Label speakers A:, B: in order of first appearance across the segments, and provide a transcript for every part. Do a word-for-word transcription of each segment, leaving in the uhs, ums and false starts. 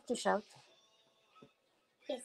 A: to shout?
B: Yes.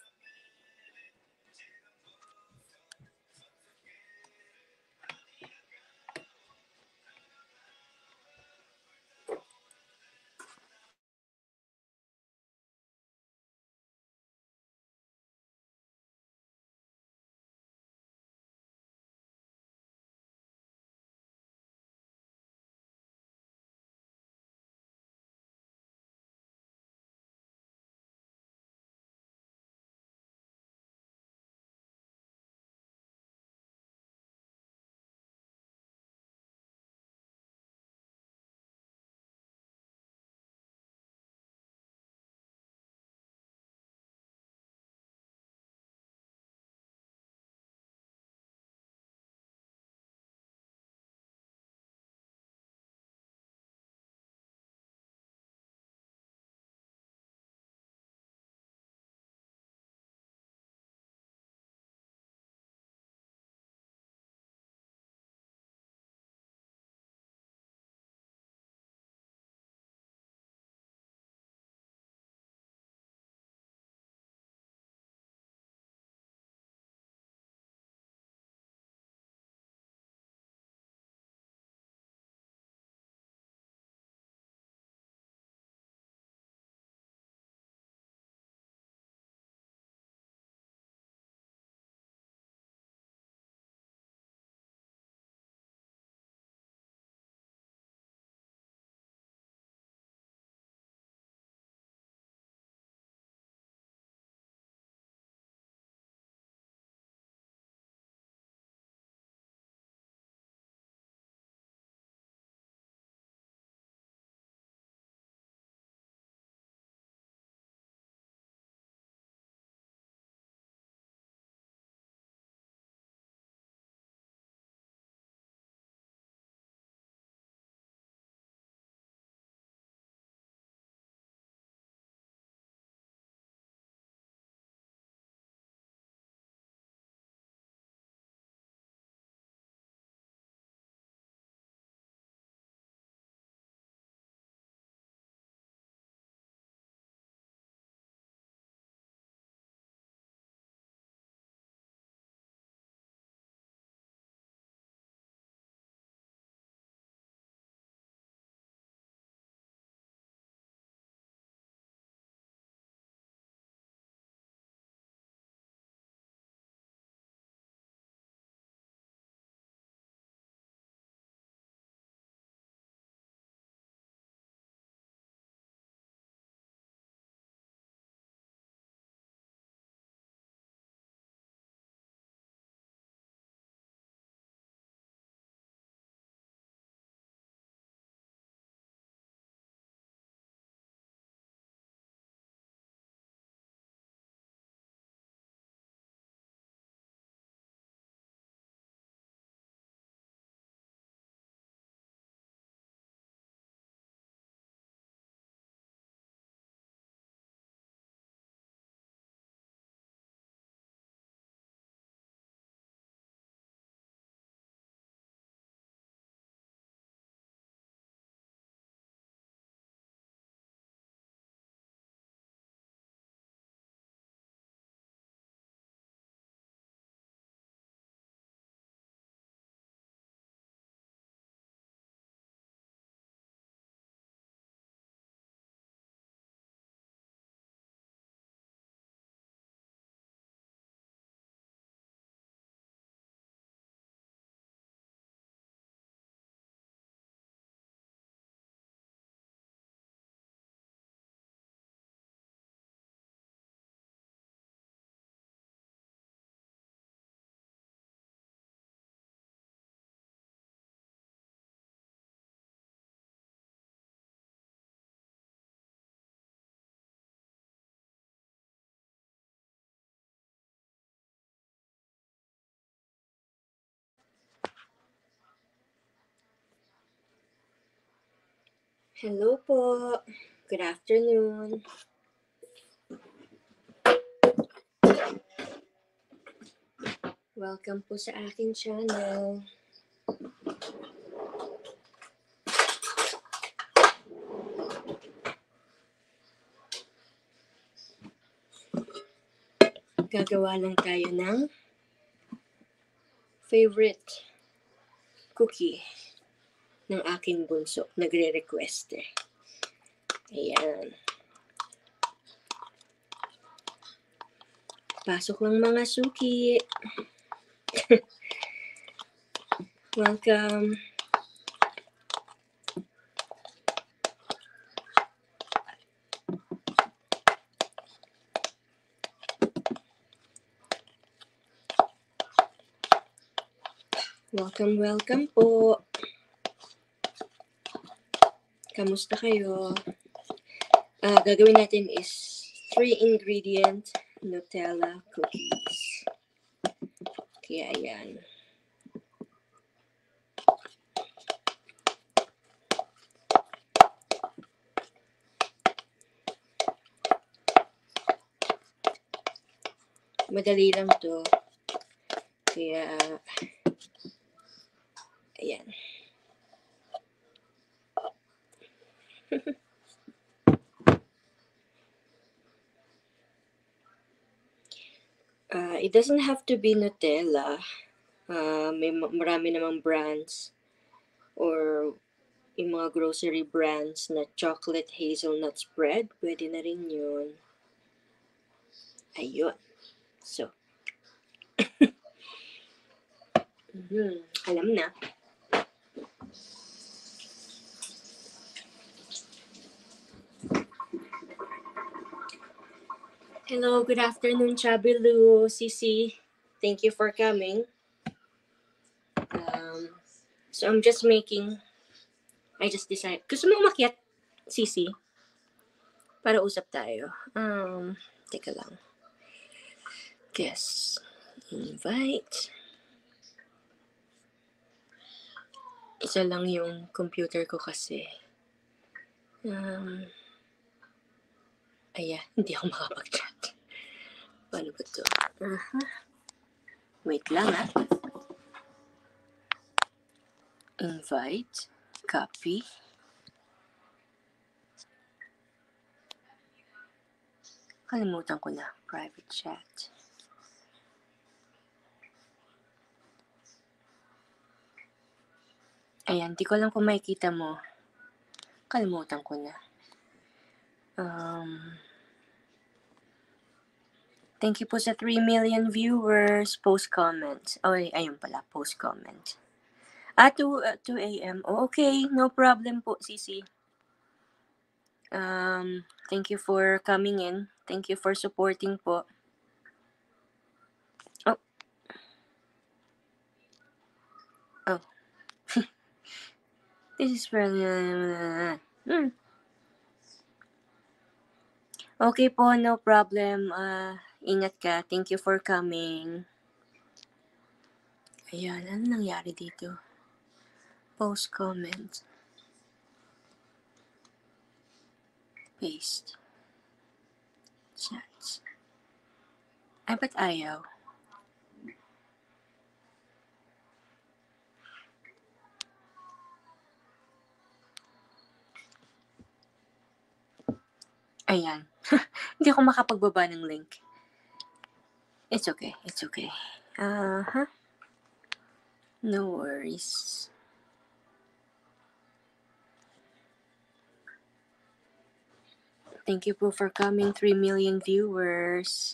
A: Hello po. Good afternoon. Welcome po sa aking channel. gagawa lang tayo ng favorite cookie ng aking bunso. Nagre-request eh. Ayan. Pasok lang mga suki. Welcome. Welcome, welcome po. Kamusta kayo? Uh, gagawin natin is three ingredient Nutella cookies. Kaya ayan. Madali lang to. Kaya ayan. Uh, it doesn't have to be Nutella. Uh, may marami namang brands or yung mga grocery brands na chocolate hazelnut spread. Pwede na rin yun. Ayun. So. mm-hmm. Alam na. Hello, good afternoon, Chabilu, Sisi. Thank you for coming. Um, so I'm just making, I just decided, gusto mo umakyat, Sisi? Para usap tayo. Um, teka lang. Guess, invite. Isa lang yung computer ko kasi. Um, Ayan, hindi ako makapag-chat. Paano ba ito? Uh-huh. Wait lang ah. Invite. Copy. Kalimutan ko na. Private chat. Ayan, di ko lang kung makikita mo. Kalimutan ko na. Um, thank you po sa three million viewers. Post comment. Oh, ayun pala. Post comment. Ah, two a.m. Oh, okay. No problem po, Sisi. Um, thank you for coming in. Thank you for supporting po. Oh. Oh. This is for... Uh, hmm. Okay po, no problem. Uh, ingat ka. Thank you for coming. Ayan, ano nangyari dito? Post comment. Paste. Chats. Ay, ba't ayaw? Ayan. Hindi ako makapagbaba ng link. It's okay. It's okay. Uh-huh. No worries. Thank you po for coming. three million viewers.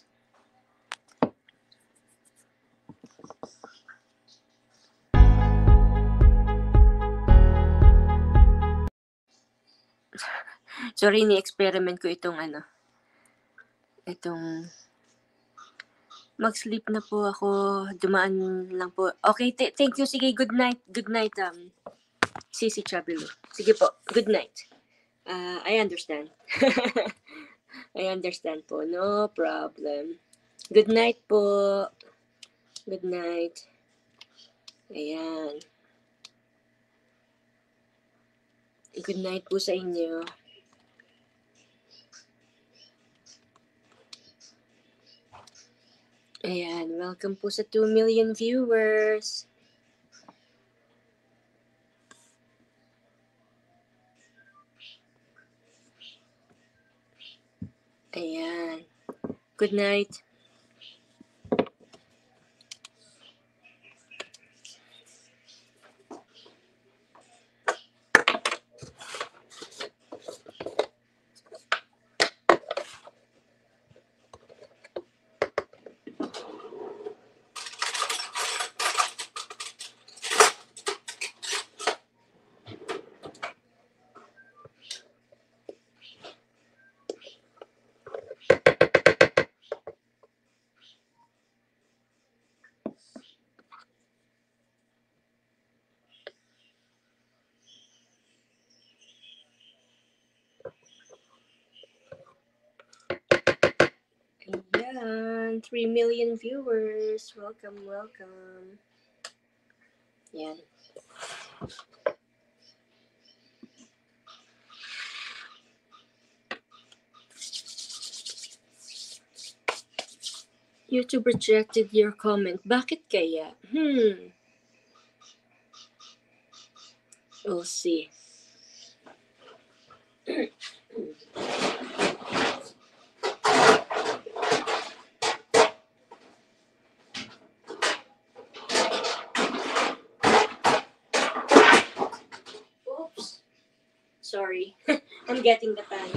A: Sorry, ni-experiment ko itong ano. Itong... Mag-sleep na po ako. Dumaan lang po. Okay, t- thank you. Sige, good night. Good night, um, Sisi Chabilu. Sige po, good night. Uh, I understand. I understand po. No problem. Good night po. Good night. Ayan. Good night po sa inyo. Ayan, welcome po sa two million viewers. Ayan. Good night. one point three million viewers. Welcome, welcome. Yan. YouTube rejected your comment. Bakit kaya? Hmm. We'll see. Oops. Sorry. I'm getting the pan.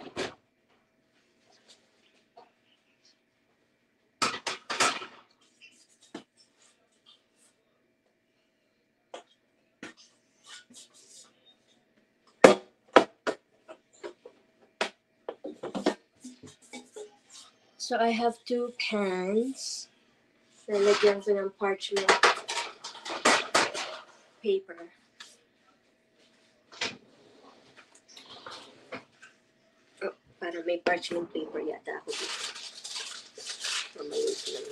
A: So I have two pans. Lalagyan ko ng parchment paper. Oh, para may parchment paper yata ako dito. Mamalik lang.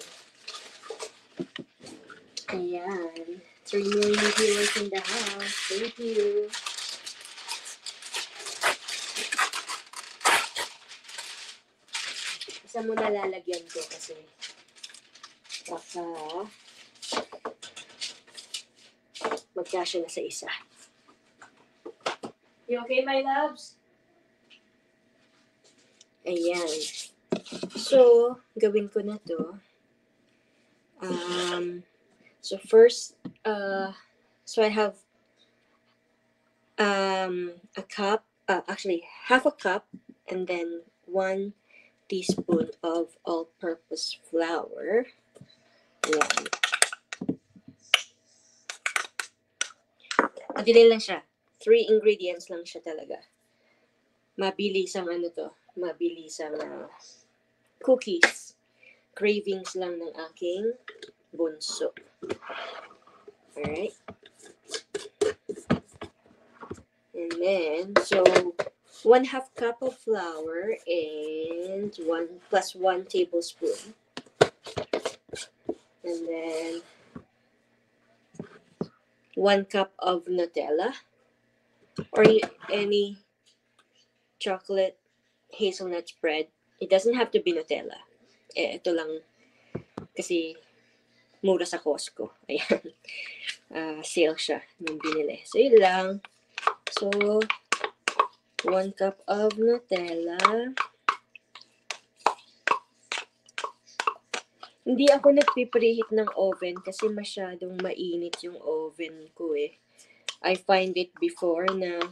A: Ayan. three million viewers in the house. Thank you. Isa muna lalagyan ko kasi baka magkasya na sa isa. You okay, my loves? Ayan. So, gawin ko na to. Um, so first, uh, so I have um, a cup, uh, actually half a cup, and then one teaspoon of all-purpose flour. Ayan. Madali lang siya. Three ingredients lang siya talaga. Mabilis ang ano to. Mabilis ang uh, cookies. Cravings lang ng aking bunso. Alright. And then, so, one half cup of flour and one plus one tablespoon. And then, one cup of Nutella or any chocolate hazelnut spread. It doesn't have to be Nutella. Eh, ito lang kasi mura sa Costco. Ayan. Uh, sale siya nung binili. So, yun lang. So, one cup of Nutella. Hindi ako nagpipreheat ng oven kasi masyadong mainit yung oven ko eh. I find it before na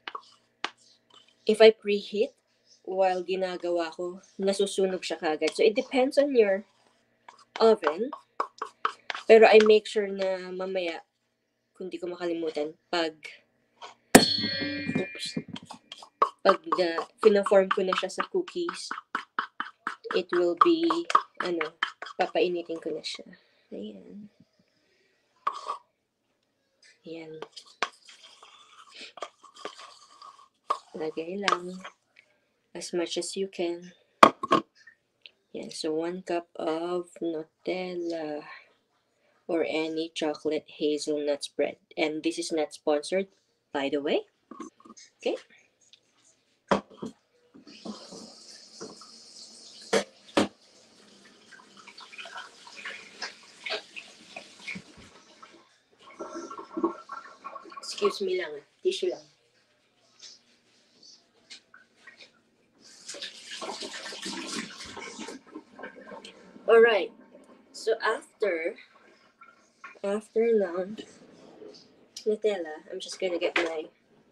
A: if I preheat while ginagawa ko, nasusunog siya kagad. So, it depends on your oven. Pero I make sure na mamaya, kung di ko makalimutan, pag oops, pag uh, pinaform ko na siya sa cookies, it will be, ano, papainitin ko na siya. Ayan. Ayan. Lagay lang. As much as you can. Ayan. So, one cup of Nutella or any chocolate hazelnut spread. And this is not sponsored, by the way. Okay. Excuse me lang. Tissue lang. Alright. So, after, after ng Nutella, I'm just gonna get my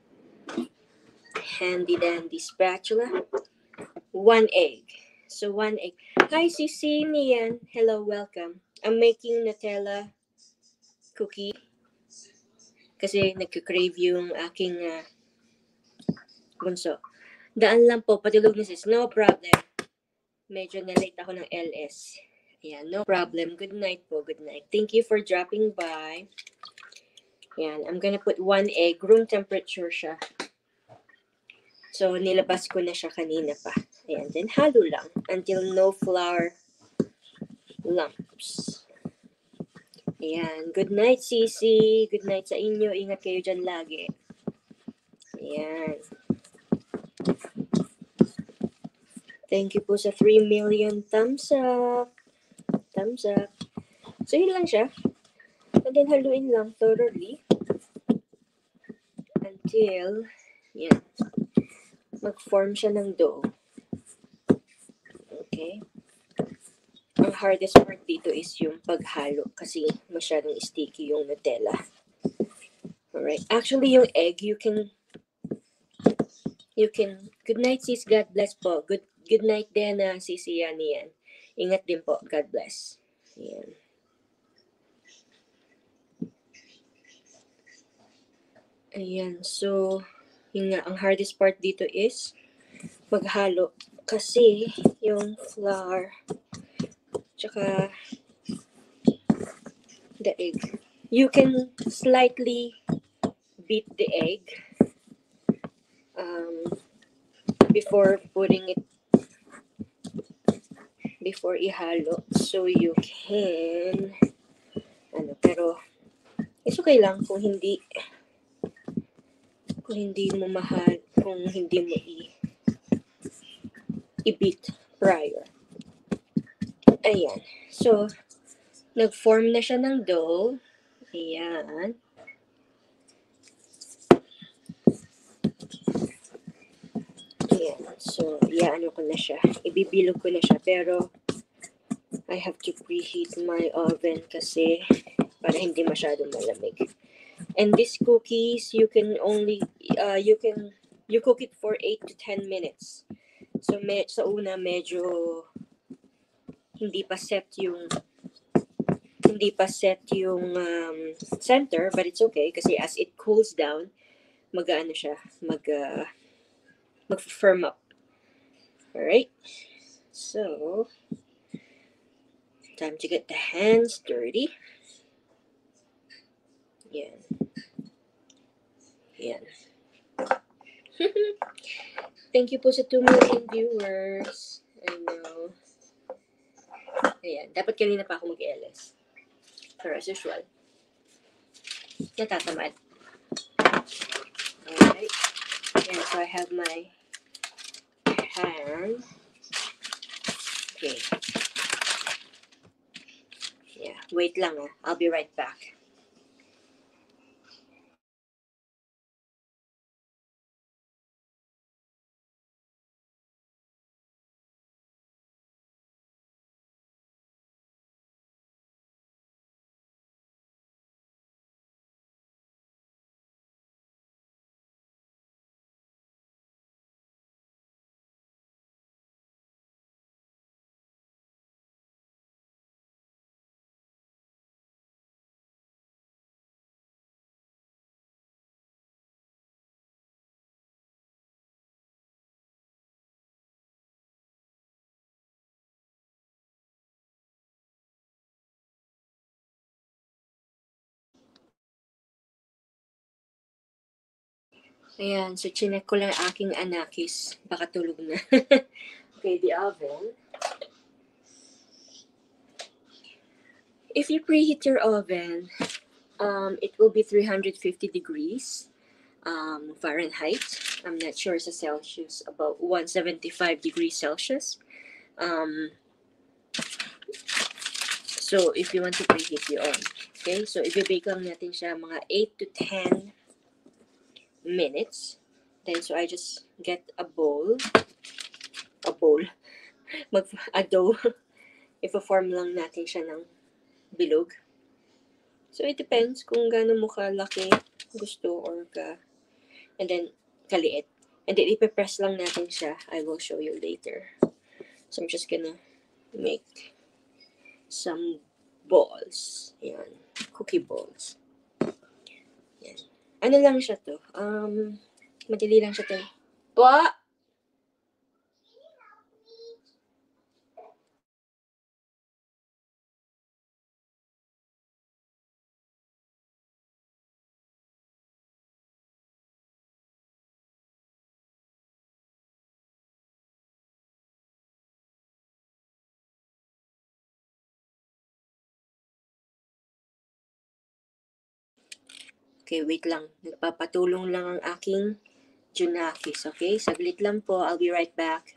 A: handy dandy spatula. One egg. So, one egg. Hi, Sisi Nian. Hello, welcome. I'm making Nutella cookie. Kasi nagka-crave yung aking uh, bunso. Daan lang po, patulog na sis. No problem. Medyo na-late ako ng L S. Ayan, no problem. Good night po, good night. Thank you for dropping by. Ayan, I'm gonna put one egg. Room temperature siya. So, nilabas ko na siya kanina pa. Ayan, then halo lang until no flour lumps. Ayan. Good night, Sisi. Good night sa inyo. Ingat kayo dyan lagi. Ayan. Thank you po sa three million thumbs up. Thumbs up. So, yun lang siya. And then, haluin lang thoroughly. Until, yan, mag-form siya ng dough. Okay? Ang hardest part dito is yung paghalo kasi masyadong sticky yung Nutella. Alright. Actually, yung egg, you can, you can, good night, sis. God bless po. Good, good night din, uh, sis Yani yan. Ingat din po. God bless. Ayan. Ayan. So, yun nga, ang hardest part dito is maghalo. Kasi, yung flour, tsaka the egg. You can slightly beat the egg um, before putting it, before ihalo. So, you can, ano, pero, it's okay lang kung hindi, kung hindi mo mahal, kung hindi mo i, i-beat prior. Ayan. So, nag-form na siya ng dough. Ayan. Ayan. So, iaano ko na siya. Ibibilog ko na siya. Pero, I have to preheat my oven kasi para hindi masyadong malamig. And these cookies, you can only, uh, you can, you cook it for eight to ten minutes. So, me, sa una, medyo hindi pa set yung, hindi pa set yung um, center, but it's okay kasi as it cools down, mag-ano siya, mag, uh, mag-firm up. Alright? So, time to get the hands dirty. Yan. Yan. Thank you po sa two million viewers. I know. Ayan. Dapat kanina pa ako mag-L S. Pero as usual, natatamad. Alright. Ayan. So I have my pan. Okay. Yeah. Wait lang ah. I'll be right back. Ayan. So, chinek ko lang aking anakis. Baka tulog na. Okay, the oven. If you preheat your oven, um, it will be three hundred fifty degrees um, Fahrenheit. I'm not sure sa Celsius, about one hundred seventy-five degrees Celsius. Um, so, if you want to preheat your oven. Okay, so i-bake lang natin siya mga eight to ten minutes. Then, so I just get a bowl. A bowl. Mag, a dough. Ipa-form lang natin siya ng bilog. So, it depends kung gaano mo kalaki gusto or ka, and then, kaliit. And then, ipe-press lang natin siya. I will show you later. So, I'm just gonna make some balls. Yan. Cookie balls. Yan. Ano lang siya to? Um, madali lang siya to. Po! Okay, wait lang. Nagpapatulong lang ang aking Junakis. Okay, saglit lang po. I'll be right back.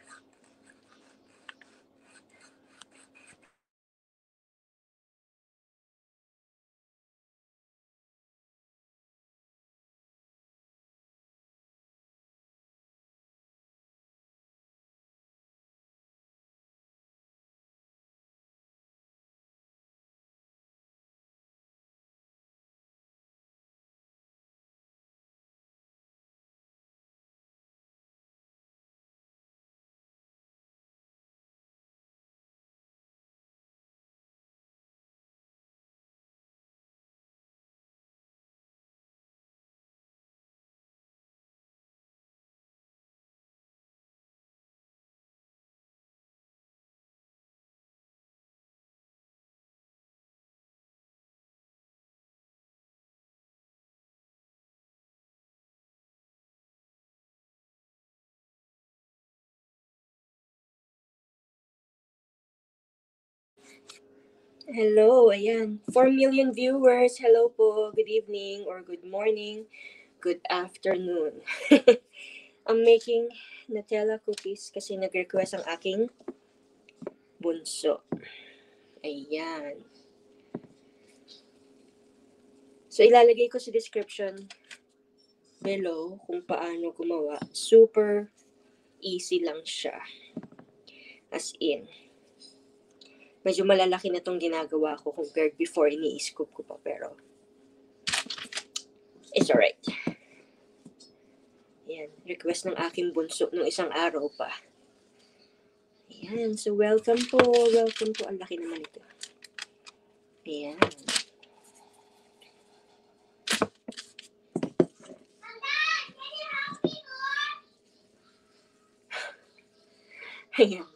A: Hello, ayan. four million viewers. Hello po. Good evening or good morning. Good afternoon. I'm making Nutella cookies kasi nag-request ang aking bunso. Ayan. So, ilalagay ko sa description below kung paano gumawa. Super easy lang siya. As in. Medyo malalaki na tong ginagawa ko compared before ini-scoop ko pa. Pero, it's alright. Ayan. Request ng aking bunso nung isang araw pa. Ayan. So, welcome po. Welcome po. Ang laki naman ito. Ayan. Ayan.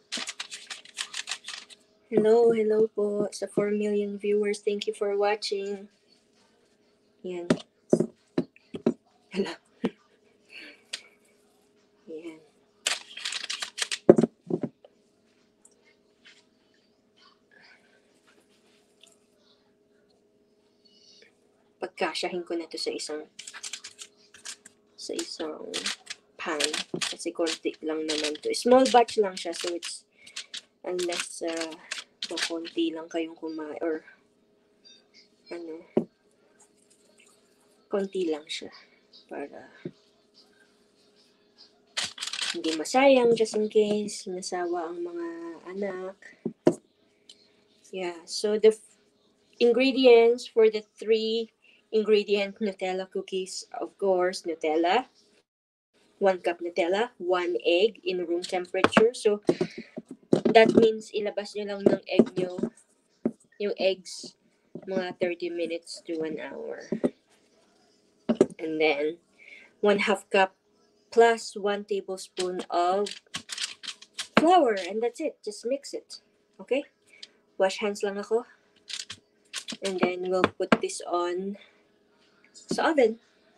A: Hello, hello po sa four million viewers. Thank you for watching. Ayan. Hello. Ayan. Pagkasyahin ko na to sa isang sa isang pan. Kasi konti lang naman to. Small batch lang siya. So it's unless uh, konti lang kayong kumain or ano, konti lang siya para hindi masayang just in case nasawa ang mga anak. Yeah, so the f- ingredients for the three ingredient Nutella cookies, of course, Nutella, one cup Nutella, one egg in room temperature. So that means ilabas nyo lang ng egg nyo, yung eggs, mga thirty minutes to one hour. And then, one half cup plus one tablespoon of flour. And that's it. Just mix it. Okay? Wash hands lang ako. And then, we'll put this on sa oven.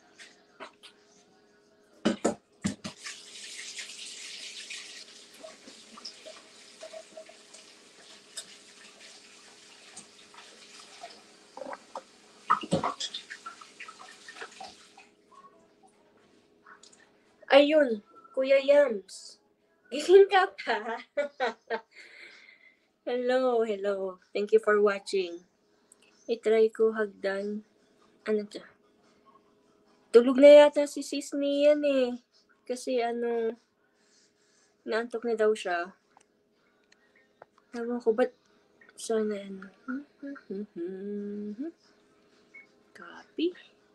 A: Ayun, Kuya Yams. Gising ka pa? Hello, hello. Thank you for watching. I-try ko hagdan. Ano to? Tulog na yata si sis niyan eh. Kasi ano, naantok na daw siya. Ewan ko, ba't sana ano? Copy.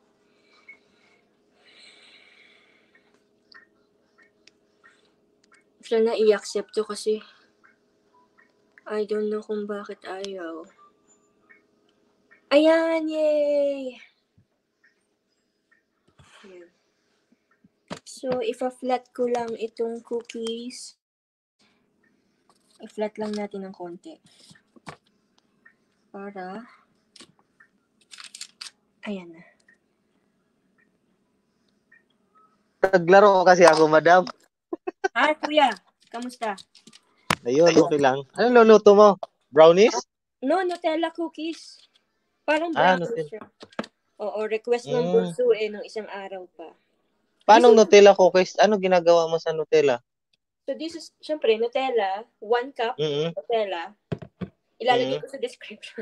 A: Sana i-accept to kasi I don't know kung bakit ayaw. Ayan, yay! Ayan. So, ipa-flat ko lang itong cookies. I-flat lang natin ng konti. Para, ayan na.
C: Naglaro kasi ako, madam.
A: Hi, kuya. Kamusta?
C: Ayun, okay lang. Ano luluto mo? Brownies?
A: No, Nutella cookies. Parang
C: Ah,
A: brownies
C: Nutella.
A: siya. Oo, request ng
C: Mm.
A: bunso eh, nung isang araw pa.
C: Paano
A: This is-
C: Nutella cookies? Ano ginagawa mo sa Nutella?
A: So this is, syempre, Nutella, one cup
C: Mm.
A: Nutella. Ilalagay
C: Mm.
A: ko sa description.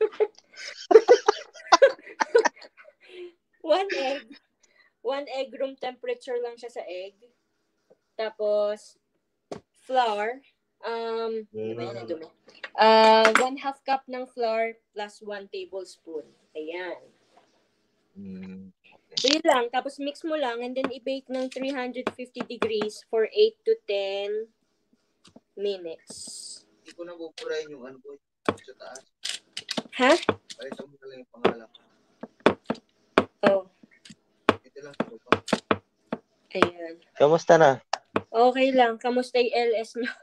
A: One egg. One egg, room temperature lang siya sa egg. Tapos, flour. Um, diba yan ang dumi? Uh, one half cup ng flour plus one tablespoon. Ayan.
C: Mm.
A: So yun lang. Tapos mix mo lang and then i-bake ng three hundred fifty degrees for eight to ten minutes.
C: Hindi ko na buburahin yung ano ko sa taas.
A: Ha?
C: Palitan mo na lang yung pangalan.
A: Oh.
C: Ito lang sa baba.
A: Ayan.
C: Kamusta na?
A: Okay lang. Kamusta yung L S nyo?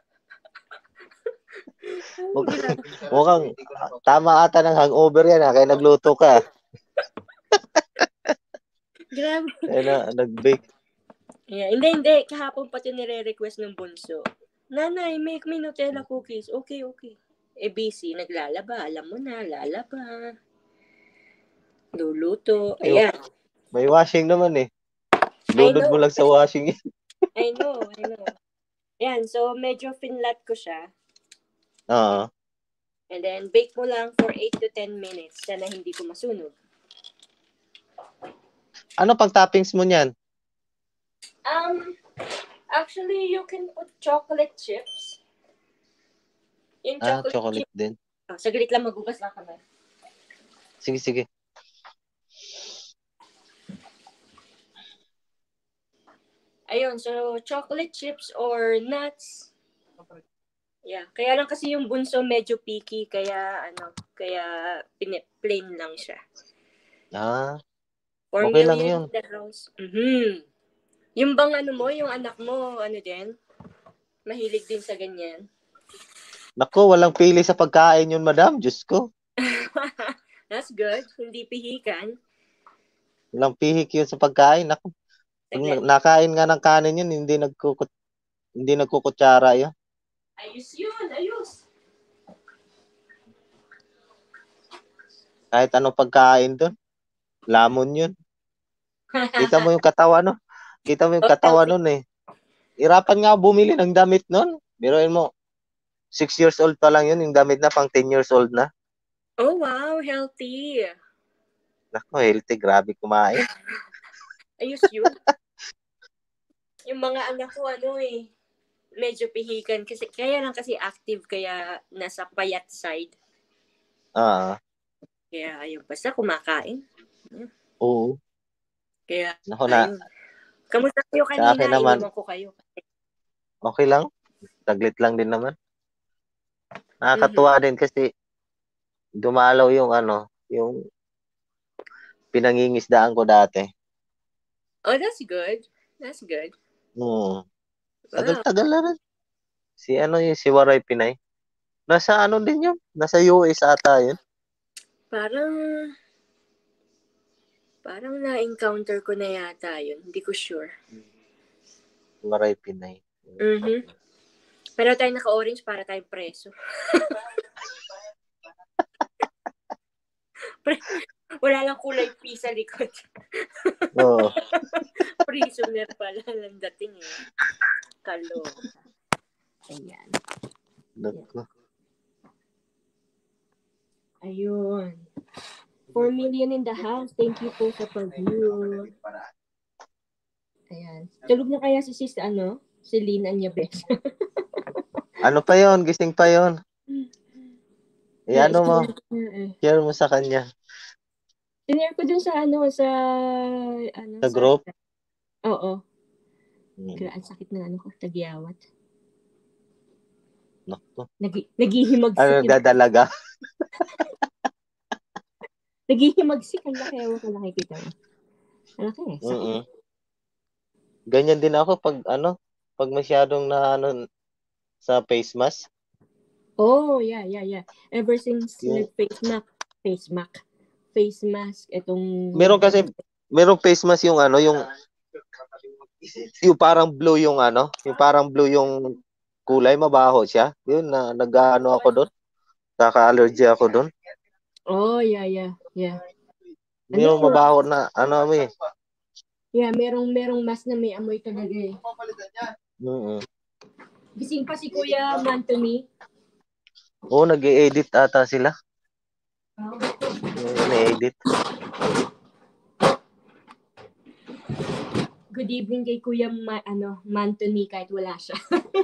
C: Mukhang, mukhang tama ata ng hangover yan ha, kaya nagluto ka.
A: Grabe.
C: Kaya na, nag-bake.
A: Yeah, hindi, hindi. Kahapon pati nire-request ng bunso. Nanay, make me Nutella cookies. Okay, okay. Eh, busy. Naglalaba. Alam mo na, lalaba. Luluto. Ayan.
C: May washing naman eh.
A: I
C: Lunod
A: know.
C: mo lang sa washing.
A: I know, I know. Ayan, so medyo finlat ko siya.
C: Oo.
A: And then, bake mo lang for eight to ten minutes. Sana hindi ko masunog.
C: Ano pang toppings mo niyan?
A: Um, actually, you can put chocolate chips. Yung
C: Ah,
A: chocolate,
C: chocolate
A: chips.
C: din.
A: Oh, saglit lang, magugas lang kami.
C: Sige, sige.
A: Ayun, so chocolate chips or nuts. Yeah, kaya lang kasi yung bunso medyo picky, kaya ano, kaya pin- plain lang siya.
C: Ah,
A: For
C: okay lang
A: million
C: yun.
A: in the house. Mhm. Yung bang ano mo, yung anak mo, ano din? Mahilig din sa ganyan.
C: Naku, walang pili sa pagkain yun, madam. Diyos ko.
A: That's good. Hindi pihikan.
C: Walang pihik yun sa pagkain. Naku, pag
A: Saglit.
C: na- nakain nga ng kanin yun, hindi nagkukut hindi nagkukutsara yun.
A: Ayos yun, ayos.
C: Kahit anong pagkain doon. Lamon yun. Kita mo yung katawan, no? Kita mo yung katawan nun eh. Irapan nga bumili ng damit nun. Biruin mo, six years old pa lang yun, yung damit na pang ten years old na.
A: Oh, wow. Healthy.
C: Naku, healthy. Grabe kumain.
A: Ayos yun. Yung mga anak ko, ano eh, medyo pihikan. Kasi, kaya lang kasi active, kaya nasa payat side.
C: Ah,
A: Kaya, ayun, basta kumakain.
C: oo.
A: Kaya,
C: Naku na.
A: ayun. Kamusta kayo
C: Sa
A: kanina?
C: akin naman,
A: Iniwan ko kayo.
C: okay lang. Taglit lang din naman. Nakakatuwa din kasi dumalaw yung ano, yung pinangingisdaan ko dati.
A: Oh, that's good. That's good.
C: Hmm.
A: Wow.
C: Tagal-tagal na rin. Si ano yung si Waray Pinay. Nasa ano din yun? Nasa U S ata yun.
A: Parang, parang na-encounter ko na yata yun. Hindi ko sure.
C: Waray Pinay.
A: Mhm. Pero tayo naka-orange para tayong preso. Pre- Wala lang kulay P sa likod.
C: Oo.
A: Prisoner pala lang dating eh. Kalo. Ayan.
C: Naku.
A: Ayun. four million in the house. Thank you po sa pag-view. Ayan. Tulog na kaya si sis, ano? Si Lynn Anyabes.
C: Ano pa yon? Gising pa yon. Eh, ano mo? Share mo sa kanya.
A: Sinare ko dun sa ano, sa ano,
C: Sa group?
A: Oo.
C: Hmm.
A: Kaya ang sakit ng ano ko, tagyawat.
C: Naku.
A: Nag naghihimagsik.
C: Ano dadalaga?
A: Naghihimagsik. Ang laki. Ewan ko nakikita mo. Ang laki eh. Sakit.
C: Mm-mm. Ganyan din ako pag ano, pag masyadong na ano sa face mask.
A: Oh, yeah, yeah, yeah. Ever since
C: Yung-
A: nag-face mask, face mask, face mask, itong...
C: Meron kasi merong face mask yung ano, yung yung parang blue yung ano, yung parang blue yung kulay, mabaho siya. Yun na nag-ano ako doon. Kaka-allergy ako doon.
A: Oh, yeah, yeah, yeah.
C: Yung
A: Ano?
C: mabaho na, ano eh.
A: Yeah, merong merong mas na may amoy talaga eh.
C: Mm.
A: Gising pa si Kuya Mantomi.
C: Oo, nag-i-edit ata sila.
A: Oh.
C: Yung ina-edit.
A: Good evening kay Kuya Ma, ano, Mantomi kahit wala siya.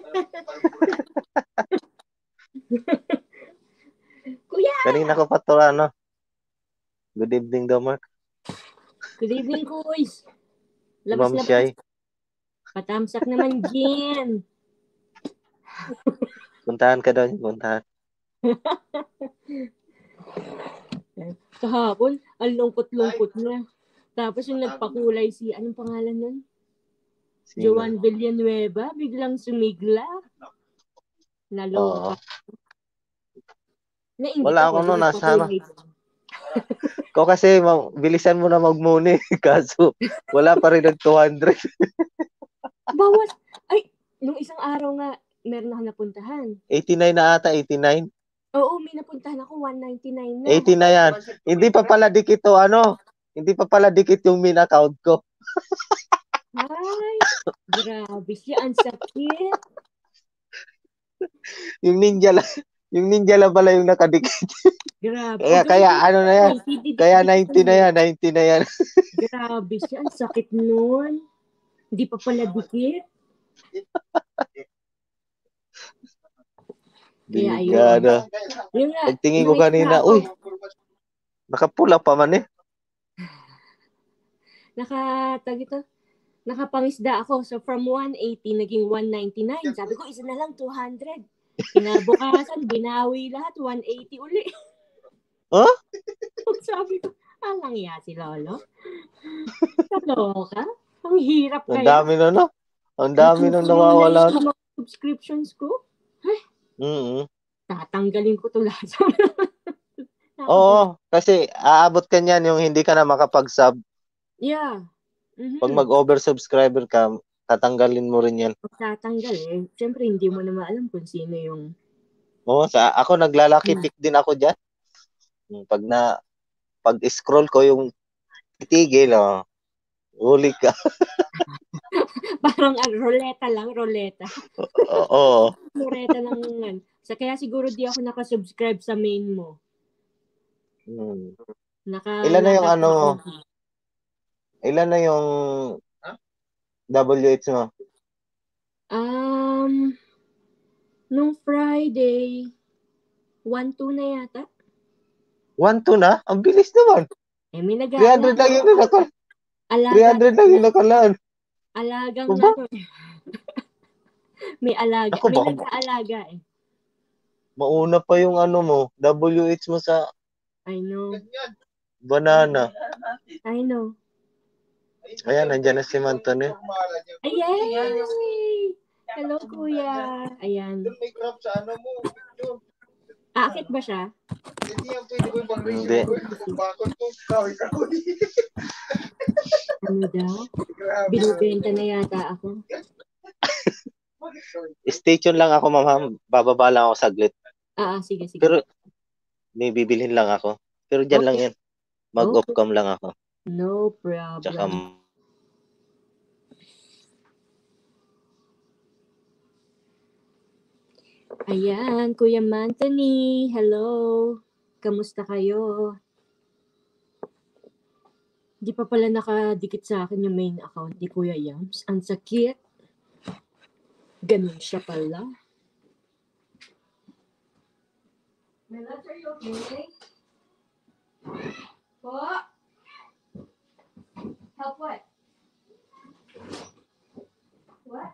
A: Kuya!
C: Kanina ko pa to, ano. Good evening daw, Mark.
A: Good evening, Kuys.
C: Ma'am
A: Labas-labas.
C: Shai.
A: Patamsak naman, Jen.
C: Puntahan ka daw, puntahan.
A: Kahapon, ang lungkot-lungkot na. Tapos yung nagpakulay si, anong pangalan nun?
C: Sino?
A: Joan Villanueva, biglang sumigla. Naloka.
C: Oo.
A: Nainggit
C: Wala
A: ako,
C: ako
A: di
C: no, nasa ano.
A: nagpakulay doon.
C: Ko kasi, ma- bilisan mo na magmuni. Kaso, wala pa rin ng two hundred.
A: Bawas! Ay, nung isang araw nga, meron ako napuntahan.
C: eighty-nine na ata, eighty-nine.
A: Oo, may napuntahan ako, one ninety-nine na.
C: eighty na yan. Hindi pa pala dikit to, ano. Hindi pa pala dikit yung main account ko.
A: Ay, grabe siya, ang sakit.
C: Yung ninja lang, yung ninja lang pala yung nakadikit.
A: Grabe.
C: Kaya,
A: O, gawin
C: kaya
A: ko
C: ano na yan.
A: na, didikit
C: Kaya ninety na
A: mo.
C: yan, ninety na yan.
A: Grabe siya, ang sakit nun. Hindi pa pala dikit. Kaya ayun.
C: Delikado.
A: Yun nga,
C: Pagtingin ko
A: nangita
C: kanina,
A: ako.
C: uy, nakapula pa man eh.
A: Nakatag ito, nakapangisda ako. So from one eighty, naging one ninety-nine. Sabi ko, isa na lang, two hundred. Kinabukasan, binawi lahat, one eighty uli.
C: Huh?
A: Sabi ko, alang ya si Lolo. Kaloka? Ang hirap
C: Ang
A: kaya.
C: dami na, no? Ang dami na
A: Nag-realize
C: nawawala.
A: yung mga subscriptions ko.
C: Mm-hmm.
A: Tatanggalin ko to lahat.
C: Oo, kasi aabot ka niyan yung hindi ka na makapag-sub.
A: Yeah. Mm-hmm.
C: Pag mag-oversubscriber ka, tatanggalin mo rin yan.
A: Tatanggal eh. Siyempre, hindi mo na maalam kung sino yung...
C: Oo, sa ako naglalaki pick din ako diyan. Pag na pag-scroll ko yung titigil, oh. Huli ka.
A: Parang uh, roleta lang, roleta.
C: Oo.
A: Roleta lang yan. So, kaya siguro di ako nakasubscribe sa main mo.
C: Hmm.
A: Naka,
C: Ilan na yung ano mo?
A: naka-
C: Ilan na yung W H mo?
A: Um, nung Friday, one two na yata.
C: one two na? Ang bilis naman.
A: Eh, may
C: three hundred
A: nag-aalaga.
C: lang yung nakal.
A: Alaga.
C: three hundred lang yung nakalaan.
A: Alagang
C: Diba?
A: ano. May alaga.
C: Ako,
A: may
C: baka
A: nag-aalaga eh.
C: mauna pa yung ano mo, W H mo sa
A: I know.
C: banana.
A: I know.
C: Ayan, nandiyan na si Manton eh.
A: Ayay! Hello, kuya. Ayan.
C: May crop sa ano mo.
A: Aakit ba siya?
C: Hindi.
A: Ano daw? Binibenta na yata ako.
C: Station lang ako, ma'am. Bababa lang ako saglit.
A: Ah, ah, sige, sige.
C: Pero may bibilhin lang ako. Pero dyan
A: Okay.
C: lang yan. Mag-off-cam lang ako.
A: No problem.
C: Tsaka
A: Ayan, Kuya Manthony. Hello. Kamusta kayo? Di pa pala nakadikit sa akin yung main account ni Kuya Yams. Ang sakit. Ganun siya pala. Melas, are you okay? Po? Help what? What?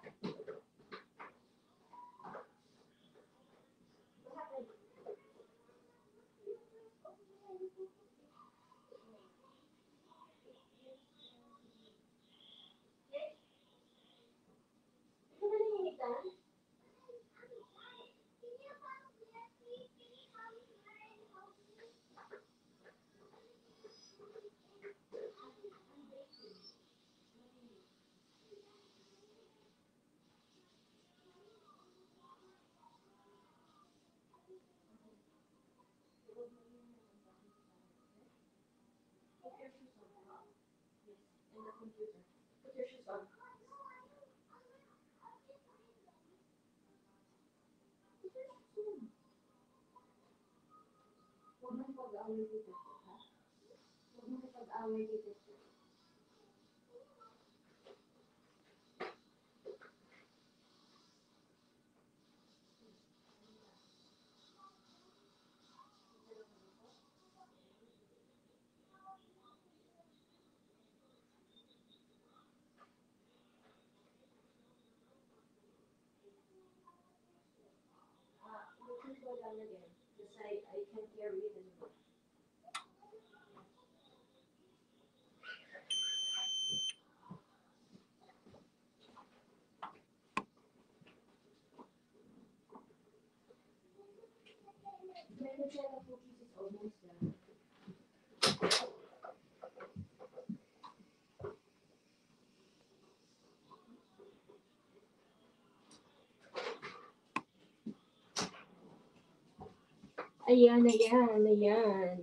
A: Ayan, ayan, ayan.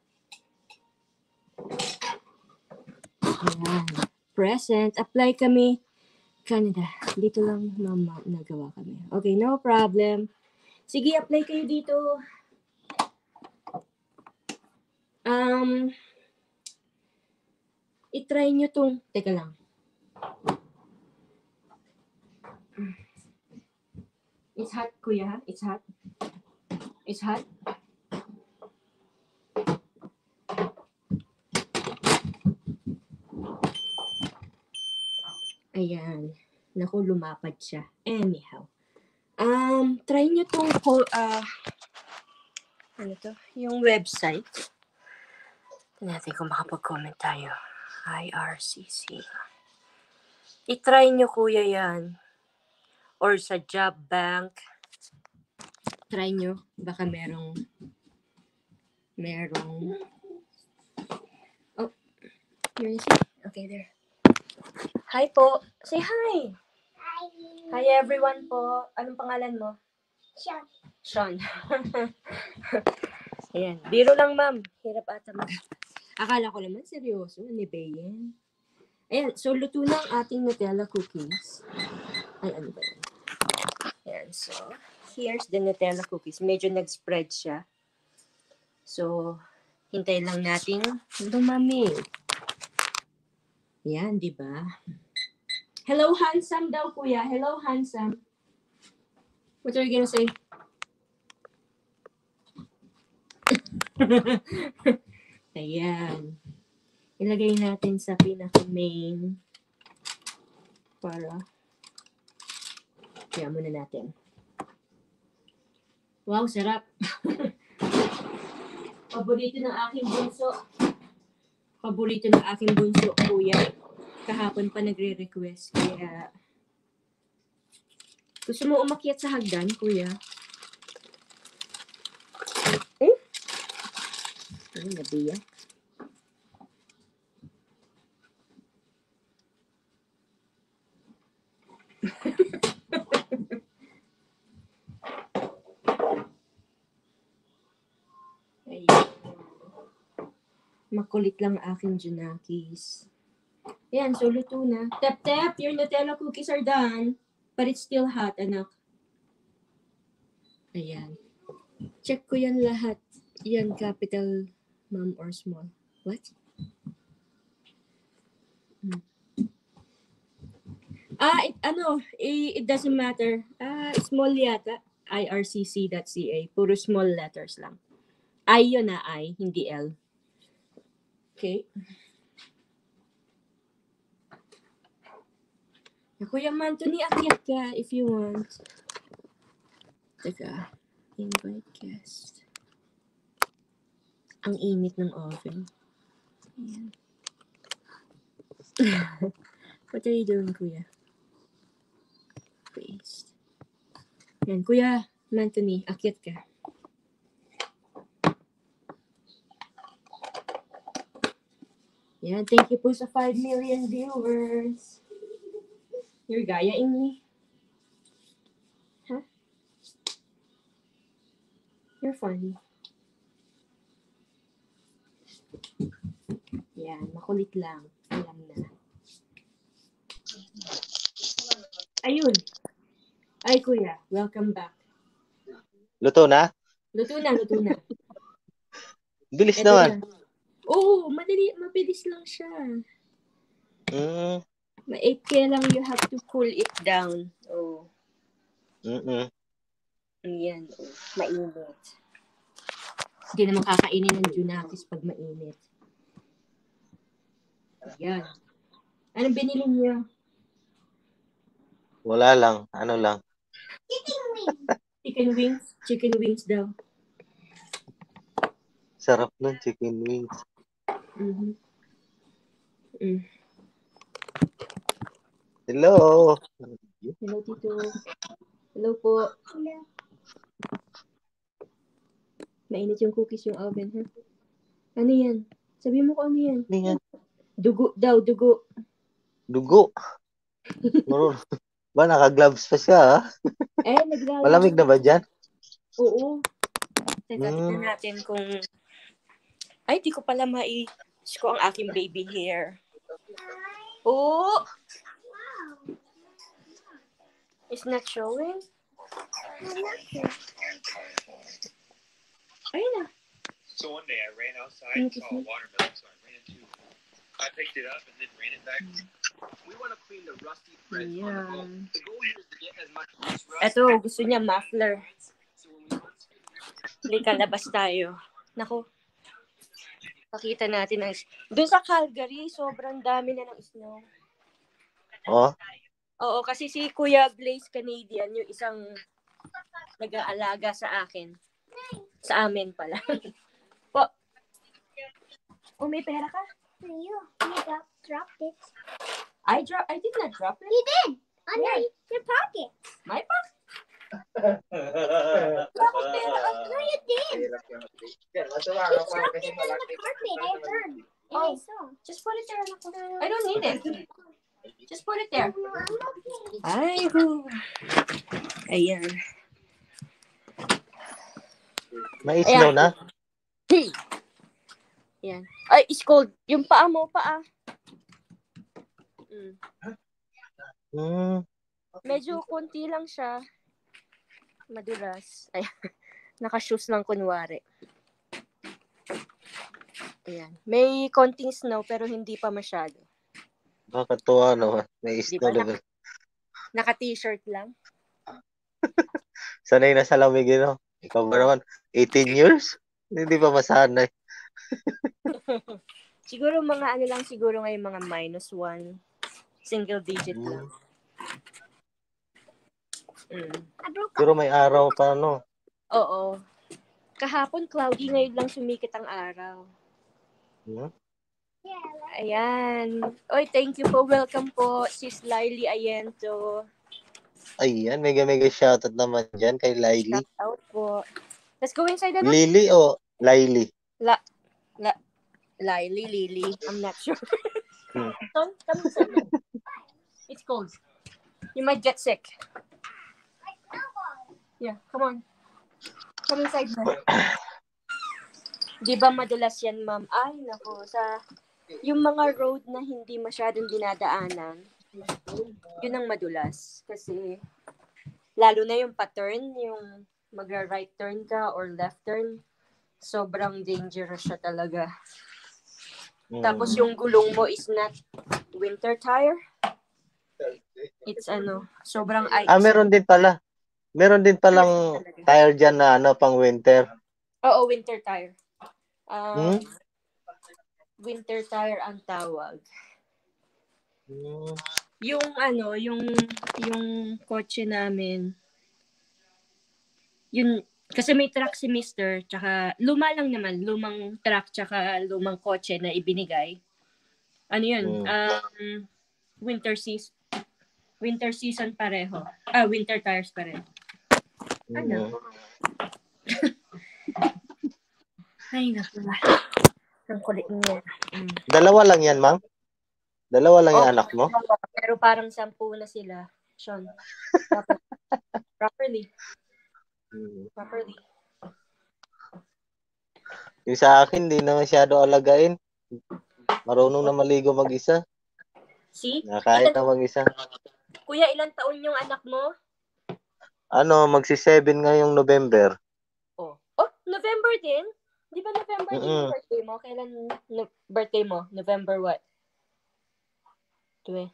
A: Ayan. Present. Apply kami. Canada. Dito lang mama nagawa kami. Okay, no problem. Sige, apply kayo dito. Um, itry nyo tong, teka lang. It's hot, kuya. It's hot. It's hot. Ayan. Naku, lumapad siya. Anyhow. Um, try nyo tong, uh, ano to? Yung website. Tignan natin kung makapag-comment tayo. I R C C. I-try nyo, kuya, yan. Or sa job bank. Try nyo. Baka merong, merong, oh, here is it. Okay, there. Hi po. Say hi.
B: Hi.
A: Hi everyone po. Anong pangalan mo?
B: Sean.
A: Sean. Ayan. Biro lang, ma'am. Hirap ata, ma'am. Akala ko naman seryoso. Ni Bayan. Ayan. So, luto na ang ating Nutella cookies. Ay, ano ba yan? Ayan. So, here's the Nutella cookies. Medyo nag-spread siya. So, hintay lang nating lumamig. Ayan, di ba? Hello, handsome daw, kuya. Hello, handsome. What are you gonna say? Ayan. Ilagay natin sa pinaka-main para kaya muna natin. Wow, sarap. Paborito ng aking bunso. Paborito ng aking bunso, kuya. Kahapon pa nagre-request. Kaya, gusto mo umakyat sa hagdan, kuya? Eh? Ano, nabiya? Ayan. Makulit lang aking Junakis. Ayan, so luto na. Tap, tap, your Nutella cookies are done. But it's still hot, anak. Ayan. Check ko yan lahat. Yan, capital, ma'am, or small. What? Hmm. Ah, it, ano, it, it doesn't matter. Ah, small yata. I R C C dot C A. Puro small letters lang. I yun na, I, hindi L. Okay. Kuya Anthony, akyat ka if you want. Teka. Invite guest. Ang init ng oven. Ayan. What are you doing, kuya? Paste. Yan, kuya Anthony, akyat ka. Yan, thank you po sa five million viewers. You're gayain me. Huh? You're funny. Yan, makulit lang. Alam na. Ayun. Ay, kuya. Welcome back.
C: Luto na?
A: Luto na, luto na.
C: Bilis
A: Ito
C: naman.
A: na. Oo, madali, mabilis lang siya.
C: Mm.
A: Ma-eight K lang, you have to cool it down. Oh.
C: Mm-mm.
A: Ayan. Oh. Mainit. Hindi naman kakainin ng Junakis pag mainit. Ayan. Anong binili niyo?
C: Wala lang. Ano lang.
A: Chicken wings? Chicken wings daw.
C: Sarap nun, chicken wings.
A: Mm-hmm. Mm.
C: Hello.
A: Hello, Tito. Hello po. Mainit yung cookies yung oven, ha? Ano yan? Sabi mo ko ano yan?
C: Ano yan?
A: Dugo daw, dugo.
C: Dugo. Marun. Ba, naka-gloves pa siya, ha?
A: Eh, naglalaro.
C: Malamig na ba dyan?
A: Oo. Teka,
C: Hmm.
A: tignan natin kung... Ay, di ko pala mai-sh ko ang aking baby hair. Oh! It's not showing? Ayun na.
D: So one day I ran outside
A: Thank
D: and
A: you,
D: saw a
A: sir.
D: watermelon, so I ran into I picked it up and then ran it back. We want to clean the rusty threads on the boat.
A: Ayan.
D: The goal here is to get as much loose rust.
A: Eto, gusto niya muffler.
D: So when we
A: Halika, labas tayo. Naku. Pakita natin ang... Doon sa Calgary, sobrang dami na ng snow.
C: Oh,
A: Oo, kasi si Kuya Blaze Canadian, yung isang nag-aalaga sa akin. Sa amin pala. Po. Oh, may pera ka?
B: You, you got, dropped it.
A: I drop. I did not drop it.
B: You did! Under
A: Where?
B: your pocket.
A: My pa?
B: No, you did! You dropped it on the carpet. I heard. And
A: Oh.
B: I saw.
A: Just put it there. I don't need it. Just put it there.
B: No, I'm okay.
A: Ay, ho. Ayan.
C: may snow na?
A: Hey. Yan. Ay, it's cold. Yung paa mo, paa. Mm.
C: Hmm.
A: Medyo konti lang siya. Madulas. Ay, naka-shoes lang kunwari. Ayan. May konting snow pero hindi pa masyado.
C: Nakakatuwa naman. May
A: Di
C: snow
A: ba?
C: level.
A: Naka-t-shirt lang.
C: Sanay na sa lamig, you know? Ikaw ba naman? eighteen years? Hindi pa masanay.
A: Siguro mga ano lang siguro ngayon mga minus one. Single digit lang. Mm.
B: I broke
C: Pero may araw pa, no?
A: Oo. Kahapon cloudy, ngayon lang sumikit ang araw.
C: Hmm?
B: Yeah,
A: Ayan. Oy, thank you po. Welcome po, Sis Laili Ayento.
C: Ayan, mega mega shoutout naman dyan kay Laili.
A: Shout out po. Let's go inside na.
C: Lily o Laili?
A: La, la, Laili, Lily. I'm not sure.
C: Hmm.
A: Come, come inside na. It's cold. You might get sick. Yeah, come on. Come inside na. Di ba madulas yan, ma'am? Ay, nako. Sa, yung mga road na hindi masyadong dinadaanan, yun ang madulas. Kasi, lalo na yung pattern, yung magra-right turn ka or left turn, sobrang dangerous siya talaga.
C: Hmm.
A: Tapos yung gulong mo is not winter tire. It's ano, sobrang ice.
C: Ah, meron din pala. Meron din palang tire dyan na ano, pang winter.
A: Oo, winter tire. Um,
C: Hmm?
A: Winter tire ang tawag.
C: Hmm.
A: Yung ano, yung yung kotse namin, yun, kasi may truck si Mister, tsaka luma lang naman, lumang truck tsaka lumang kotse na ibinigay. Ano yun?
C: Hmm.
A: Um, winter season. Winter season pareho. Ah, winter tires pareho. Ano?
C: Hmm.
A: Ay, naku. Ang kulit niya. Mm.
C: Dalawa lang yan, ma'am? Dalawa lang yung
A: Oh,
C: anak mo?
A: pero parang sampu na sila, Sean. Proper, properly.
C: Hmm.
A: Properly.
C: Yung sa akin, hindi na masyado alagain. Marunong na maligo mag-isa.
A: See?
C: Nakahit
A: Ilan,
C: na mag-isa.
A: kuya, ilang taon yung anak mo?
C: Ano, magsi-seven ngayong November.
A: Oh. Oh, November din? Di ba November din yung
C: Mm-mm.
A: birthday mo? Kailan no, birthday mo? November what? Twe-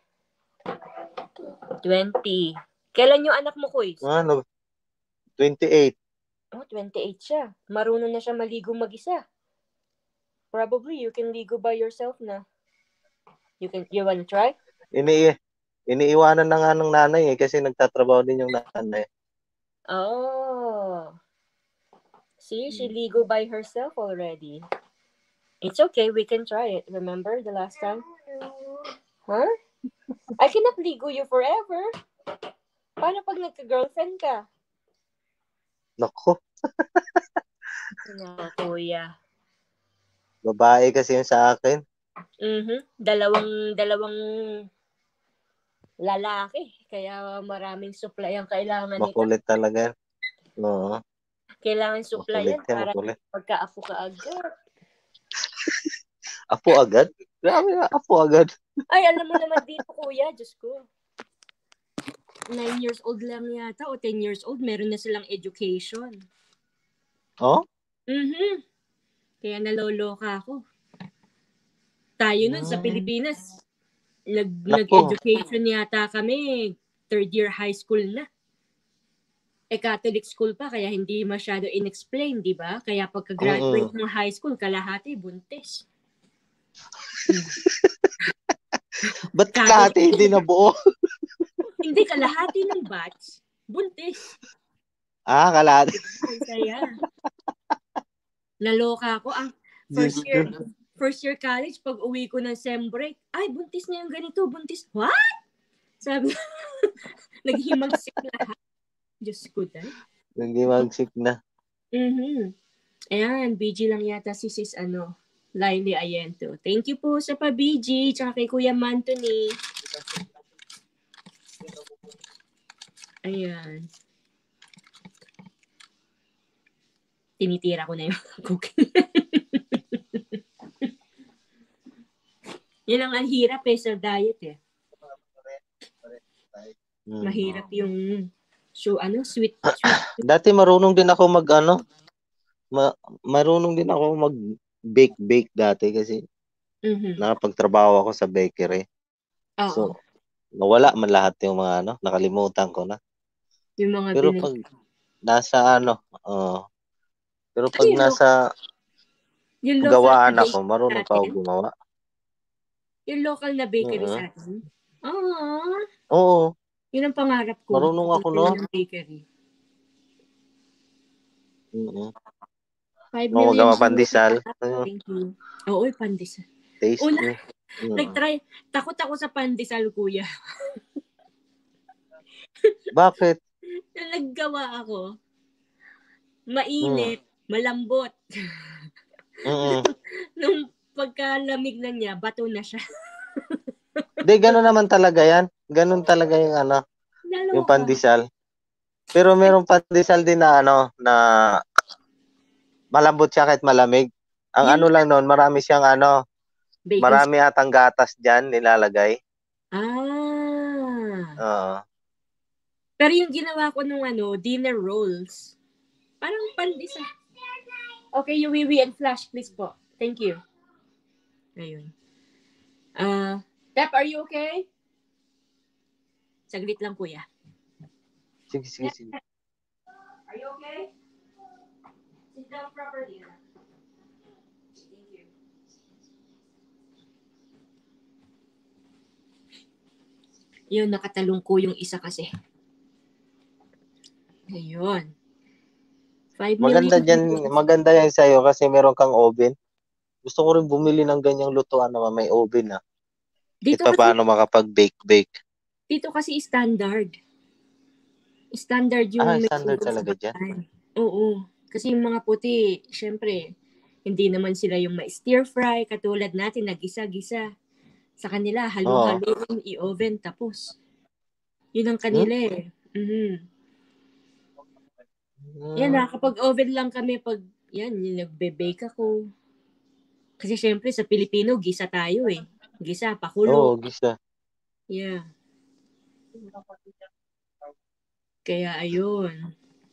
A: twenty. Kailan yung anak mo, Kuys?
C: Ano, twenty-eight.
A: Oh, twenty-eight siya. Marunong na siya maligo mag-isa. Probably you can ligo by yourself na. You can you wanna try?
C: Ini iniiwanan na nga ng nanay eh kasi nagtatrabaho din yung nanay.
A: Oh. See, she ligo by herself already. It's okay, we can try it. Remember the last time? Huh? I cannot ligo you forever. Paano pag nagka-girlfriend ka?
C: Nako,
A: Na, kuya.
C: babae kasi yung sa akin.
A: Mhm. Dalawang dalawang lalaki. Kaya maraming supply ang kailangan nito.
C: Makulit talaga yan. Oo,
A: Kailangan supply
C: makulit
A: yan
C: yan,
A: para
C: makulit.
A: pagka-apo ka agad.
C: Apo agad? Grabe nga, apo agad.
A: Ay, alam mo naman dito, kuya. Diyos ko. Nine years old lang yata o ten years old. Meron na silang education.
C: Oh?
A: Mhm. Kaya naloloka ako. Tayo nun sa
C: Hmm.
A: Pilipinas, nag,
C: Nako.
A: nag-education yata kami. Third year high school na. Eh, Catholic school pa, kaya hindi masyado in-explain, di ba? Kaya pagka-graduate ng high school, kalahati, buntis.
C: Ba't
A: Sabi-
C: kalahati hindi nabuo?
A: Hindi, kalahati ng batch, buntis.
C: Ah, kalahati.
A: Ang saya. Naloka ako. Ang first
C: Diyos
A: year,
C: ko.
A: first year college, pag uwi ko ng sem break, ay, buntis na yung ganito, buntis. What? Sabi, naghimagsik lahat. Diyos ko, dahil.
C: Hindi magsik na.
A: Mhm. Ayan, B G lang yata si sis, ano, Laili Ayento. Thank you po sa pa-B G, tsaka kay Kuya Mantoni. Ayan. Tinitira ko na yung cookie. Yan ang ang hirap eh sa diet eh.
C: Hmm.
A: Mahirap yung so ano, sweet, sweet.
C: Dati marunong din ako mag ano, ma- marunong din ako mag bake bake dati kasi
A: Mhm.
C: nakapagtrabaho ako sa bakery.
A: Oo.
C: So, nawala man lahat yung mga ano, nakalimutan ko na.
A: Yung mga
C: Pero
A: binili.
C: pag nasa ano, oh, pero pag
A: Ano yung
C: nasa
A: Yung local
C: gawaan
A: na
C: ako,
A: bakery
C: marunong
A: sa
C: pa ako
A: atin?
C: gumawa.
A: Yung local na bakery
C: Oo.
A: sa atin? Ah,
C: Oo,
A: yun ang pangarap ko.
C: marunong ako, no?
A: Ng bakery.
C: Oo.
A: five
C: Mga
A: million
C: magawa pandesal.
A: views. Thank you. Oo, pandesal.
C: Tasty.
A: Una,
C: Mm.
A: nag-try. Takot ako sa pandesal, kuya.
C: Bakit?
A: Na naggawa ako, mainit, malambot.
C: Mm.
A: Nung pagkalamig na niya, bato na siya.
C: Di, gano'n naman talaga yan. Gano'n talaga yung ano, yung
A: Naloka.
C: pandesal. Pero merong pandesal din na ano, na malambot siya kahit malamig. Ang
A: Yun
C: ano lang noon, marami siyang ano,
A: Bacon.
C: marami atang gatas dyan nilalagay.
A: Ah.
C: Oo.
A: Pero yung ginawa ko nung ano, dinner rolls, parang pandesal. Okay, yung Wiwi and Flash, please po. Thank you. Ayun. Uh, Tep, are you okay? Saglit lang, kuya.
C: Sige, sige, sige.
A: Are you okay? Sit down properly. Thank you. Yun, nakatalong ko yung isa kasi. Ayun. five
C: Maganda
A: million.
C: dyan, maganda yan sa'yo kasi meron kang oven. Gusto ko rin bumili ng ganyang lutuan naman, may oven na.
A: Dito
C: Ito
A: kasi,
C: paano makapag-bake-bake.
A: dito kasi standard. Standard yung
C: Ah,
A: may
C: standard
A: oven sa
C: talaga dyan.
A: bahay. Oo. Kasi yung mga puti, syempre, hindi naman sila yung ma-stir fry, katulad natin, nag-isa-gisa. Sa kanila, halo-halo, i-oven, tapos. Yun ang kanila eh. Mhm.
C: Hmm.
A: Yan, nakakapag-oven lang kami pag, yan, yung nagbe-bake ako. Kasi syempre sa Pilipino, gisa tayo eh. Gisa, pakulo.
C: Oo, gisa.
A: Yeah. Kaya ayun.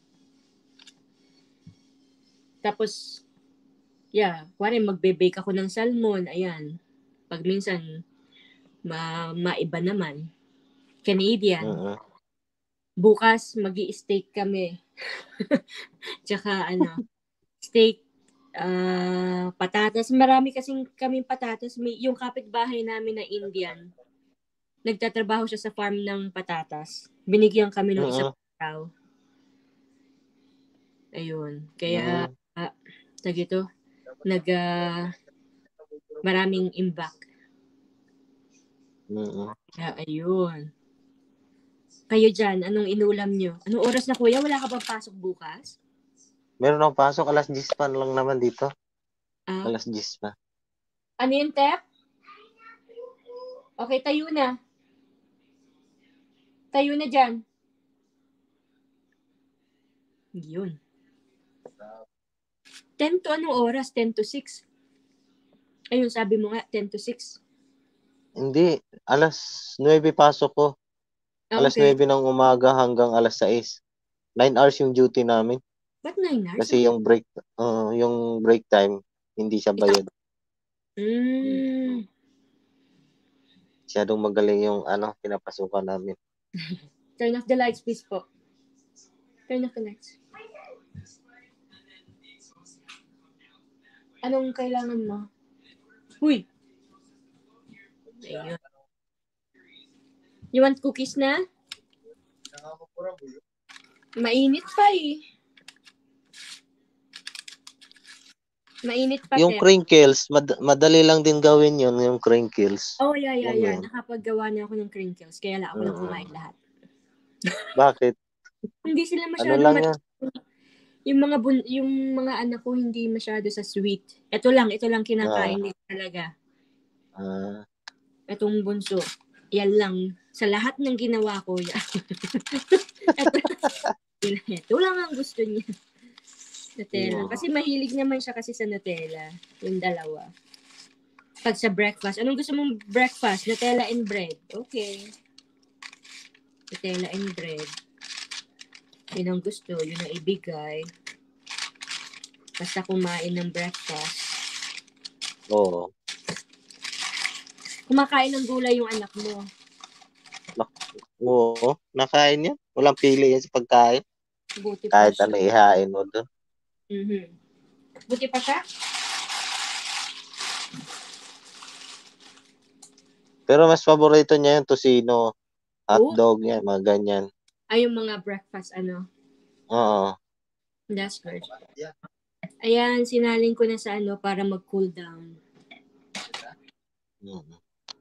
A: Tapos, yeah, kuwari magbe-bake ako ng salmon, ayan. Pag minsan, ma maiba naman. Canadian.
C: Mm-mm.
A: Bukas, magi-steak kami. Tsaka ano, steak, ah patatas. Marami kasing kaming patatas. May, yung kapitbahay namin na Indian, nagtatrabaho siya sa farm ng patatas. Binigyan kami ng isang
C: Mm-mm.
A: tao. Ayun. Kaya,
C: Mm.
A: ah, tag ito, nag, ah, maraming imbak.
C: Mm-mm.
A: Kaya, ayun. Kayo dyan, anong inulam nyo? Anong oras na kuya? Wala ka bang pasok bukas?
C: Meron akong pasok, alas diyes pa lang naman dito.
A: Ah,
C: Alas diyes pa.
A: ano yun, Tep? Okay, tayo na. Tayo na dyan. Yun. ten to anong oras? ten to six. Ayun, sabi mo nga, ten to six.
C: Hindi, alas nuwebe pasok ko.
A: Ah,
C: Alas
A: okay.
C: nuwebe ng umaga hanggang alas sais. Nine hours yung duty namin.
A: Ba't nine hours?
C: Kasi yung break, uh, yung break time, hindi siya bayad.
A: Mm.
C: Masyadong magaling yung ano, pinapasukan namin.
A: Turn off the lights, please po. Turn off the lights. Anong kailangan mo? Huy! Ayun. You want cookies na? Mainit pa eh. Mainit pa,
C: Yung
A: Tep.
C: crinkles, mad- madali lang din gawin yun, yung crinkles.
A: Oh, yeah, yeah,
C: Alam mo
A: yeah.
C: yun?
A: Nakapaggawa na ako ng crinkles. Kaya lang ako lang
C: Mm.
A: kumain lahat.
C: Bakit?
A: Hindi sila
C: Ano
A: masyado
C: lang
A: mat-
C: yan?
A: yung mga bun- yung mga anak ko hindi masyado sa sweet. Ito lang, ito lang
C: Ah,
A: kinakain nila talaga.
C: ah,
A: Itong bunso. Yan lang. Sa lahat ng ginawa ko, yan. ito, ito lang ang gusto niya. Nutella.
C: mm.
A: Kasi mahilig naman siya kasi sa Nutella. Yung dalawa. Pag sa breakfast. Anong gusto mong breakfast? Nutella and bread. Okay. Nutella and bread. Yun ang gusto. Yun ang ibigay. Basta kumain ng breakfast.
C: Oo.
A: Kumakain ng gulay yung anak mo.
C: Oo, nakain yan. Walang pili yan sa pagkain.
A: Buti pa
C: Kahit
A: siya.
C: ano ihain mo doon.
A: Mhm. Buti pa siya?
C: Pero mas paborito niya yung tosino,
A: Oh,
C: hotdog niya, mga ganyan.
A: ay yung mga breakfast, ano.
C: Oo.
A: That's good. Ayan, sinalin ko na sa ano para mag-cool down.
C: Mm.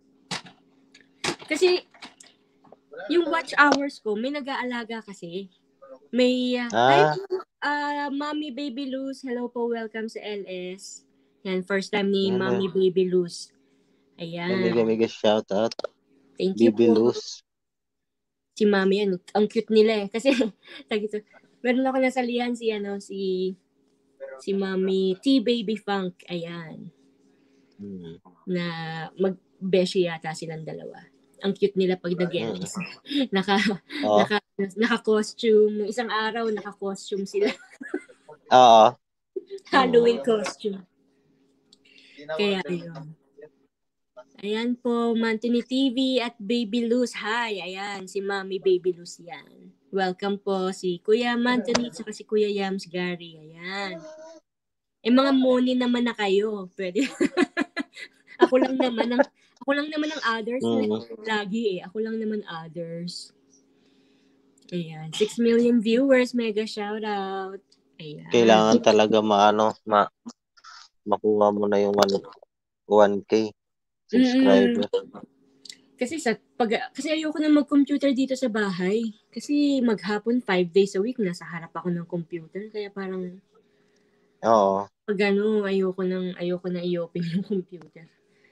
A: Kasi, yung watch hours ko, may nag-aalaga kasi. May, uh,
C: Ah,
A: hi po, uh, Mommy Baby Luz. Hello po, welcome sa L S. Yan, first time ni
C: yan na.
A: Mommy Baby Luz. Ayan.
C: Mega-mega shoutout.
A: Thank you
C: Bibi
A: po.
C: Luz.
A: Si Mami yan, ang cute nila eh. Kasi, tagito, meron ako nasalihan si, ano, si, si Mami T-Baby Funk. Ayan.
C: Mm.
A: Na mag-beshi yata silang dalawa. Ang cute nila pag nag-L S. naka,
C: Oo.
A: naka, naka-costume. Isang araw, naka-costume sila.
C: Oo.
A: Halloween costume. Kaya, ayun. Ayan po, Mantini T V at Baby Luz. Hi, ayan, si Mami Baby Luz yan. Welcome po si Kuya Mantini at si Kuya Yams Gary. Ayan. Eh, mga moni naman na kayo. Pwede. ako lang naman ang, ako lang naman ang others.
C: Mm.
A: Lagi eh. Ako lang naman others. Ayan. six million viewers. Mega shoutout. Ayan.
C: Kailangan talaga maano, ma makuha mo na yung one K subscriber.
A: Mm-mm. Kasi sa pag kasi ayoko na mag-computer dito sa bahay. Kasi maghapon five days a week nasa harap ako ng computer kaya parang
C: Oo.
A: pag ano, ayoko nang ayoko na i-open yung computer.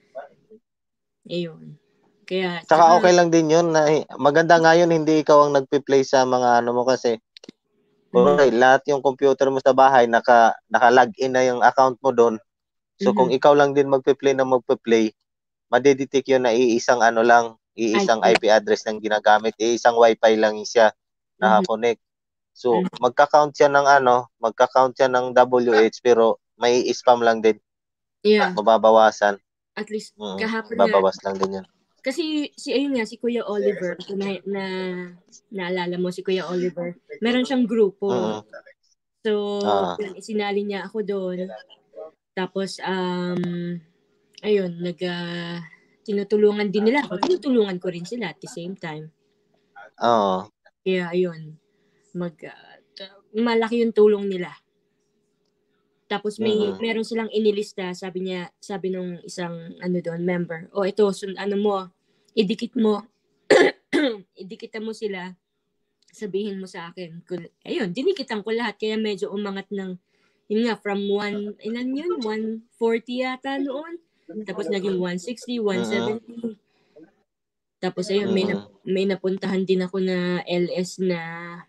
A: Ayun. Kaya
C: Saka
A: tsaka,
C: okay lang din yun. Na, maganda nga yun, hindi ikaw ang nagpi-play sa mga ano mo kasi
A: mm,
C: okay, lahat yung computer mo sa bahay, naka, naka-login na yung account mo doon. So, kung
A: Mhm.
C: ikaw lang din magpe-play na magpe-play, madidetect yun na iisang ano lang, iisang
A: I P.
C: I P address ng ginagamit, iisang wifi lang siya
A: Mhm.
C: nakakonect. So,
A: Mhm.
C: magka-count siya ng ano, magka-count siya ng W H pero may spam lang din,
A: Yeah,
C: mababawasan.
A: at least
C: Mm,
A: kahapon nga.
C: babawas lang din yun.
A: Kasi si ayun nga, si Kuya Oliver, kung na, na naalala mo si Kuya Oliver, meron siyang grupo.
C: Mm.
A: So,
C: Ah,
A: yun, isinali niya ako doon. Tapos, um, ayun, nag, ah, tinutulungan din nila ako. Tinutulungan ko rin sila at the same time.
C: oo.
A: Kaya, ayun, mag, ah, ta- malaki yung tulong nila. Tapos may
C: Mm.
A: meron silang inilista, sabi niya, sabi nung isang ano doon, member, "Oh, ito sun, ano mo, idikit mo, idikitan mo sila, sabihin mo sa akin." Kung, ayun, dinikitan ko lahat kaya medyo umangat ng yun nga from one, ilan yun? one forty yata noon. Tapos naging one sixty,
C: Mm.
A: one seventy. Tapos ayun, may na,
C: Mm.
A: may napuntahan din ako na L S na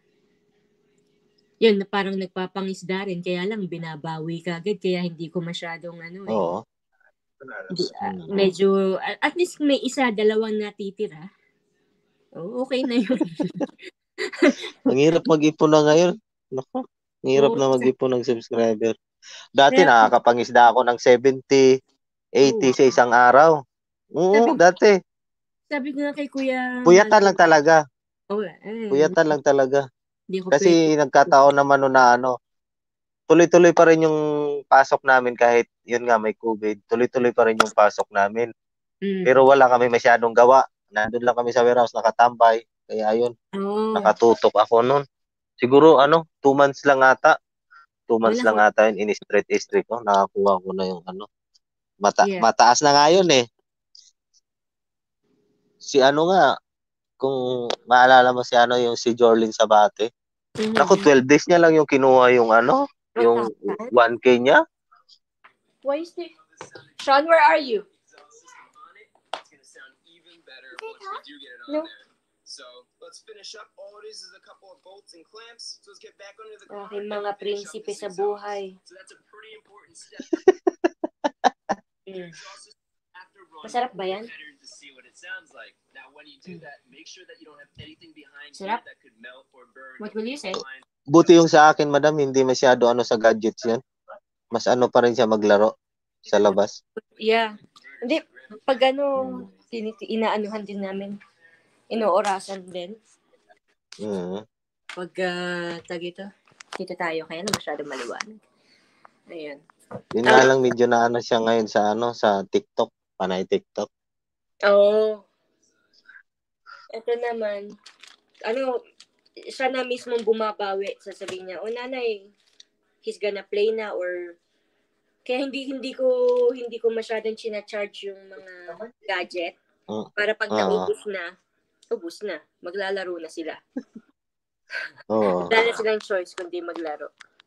A: yun, na parang nagpapangisda rin, kaya lang binabawi kagad, kaya hindi ko masyadong ano eh.
C: Oo.
A: Hindi, ah,
C: Mm.
A: medyo, ah, at least may isa, dalawang natitira. Oh, okay na yun.
C: Ang hirap mag-ipon na ngayon. Naku, ang hirap
A: Oo,
C: na mag-ipon ng subscriber. Dati
A: kaya,
C: nakakapangisda ako ng seventy,
A: oh,
C: eighty sa
A: wow.
C: isang araw. Oo,
A: Sabi,
C: dati.
A: sabi ko nga kay Kuya
C: Puyatan lang
A: Marco,
C: talaga.
A: oh, eh,
C: Puyatan lang talaga.
A: hindi ko pwede.
C: Kasi nagkataon naman nun na ano, tuloy-tuloy pa rin yung pasok namin kahit yun nga may COVID. Tuloy-tuloy pa rin yung pasok namin.
A: Mm.
C: Pero wala kami masyadong gawa. Nandun lang kami sa warehouse nakatambay. Kaya ayun,
A: Oh,
C: nakatutok ako nun. Siguro ano, two months lang ata. Two months
A: wala
C: lang
A: ko.
C: ata yun, in-straight-straight ko. Nakakuha ko na yung ano. Mata
A: Yeah.
C: mataas na nga yun eh. Si ano nga, kung maalala mo si ano, yung si Jorlin Sabate. Naku,
A: Mm-hmm.
C: twelve days niya lang yung kinuha yung ano, yung
A: one thousand?
C: one K niya.
A: Why is this? Sean, where are you?
D: It's gonna sound even better once we do get it on
A: No.
D: there. So let's finish up. All it is is a couple of bolts and clamps. So let's get back under the car.
A: Aking
D: and
A: mga
D: finish up
A: prinsipe
D: this
A: sa
D: exhaust.
A: buhay.
D: So that's a pretty important step.
A: Mm.
D: Exhaust system after run,
A: Masarap ba yan?
D: better to see what it sounds like. Now when you do that, make sure that you don't have anything behind
A: Sarap.
D: here that could melt or burn.
A: What will you say?
C: Buti yung sa akin, madam, hindi masyado ano sa gadgets yun. Mas ano pa rin siya maglaro sa labas.
A: Yeah. Hindi, pag ano, tiniti- inaanuhan din namin. Inoorasan din.
C: Mm.
A: Pag, uh, tag ito, dito tayo, kaya na masyadong maliwanag. Ayan.
C: Yun nga lang medyo na ano siya ngayon sa ano sa TikTok, panay TikTok.
A: Oo. Oh. Ito naman, ano, siya na mismo bumabawi. Sasabihin niya, oh nanay, he's gonna play na or kaya hindi hindi ko hindi ko masyadong china-charge yung mga gadget
C: Mm.
A: para pag
C: Oo.
A: naubos na, ubos na. Maglalaro na sila.
C: Oo.
A: Wala na silang choice kundi maglaro.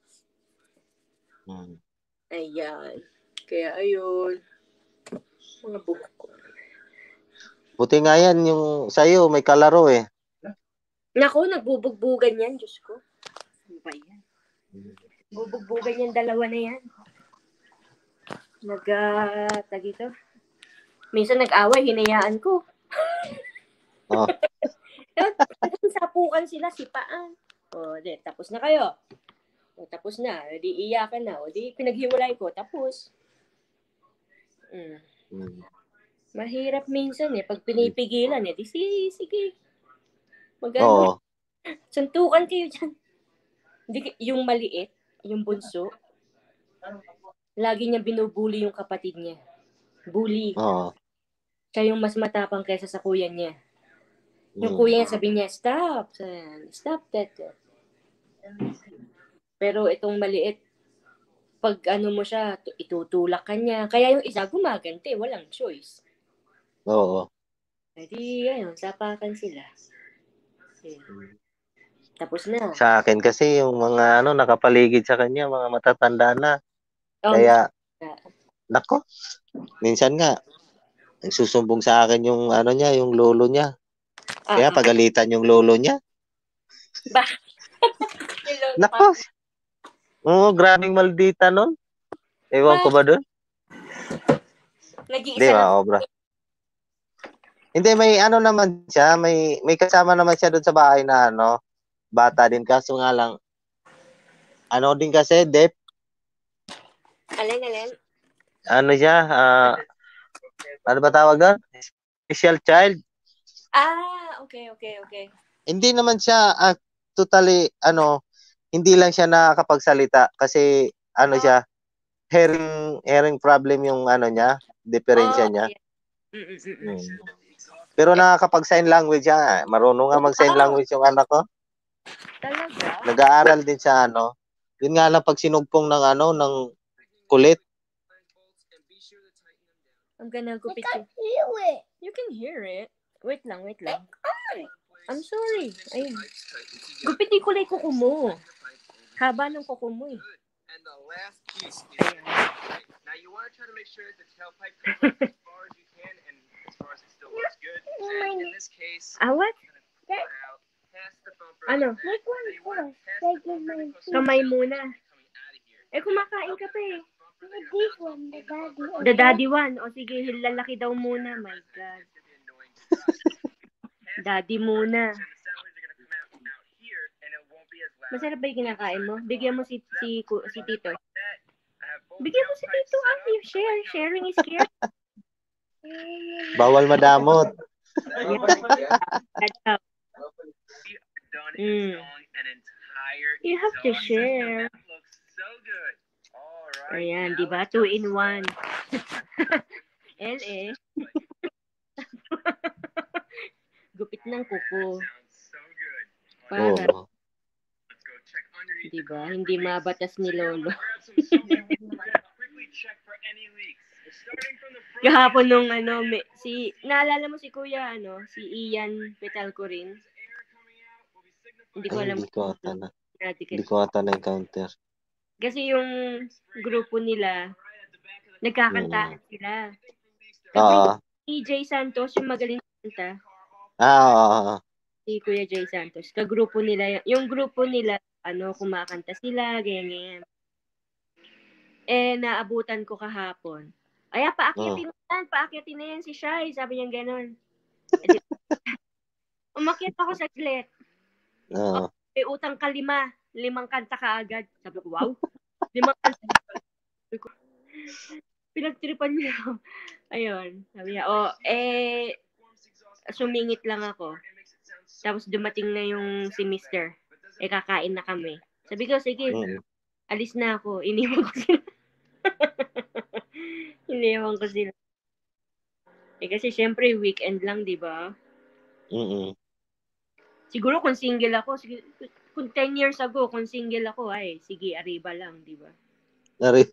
C: Mm.
A: Ayan. Kaya ayun. Mga buhok ko.
C: Buti nga yan yung sa'yo, may kalaro eh.
A: Naku, nagbubugbugan yan. Diyos ko. Ano ba yan? Bubugbugan yan, dalawa na yan. Nag, uh, tag ito. Minsan nag-away, hinayaan ko.
C: Oh.
A: Sapukan sila, sipaan. O, di, tapos na kayo. O, tapos na. Di iyakan na. O, di pinaghiwalay ko. Tapos. Mm.
C: Mm.
A: Mahirap minsan eh. Pag pinipigilan eh, di sige, sige. Magano.
C: Oo.
A: Suntukan kayo dyan. Di, yung maliit, yung bunso, lagi niya binubuli yung kapatid niya. Bully.
C: Oo.
A: Siya yung mas matapang kaysa sa kuya niya. Yung
C: Mm.
A: kuya niya sabi niya, stop. Stop that. Pero itong maliit, pag ano mo siya, itutulak ka niya. Kaya yung isa gumagante, walang choice.
C: Oo.
A: Hindi, ayun, tapakan sila. Ayun. Tapos na.
C: Sa akin kasi yung mga ano nakapaligid sa kanya, mga matatanda na.
A: Oh,
C: Kaya
A: na.
C: nako. Minsan nga nagsusumbong sa akin yung ano niya, yung lolo niya. Kaya
A: Ah,
C: pagalitan yung lolo niya.
A: ba?
C: Nako. Oo, grabing maldita nun. Ewan ko ba dun?
A: Nag-iisa
C: Di
A: lang.
C: ba, obra? Hindi, may ano naman siya, may may kasama naman siya doon sa bahay na ano, bata din kaso nga lang ano din kasi deaf,
A: Alin, alin?
C: ano siya, ah, ano ba tawag doon? Special child.
A: Ah, okay, okay, okay.
C: Hindi naman siya ah, totally ano, hindi lang siya nakakapagsalita kasi ano
A: Oh,
C: siya, hearing hearing problem yung ano niya,
A: oh,
C: diferensya niya.
A: yeah. Mm, mm, mm.
C: Hmm. Pero nakakapag-sign language siya. Marunong nga mag-sign
A: Wow,
C: language yung anak ko.
A: talaga?
C: Nag-aaral din siya ano. Yun nga lang pag sinugpong ng ano, ng kulit.
A: I'm gonna gupit you.
B: hear it.
A: You can hear it. Wait lang, wait lang. I'm sorry. Ayun. Gupitin ko lang yung kuko mo. Haba ng kuko mo eh.
D: And the last piece is right. Now you want to try to make sure that the tailpipe comes up as far as you can and as far as it still looks good. And in this case,
A: Ah, what?
D: kind of pull it out past the bumper.
A: Ano?
D: Like that. Now you want it past the bumper because
A: Kamay
D: the
A: muna.
D: tailpipe is coming out of here.
A: Eh, kumakain ka pa eh.
B: This one, the daddy.
A: The daddy one. O sige, lalaki daw muna. My God. Daddy muna. Masarap ba yung kinakain mo? Bigyan mo si si ku- si Tito. Bigyan mo si Tito. Ah, you share. Sharing is care.
C: Bawal madamot.
A: That's how.
D: Done
A: Mm.
D: installing an entire
A: You have to
D: exhaust
A: share.
D: system. That looks so good. All right.
A: Ayan,
D: now
A: di ba?
D: let's
A: Two
D: go
A: in
D: slow.
A: one. L eh. Gupit ng kuko.
D: Sounds so good.
A: Para,
C: Oo.
D: Let's go check underneath
A: di
D: the
A: ba?
D: car
A: Hindi
D: for leaks.
A: mabatas ni Lolo.
D: Grab some soap and quickly check for any leaks. Starting from the front.
A: Kahapon nung ano, may, si, naalala mo si Kuya, ano, si Ian Petalco rin. Hindi ko
C: Ay,
A: alam
C: hindi ko ata na.
A: dati
C: Hindi
A: kasi.
C: ko ata na-encounter.
A: Kasi yung grupo nila, nagkakantahan sila.
C: Oo.
A: Si Jay Santos, yung magaling kanta,
C: Ah, oo.
A: si Kuya Jay Santos, kagrupo nila, yung grupo nila, ano, kumakanta sila, ganyan. Eh, naabutan ko kahapon. Ay, paakyatin na yan, paakyatin na yan si Shai, sabi niya gano'n. Eh, umakyat ako saglit.
C: Oo.
A: May utang ka lima, limang kanta ka agad. Sabi ko, wow, limang kanta. Sabi ko, pinagtripan niya. Ayun, sabi niya, oh, eh, sumingit lang ako. Tapos dumating na yung si Mister. Eh, kakain na kami. Sabi ko, sige,
C: Mm.
A: alis na ako. Iniwan ko sila. Iniwan ko sila. Eh, kasi syempre, weekend lang, di ba?
C: Mm.
A: Siguro kung single ako, sige, kung ten years ago, kung single ako, ay, sige, arriba lang, di ba?
C: Nari.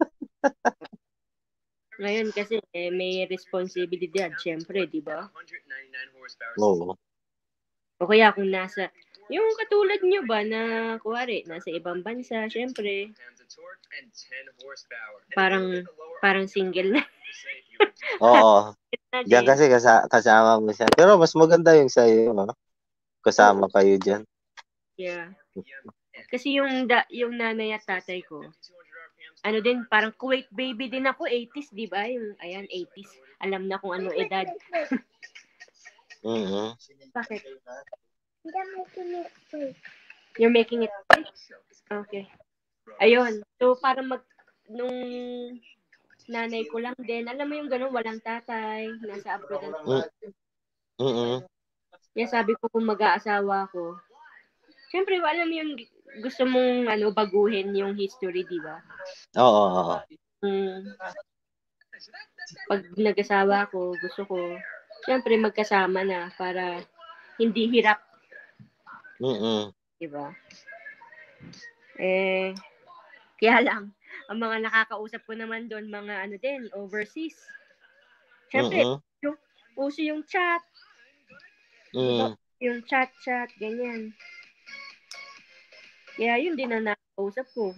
A: Ngayon kasi, eh, may responsibilidad, syempre, di ba?
D: one ninety-nine horsepower.
C: Oo.
A: O kaya kung nasa, yung katulad nyo ba na, kuwari, nasa ibang bansa, syempre,
D: Pounds of torque and ten horsepower. And
A: parang,
D: if you look at the lower
A: parang single na.
D: say if you were to-
C: Oo.
A: na
C: Diyan
A: din.
C: kasi kasa- kasama mo siya. Pero mas maganda yung sa'yo, no? Kasama kayo dyan.
A: Yeah. Kasi yung, da, yung nanay at tatay ko, ano din, parang Kuwait baby din ako, eighties, di ba? Yung, ayan, eighties. Alam na kung ano edad.
C: Mm.
A: Bakit?
B: They're making it free.
A: You're making it okay. Ayun. So, parang mag, nung nanay ko lang din, alam mo yung gano'n, walang tatay, nasa abroad.
C: Mm. Mm.
A: Kaya sabi ko kung mag-aasawa ako, syempre, alam mo yung gusto mong ano, baguhin yung history, di ba?
C: Oo, oo.
A: Hmm. Pag nag-asawa ako, gusto ko, syempre magkasama na para hindi hirap,
C: Mm.
A: di ba? Eh, kaya lang, ang mga nakakausap ko naman doon, mga ano din, overseas. Syempre,
C: Mm.
A: yung, uso yung chat,
C: Mm.
A: yung chat-chat, ganyan. Kaya yun din ang nakakausap ko.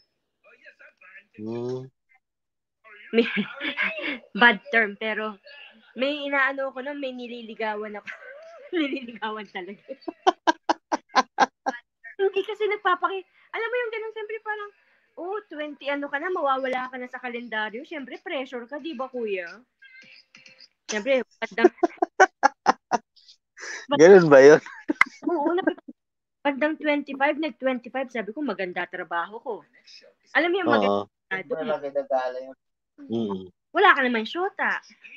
C: Mm.
A: May, bad term, pero may inaano ko na, may nililigawan ako. Nililigawan talaga. Hindi kasi nagpapaki... Alam mo yung ganun, siyempre parang oh, twenty ano ka na, mawawala ka na sa kalendaryo. Siyempre, pressure ka, di ba, kuya? Siyempre, bandang,
C: Ganun ba yun?
A: oo, bandang twenty-five, nag-twenty-five, sabi ko, maganda trabaho ko. Alam mo yung maganda,
C: Oo.
B: Hindi na kinagala yun.
C: Mm.
A: wala ka naman syota.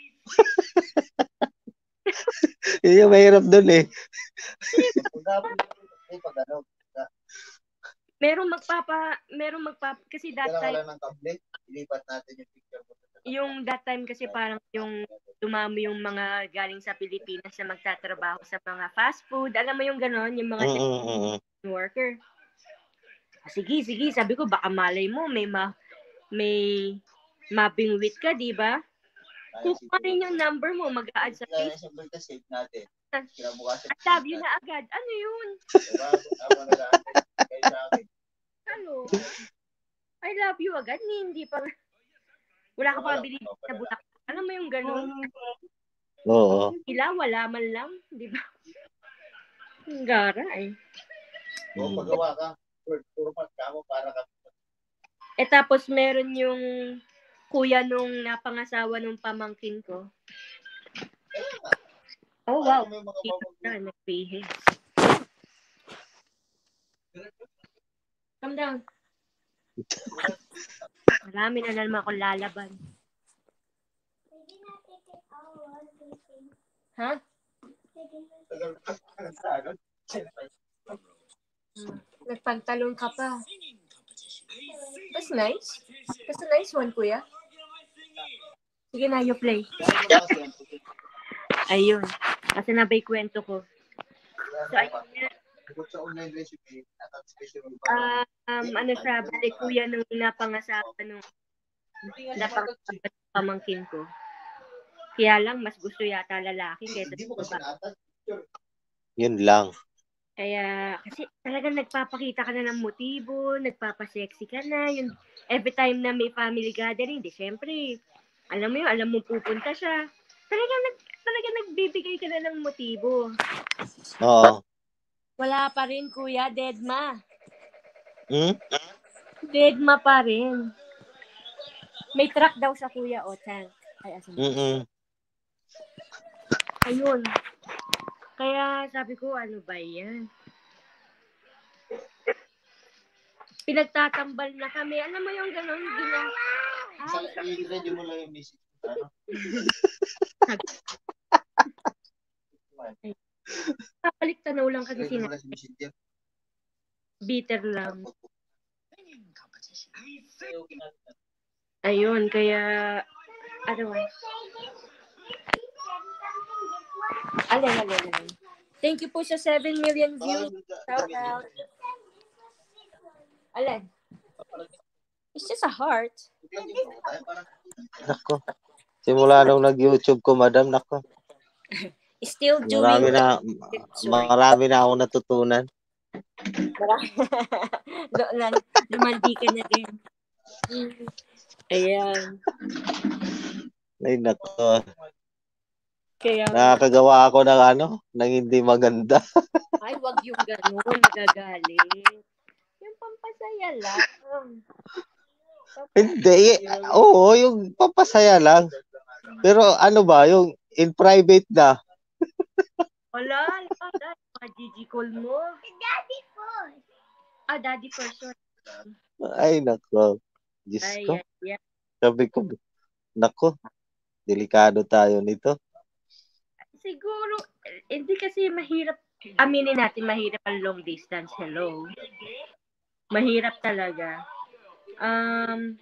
C: Yun yung mahirap dun eh.
B: Kung dapat, eh, pag ano,
A: Merong magpapa, merong magpapa, kasi that
B: kailangan
A: time,
B: lang ng kable, ilipat natin yung picture mo.
A: yung that time kasi parang yung dumami yung mga galing sa Pilipinas na magtatrabaho sa mga fast food. Alam mo yung ganon, yung mga
C: Mm-mm.
A: worker. Sige, sige, sabi ko, baka malay mo, may ma, may mabingwit ka, di ba? Kukuha rin yung number mo, mag-a-add sa
B: Kaya
A: Facebook.
B: siyempre save natin. Kinabukasan.
A: I love you na agad. Ano yun?
B: Ako na lang. Kaya sa akin.
A: Ano? I love you agad? Hindi pa. Wala ka pa bilhin sa bulak. Alam mo yung ganun?
C: Oo.
A: Ila, wala man lang. Di ba? Ang gara eh.
B: Kung pagawa ka, puro magkamo para ka.
A: Eh tapos meron yung kuya nung napangasawa nung pamangkin ko. Oh wow. Na, nagpihis. Calm down. Marami na naman akong lalaban. Ha? Nagpantalon ka pa. That's nice. That's a nice one, kuya. Sige na, you play. Ayun. Kasi nabay kwento ko. So, ayun.
B: Sa online recipe, at special
A: Uh, um, ano siya, balik kuya nung napangasawa nung napangasawa ng pamangkin ko. Kaya lang, mas gusto yata lalaki kaysa babae.
C: Yun lang.
A: Kaya, kasi talagang nagpapakita ka na ng motibo, nagpapasexy ka na, yun, every time na may family gathering, di syempre, alam mo yun, alam mo pupunta siya. Talagang, nag, talagang nagbibigay ka na ng motibo.
C: Oo.
A: Wala pa rin, kuya, deadma.
C: Hmm?
A: Deadma pa rin. May truck daw sa kuya, o, tank. Ay, asan?
C: Mm-mm.
A: Ayun. Kaya sabi ko, ano ba yan? Pinagtatambal na kami. Alam mo yung gano'n? Gina...
B: Sa i-ready mo lang yung message. Ano?
A: Kapalik tanaw lang kasi
B: Ready mo
A: sina.
B: lang si messenger.
A: Bitter lang. Ayun, kaya... Ano ba? Alin, alin, alin. Thank you po sa seven million views. Shout out. Alin? It's just a heart.
C: Nako. Simula nung nag-YouTube ko, madam, nako.
A: Still doing...
C: Marami na, marami na ako natutunan.
A: Lumandi ka na din. Ayan.
C: Ay, nako.
A: Kaya...
C: Nakakagawa ako ng ano, ng hindi maganda.
A: Ay, wag yung gano'n. Magagalit. Yung pampasaya lang.
C: Hindi. Oo, yung papasaya lang. Pero ano ba, yung in private na.
A: Wala, wala. Mga Gigi call mo. Daddy first. Ah, daddy first. Sorry.
C: Ay, nako. Diyos
A: Ay,
C: ko.
A: ay, ay.
C: Sabi ko, nako, delikado tayo nito.
A: Siguro, hindi kasi mahirap, aminin natin mahirap ang long distance. Hello. Mahirap talaga. Um,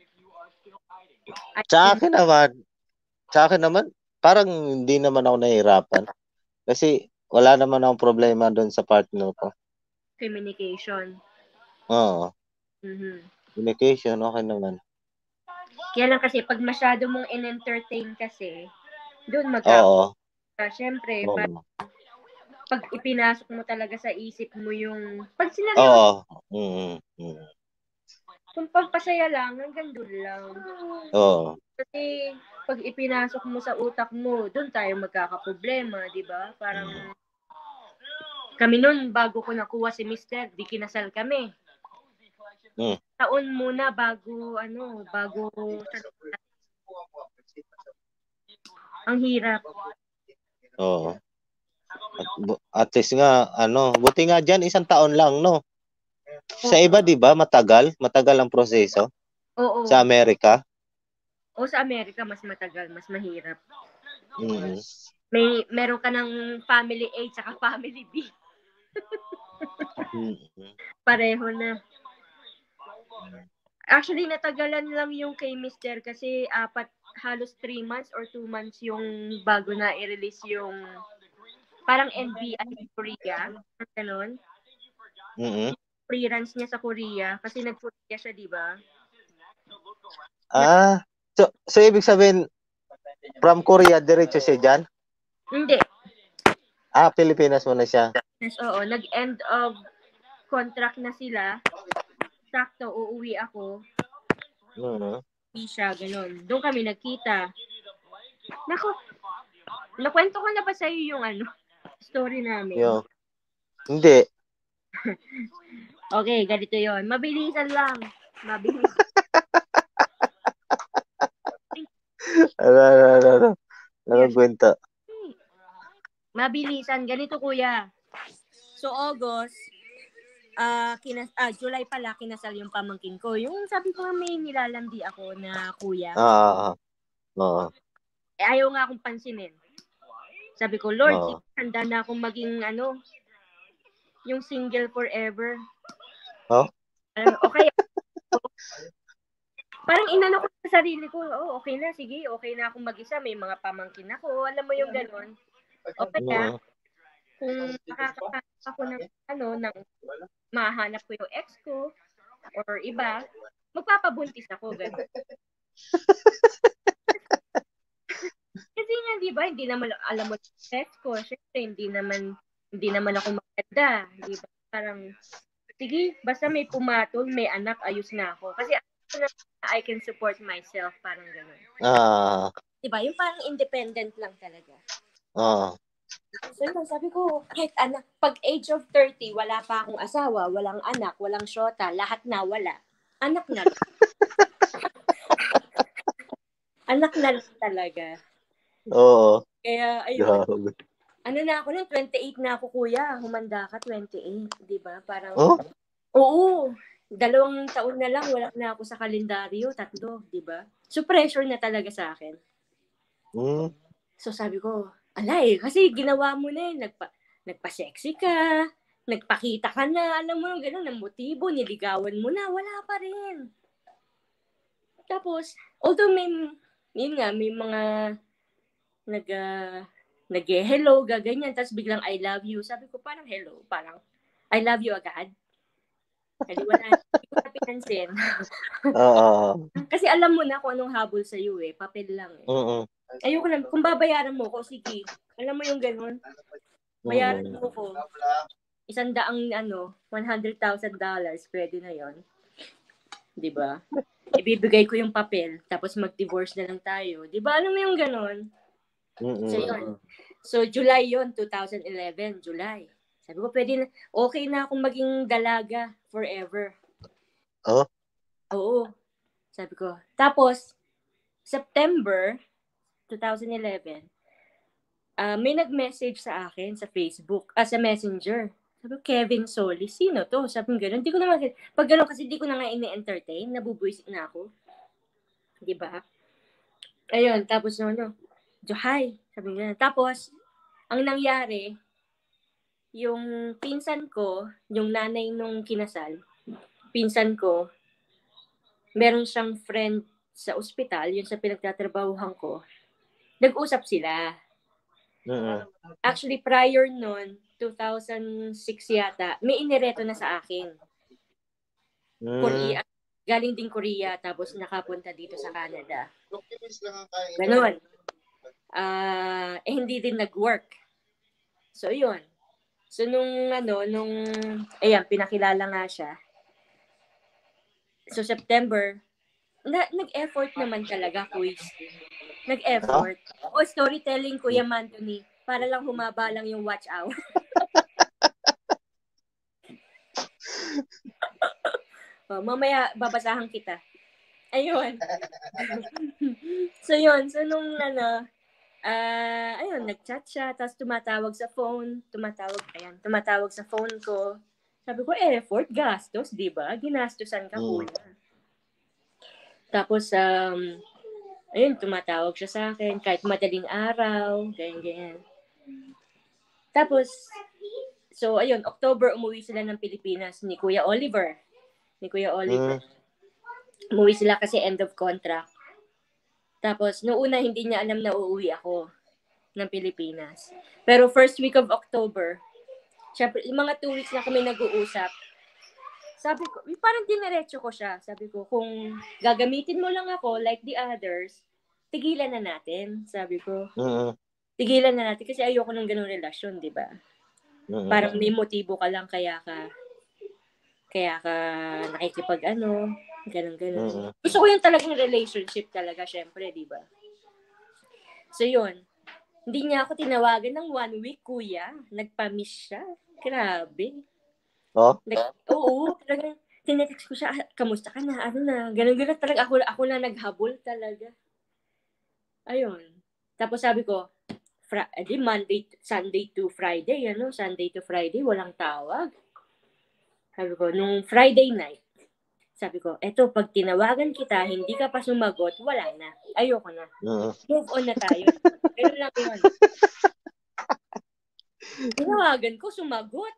C: Sa akin naman, sa akin naman, parang hindi naman ako nahihirapan. Kasi wala naman akong problema doon sa partner ko.
A: Communication.
C: Oo.
A: Mm-hmm.
C: Communication, okay naman.
A: Kaya lang kasi, pag masyado mong in-entertain kasi, doon mag-
C: Oo.
A: Uh, Siyempre,
C: Oo.
A: pag, pag ipinasok mo talaga sa isip mo yung... Pag sinabi
C: Oo. Mm, mm.
A: kung pampasaya lang, hanggang doon lang.
C: Oo.
A: Kasi pag ipinasok mo sa utak mo, doon tayo magkakaproblema, di ba? Parang
C: Mm.
A: kami noon, bago ko nakuha si Mister, di kinasal kami.
C: Hmm.
A: taon muna bago, ano, bago, ang hirap.
C: Oo. At, bu- at least nga, ano, buti nga dyan, isang taon lang, no? Sa iba, di ba, matagal? Matagal ang proseso.
A: Oo.
C: Sa Amerika.
A: O sa Amerika, mas matagal, mas mahirap.
C: Mm.
A: May, meron ka ng family A tsaka family B.
C: Mm.
A: Pareho na. Actually, natagalan lang yung kay Mister kasi apat, halos three months or two months yung bago na i-release yung parang N B I Korea. Ganon.
C: Mm.
A: Freelance niya sa Korea kasi nag-Korea siya, di ba?
C: Ah, so, so ibig sabihin, from Korea, diretso siya dyan?
A: Hindi.
C: Ah, Pilipinas muna siya.
A: Yes, oo. Nag-end of contract na sila. Sakto, uuwi ako.
C: Mm.
A: Hindi siya, ganun. Doon kami nagkita. Nako, nakwento ko na ba sa'yo yung ano, story namin?
C: Yo. Hindi.
A: Okay, ganito yon. Mabilisan lang. Mabilis.
C: Ano, ano, ano, ano. Anong kwento?
A: Mabilisan. Ganito, kuya. So, August, ah kinas ah, July pala, kinasal yung pamangkin ko. Yung sabi ko nga may nilalandi ako na kuya.
C: Ah, ah, ah. Oo.
A: Eh, ayaw nga akong pansinin. Sabi ko, Lord,
C: Oo.
A: sige, handa na akong maging, ano, yung single forever.
C: Oh?
A: Uh, okay. Parang inano ko sa sarili ko, oh, okay na, sige, okay na akong mag-isa. May mga pamangkin ako. Alam mo yung gano'n. O kaya,
C: Oo.
A: kung makakahanap ako ng, ano, ng mahanap ko yung ex ko or iba, magpapabuntis ako, gano'n. Kasi nga, di ba, hindi naman, alam mo, ex ko, syempre, hindi naman, hindi naman ako maganda. Di ba? Parang, sige, basta may pumatol, may anak, ayos na ako. Kasi, I can support myself, parang gano'n.
C: Ah.
A: Di ba? Yung parang independent lang talaga.
C: Oo.
A: So, yun, sabi ko, kahit anak, pag age of thirty, wala pa akong asawa, walang anak, walang syota, lahat na wala. Anak na lang. Anak na lang talaga.
C: Oo.
A: Kaya, ayun.
C: Grabe.
A: Ano na ako nun, twenty-eight na ako, kuya. Humanda ka, twenty-eight. Di ba? Parang,
C: Oh?
A: oo. Dalawang taon na lang, wala na ako sa kalendaryo. Tatlo, di ba? So, pressure na talaga sa akin.
C: Mm.
A: So, sabi ko, alay, kasi ginawa mo na eh. Nagpa, nagpa-sexy ka, nagpakita ka na, alam mo, gano'n, ng motibo, niligawan mo na, wala pa rin. Tapos, although may, yun nga, may mga nag, uh, nag-hello, gaganyan, tapos biglang I love you. Sabi ko, parang hello, parang I love you agad. Kasi wala, hindi ko na pinansin.
C: Oo.
A: Kasi alam mo na kung anong habol sa'yo eh, papel lang eh.
C: Oo.
A: Ayoko lang, kung babayaran mo ko, sige. Alam mo yung ganun? Bayaran mo ko. Isang daang, ano, one hundred thousand dollars, pwede na yon, di ba? Ibibigay ko yung papel, tapos mag-divorce na lang tayo. Di ba? Alam mo yung ganun?
C: Mm-mm.
A: So, yun. So, July yon, twenty eleven, July. Sabi ko, pwede na, okay na akong maging dalaga forever.
C: Oh?
A: Oo. Sabi ko. Tapos, September twenty eleven, uh, may nag-message sa akin sa Facebook, ah, sa Messenger. Sabi ko, Kevin Solis, sino to? Sabi ko, gano'n. Hindi ko naman, pag gano'n kasi di ko na nga ini-entertain, nabubuisit na ako. Diba? Ayun, tapos no, no. Hi, sabi ko, tapos, ang nangyari, yung pinsan ko, yung nanay nung kinasal, pinsan ko, meron siyang friend sa ospital, yun sa pinagtatrabahuhan ko, nag-usap sila.
C: Mm-mm.
A: Actually, prior nun, two thousand six yata, may inireto na sa akin.
C: Mm.
A: Korea. Galing din Korea, tapos nakapunta dito sa Canada. Ganon. Uh, eh, hindi din nag-work. So, yun. So, nung, ano, nung, ayan, pinakilala nga siya. So, September, na, nag-effort naman talaga, quiz. Nag-effort. Huh? O, storytelling, Kuya Manthony, para lang humaba lang yung watch hour. Oh, mamaya babasahan kita. Ayun. So, yun. So, nung ano, ah, ayun, nag-chat siya, tapos tumatawag sa phone, tumatawag, ayan, tumatawag sa phone ko. Sabi ko, effort, gastos, di ba? Ginastosan ka,
C: Mm.
A: kuya. Tapos, um, ayun, tumatawag siya sa akin, kahit madaling araw, ganyan, ganyan. Tapos, so, ayun, October, umuwi sila ng Pilipinas ni Kuya Oliver. Ni Kuya Oliver.
C: Mm.
A: Umuwi sila kasi end of contract. Tapos, noong una, hindi niya alam na uuwi ako ng Pilipinas. Pero first week of October, syempre, yung mga two weeks na kami nag-uusap, sabi ko, yung parang diniretso ko siya. Sabi ko, kung gagamitin mo lang ako like the others, tigilan na natin. Sabi ko,
C: Mm.
A: tigilan na natin kasi ayoko ng ganung relasyon, di ba?
C: Mm.
A: Parang may motibo ka lang kaya ka kaya ka nakikipag ano, ganun ganun.
C: Mm.
A: Gusto ko yung talagang relationship talaga, syempre, di ba? So yun, hindi niya ako tinawagan ng one week, kuya. Nagpa-miss siya. Grabe.
C: Oh?
A: Nag- Oo, talagang tinetext ko siya, "Ah, kamusta ka na? Ano na?" Ganun ganun talaga. Ako, ako na naghabol talaga. Ayun. Tapos sabi ko, Fra- edi Monday, Sunday to Friday, ano? Sunday to Friday, walang tawag. Sabi ko, nung Friday night, sabi ko, eto, pag tinawagan kita, hindi ka pa sumagot, wala na. Ayoko na.
C: Mm.
A: Move on na tayo. Ganun lang yun. Tinawagan ko, sumagot.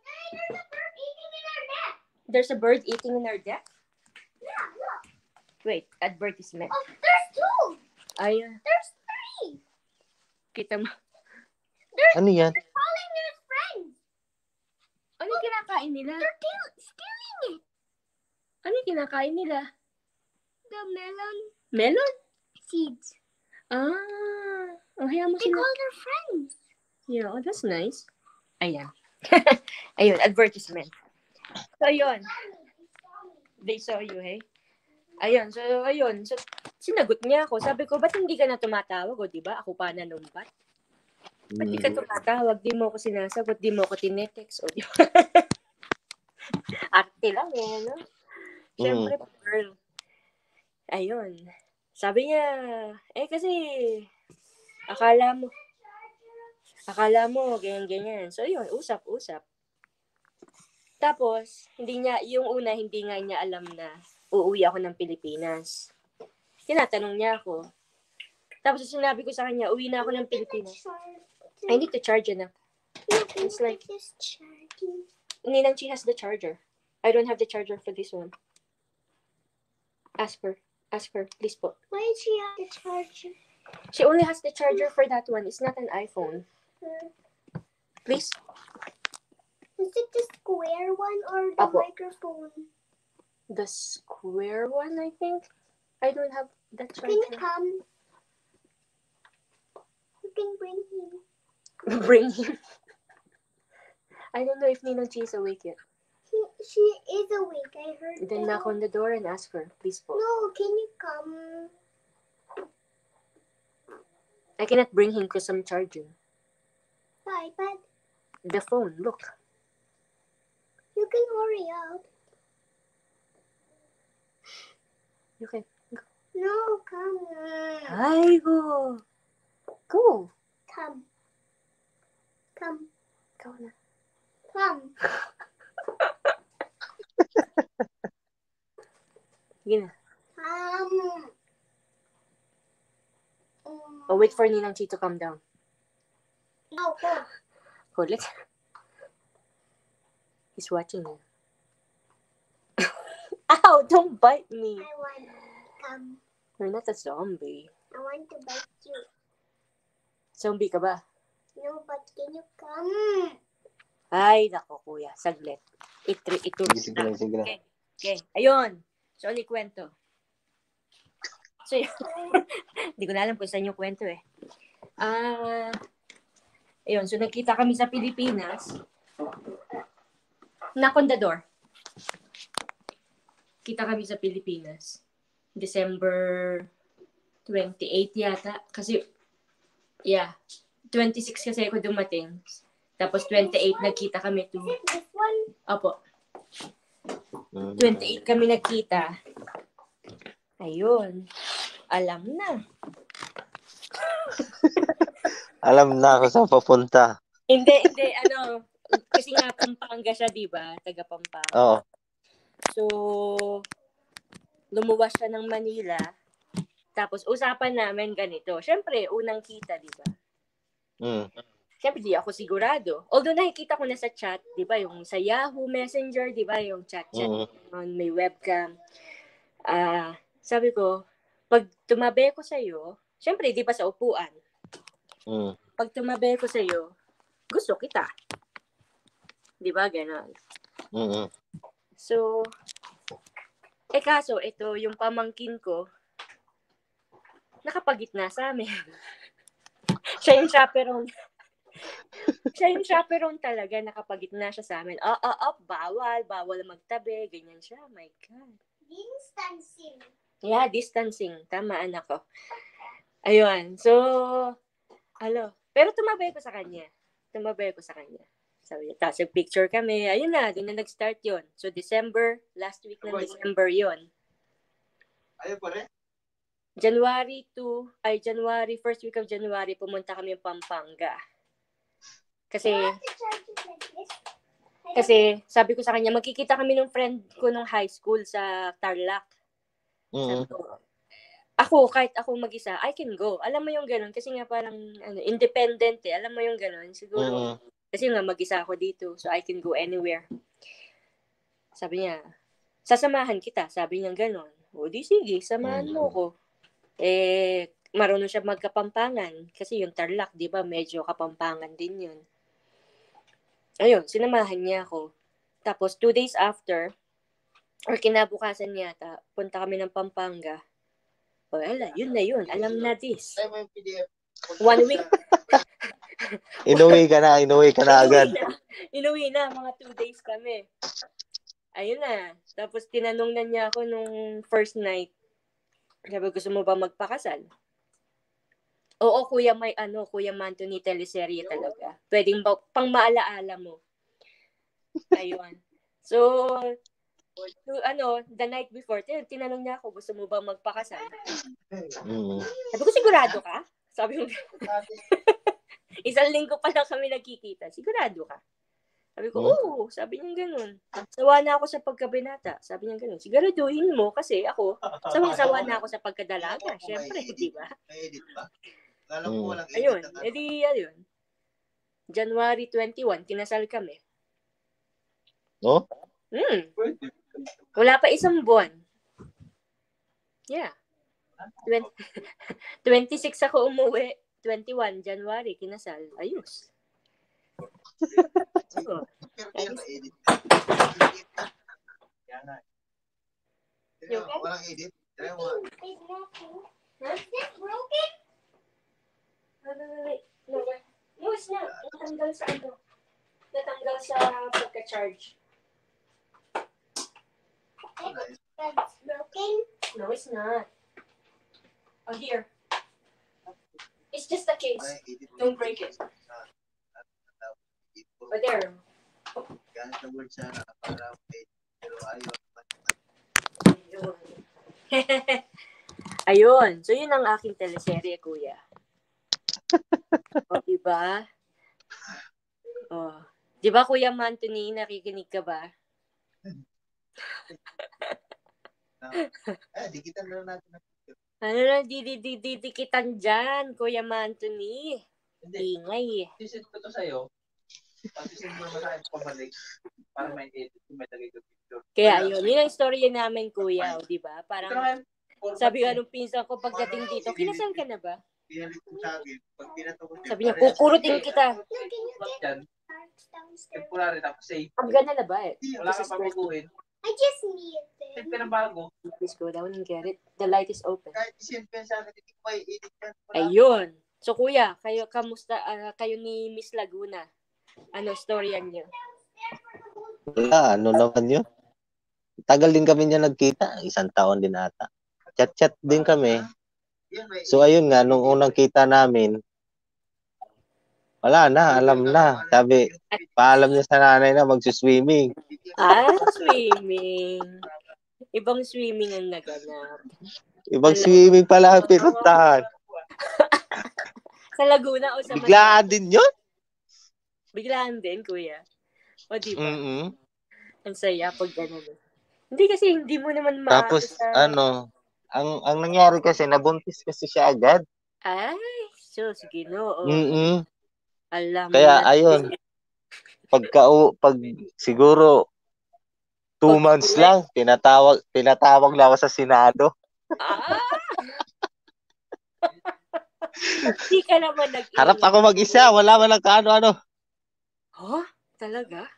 A: There's a bird eating in our deck? Wait, advertisement.
B: Oh, there's two.
A: Ayun.
B: There's three.
A: Kita mo.
C: Ano yan?
B: They're calling their friends.
A: Ano yung kinakain nila?
B: They're steal- stealing it.
A: Ano yung kinakain nila?
B: The melon
A: Melon?
B: seeds.
A: Ah. Oh, hayaan mo
B: They
A: sila.
B: call their friends.
A: Yeah, oh, that's nice. Ayan. Ayun, advertisement. So, ayun. They saw you, hey? Ayun, so, ayun. So, sinagot niya ako. Sabi ko, ba't hindi ka na tumatawag? O, diba? Ako pa nanumpat. Ba't di ka
C: Mm.
A: tumatawag? Di mo ako sinasagot. Di mo ako tinetext. O, diba? Arte lang, eh, no? Siyempre, girl. Ayun. Sabi niya, eh, kasi, akala mo, akala mo, ganyan-ganyan. So, yun, usap-usap. Tapos, hindi niya, yung una, hindi nga niya alam na uuwi ako ng Pilipinas. Tinatanong niya ako. Tapos, sinabi ko sa kanya, uwi na ako ng Pilipinas. I need to charge it na. It's like,
B: This charging.
A: Ninang, she has the charger. I don't have the charger for this one. Ask her. Ask her, please po.
B: Why did she have the charger?
A: She only has the charger for that one. It's not an iPhone. Please.
B: Is it the square one or the
A: Apo.
B: microphone?
A: The square one, I think. I don't have that
B: Can you
A: charger.
B: come? You can bring him.
A: Bring him. I don't know if Ninang Chi is awake yet.
B: She, she is awake. I heard.
A: Then
B: the-
A: knock on the door and ask her, please po.
B: No, can you come?
A: I cannot bring him because I'm charging.
B: The iPad.
A: The phone, look.
B: You can hurry up.
A: You can.
B: No, come.
A: Hi, go. Go.
B: Come. Come.
A: Go na.
B: Come.
A: Sige na.
B: Um.
A: Oh, wait for Ninang Chi to come down.
B: No, go.
A: Hold it. He's watching you. Ow, don't bite me.
B: I want. Come.
A: You're not a zombie.
B: I want to bite you.
A: Zombie ka ba?
B: No, but can you come?
A: Ay, nako kuya. Saglit. Itri, ito.
C: Sige, sige lang, sige lang.
A: Okay. Okay. Ayun. So, ano yung kwento? So, yun. Hindi ko na alam kung saan yung kwento eh. Ah, ayun. So, nagkita kami sa Pilipinas. Knock on the door. Kita kami sa Pilipinas. December twenty-eight yata. Kasi, yeah. twenty-six kasi ako dumating. Tapos twenty-eight nagkita kami to.
B: Is it this one?
A: Opo.
C: Mm.
A: twenty-eight kami nagkita. Ayun. Alam na.
C: Alam na ako saan papunta.
A: Hindi, hindi. Ano, kasi nga Pampanga siya, di ba? Taga Pampanga.
C: Oo.
A: So, lumuwas siya ng Manila. Tapos, usapan namin ganito. Siyempre, unang kita, di ba?
C: Mm.
A: Siyempre, di ako sigurado. Although, nakikita ko na sa chat, di ba? Yung sa Yahoo Messenger, di ba? Yung chat-chat.
C: Mm.
A: May webcam. Ah, sabi ko, pag tumabi ko sa'yo, siyempre, di ba sa upuan?
C: Mm.
A: Pag tumabi ko sa'yo, gusto kita. Di ba? Ganon.
C: Mm.
A: So, eh kaso, ito, yung pamangkin ko, nakapagitna sa amin. Siya yung chaperone. Siya yung chaperone talaga, nakapagitna siya sa amin. Oh, oh, oh, bawal, bawal magtabi, ganyan siya. Oh my God.
B: Distancing.
A: Yeah, distancing. Tama, anak ko. Ayun. So, alo. Pero tumabay ko sa kanya. Tumabay ko sa kanya. Sabi niya, tapos picture kami. Ayun na, doon na nag-start yun. So, December, last week ng December yun.
B: Ayun pa rin?
A: January two, ay January, first week of January, pumunta kami ng Pampanga. Kasi, kasi sabi ko sa kanya, magkikita kami ng friend ko nung high school sa Tarlac. Sabi
C: Mm.
A: ko, ako, kahit ako mag-isa, I can go. Alam mo yung ganun, kasi nga parang ano, independent eh. Alam mo yung ganun, siguro,
C: Mm.
A: kasi nga mag-isa ako dito, so I can go anywhere. Sabi niya, sasamahan kita. Sabi niya ganun. O di sige, samahan mo ko. Eh, marunong siya magkapampangan. Kasi yung Tarlac, di ba, medyo kapampangan din yun. Ayun, sinamahan niya ako. Tapos, two days after, or kinabukasan yata, punta kami ng Pampanga. O, ala, yun na yun. Alam na this.
B: Tayo mo yung P D F.
A: One week.
C: Inuwi ka na, inuwi ka na agad.
A: Inuwi na. Inuwi na, mga two days kami. Ayun na. Tapos, tinanong na niya ako nung first night. Sabi, gusto mo ba magpakasal? Oo, kuya, may ano, Kuya Manton teleserye talaga. Pwedeng ba, pang maalaala mo. Ayun. So, to, ano, the night before, tin- tinanong niya ako, gusto mo ba magpakasal?
C: Mm.
A: Sabi ko, sigurado ka? Sabi mo, isang linggo pa lang kami nagkikita. Sigurado ka? Sabi ko, oo. Sabi niya ganun. Sawa na ako sa pagkabinata. Sabi niya ganun. Siguraduhin mo kasi ako, sawang-sawa na ako sa pagkadalaga. Siyempre, di ba?
B: May edit ba? Alam ko walang edit.
A: Ayun.
B: na-
A: Edi, ayun. January twenty-one, kinasal kami.
C: No?
A: Hmm. Wala pa isang buwan. Yeah. twenty twenty-six ako umuwi. twenty-one, January, kinasal. Ayos. Oo.
B: Pero kaya ma-edit. Yan na.
A: You okay?
B: Walang edit. Try mo.
A: Huh?
B: broken?
A: Wait, wait, wait. No, wait. No, it's not. Natanggal sa ano. Natanggal sa pagka-charge.
B: That's broken?
A: No, it's not. Oh, here. It's just a case. Don't break it. But there.
B: Gamit na word sana para may pero ayaw.
A: Ayun. Ayun. So, yun ang aking teleserye, kuya. O, diba? O. Diba, Kuya Mantoni, nakikinig ka ba?
B: Eh, dikitan na natin.
A: Ano na, di, di, di, di, dikitan dyan, Kuya Mantoni.
B: Hindi.
A: Ingay.
B: Sisend ko to sa'yo. Pati send mo sa akin pabalik para may edit. May tagay ko picture.
A: Kaya yun, yun ang storya namin, kuya, o, diba?
B: Ito
A: Parang,
B: naman.
A: sabi nga nung pinsan ko pagdating dito, kinasal ka na ba?
B: Pinalit ko sa akin. Pag pinato ko
A: Sabi niya, kukurutin kita.
B: Yan. Temporary tapos safe.
A: Ang ganda na ba eh?
B: Wala kang papaguhin.
E: I just need
B: Send
E: them.
B: ka ng bago.
A: Please go down and get it. The light is open.
B: Kahit isend pa sa akin, hindi ko may edit yan. Wala.
A: Ayun. So kuya, kayo kamusta ah, kayo ni Miss Laguna? Ano storya niyo?
C: Wala, ano naman yun? Tagal din kami niya nagkita. Isang taon din ata. Chat-chat din kami.
B: Yan, may
C: So ayun nga, nung unang kita namin, wala na, alam na. Sabi, paalam niya sa nanay na magsiswimming.
A: Ah, swimming. Ibang swimming ang naganap.
C: Ibang
A: Alam-
C: swimming pala ang pinuntahan.
A: Sa Laguna o sa
C: Biglaan
A: Masbate?
C: din yun.
A: Biglaan din, kuya. O, di ba?
C: Mm-mm.
A: Ang saya pag gano'n. Hindi kasi hindi mo naman maano
C: Tapos,
A: sa...
C: ano, ang ang nangyari kasi, nabuntis kasi siya agad.
A: Ay, so, sige, no. Oh.
C: Mm-mm.
A: Alam mo
C: Kaya,
A: na.
C: ayun, pagka, pag, siguro, two
A: Pag
C: months
A: uwi.
C: lang, pinatawag, pinatawag lang ako sa Senado.
A: Ah! Hindi ka naman nag-ingat.
C: Harap ako mag-isa, wala man lang kaano-ano.
A: Huh? Talaga?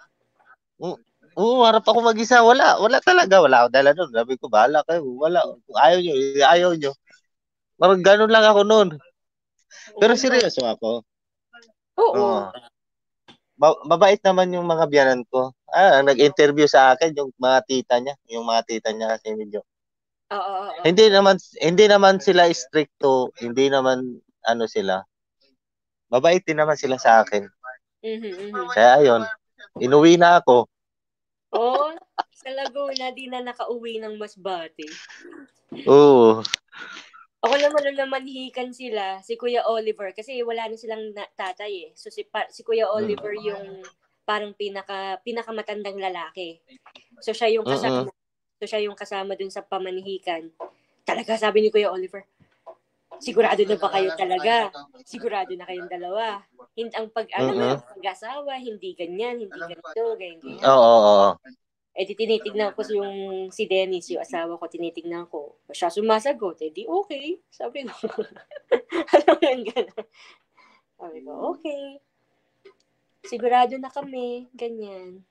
C: Oo, harap ako mag-isa, wala, wala talaga, wala ako dala nun. Sabi ko, bahala kayo, wala. Kung ayaw nyo, ayaw nyo. Parang ganun lang ako nun. Pero
A: Oo,
C: seryoso ako.
A: Oo.
C: Oo. Ba- mabait naman yung mga biyanan ko. Ah, nag-interview sa akin yung mga tita niya, yung mga tita niya kasi medyo.
A: Oo, oo, oo.
C: Hindi naman hindi naman sila stricto, hindi naman ano sila. Mabait din naman sila sa akin.
A: Mhm, mhm.
C: Kaya ayun, inuwi na ako.
A: Oh, sa Laguna, di na nakauwi ng Masbate.
C: Oo.
A: Ako naman nung namanhikan sila, si Kuya Oliver, kasi wala na silang na- tatay eh. So si, pa- si Kuya Oliver yung parang pinaka pinakamatandang lalaki. So siya yung kasama. So siya yung kasama dun sa pamanhikan. Talaga sabi ni Kuya Oliver, sigurado na ba kayo talaga? Sigurado na kayong dalawa. Hindi ang pag ano
C: Mm-mm.
A: mo, pag-asawa, hindi ganyan, hindi ganito, ganyan, ganyan.
C: Oo, oo, oo.
A: Eh di tinitignan ko yung si Dennis, yung asawa ko, tinitignan ko. Siya sumasagot, eh di okay. Sabi ko, alam mo yung gano'n. Sabi ko, okay. Sigurado na kami, ganyan.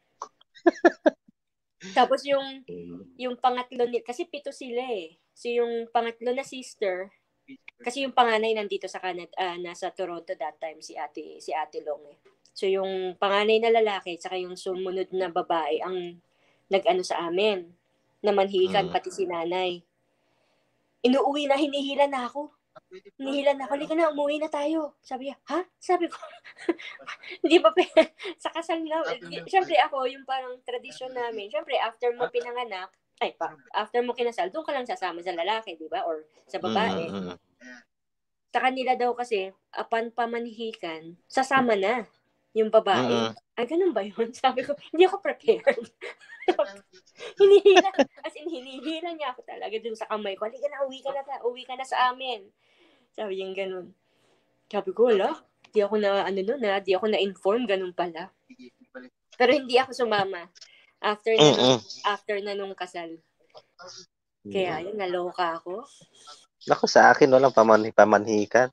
A: Tapos yung yung pangatlo ni kasi pito sila eh. So yung pangatlo na sister, kasi yung panganay nandito sa Canada, ah, nasa Toronto that time si Ate si Ate Long eh. So yung panganay na lalaki saka yung sumunod na babae ang nag-ano sa amin. Namanhikan
C: Mm.
A: pati si nanay. Inuuwi na, hinihila na ako. Hinihila na ako, halika na, umuwi na tayo. Sabi niya, ha? Sabi ko, hindi ba, pe- sa kasal na, syempre ako, yung parang tradisyon namin, syempre after mo pinanganak, ay, pa, after mo kinasal, doon ka lang sasama sa lalaki, di ba? Or sa babae.
C: Mm-mm.
A: Sa kanila daw kasi, upon pamanhikan, sasama na yung babae.
C: Mm-mm.
A: Ay, ganun ba yun? Sabi ko, hindi ako prepared. hinihila, as in, hinihila niya ako talaga dun sa kamay ko. Halika na, uwi ka na, ta, uwi ka na sa amin. Sabi niya ganun. Sabi ko, wala. Di ako na, ano nun na, di ako na-inform, ganun pala. Pero hindi ako sumama. After na, nung,
C: Mm-mm.
A: after na nung kasal. Kaya, yun, naloka ako.
C: Naku, sa akin walang pamanhi pamanhikan.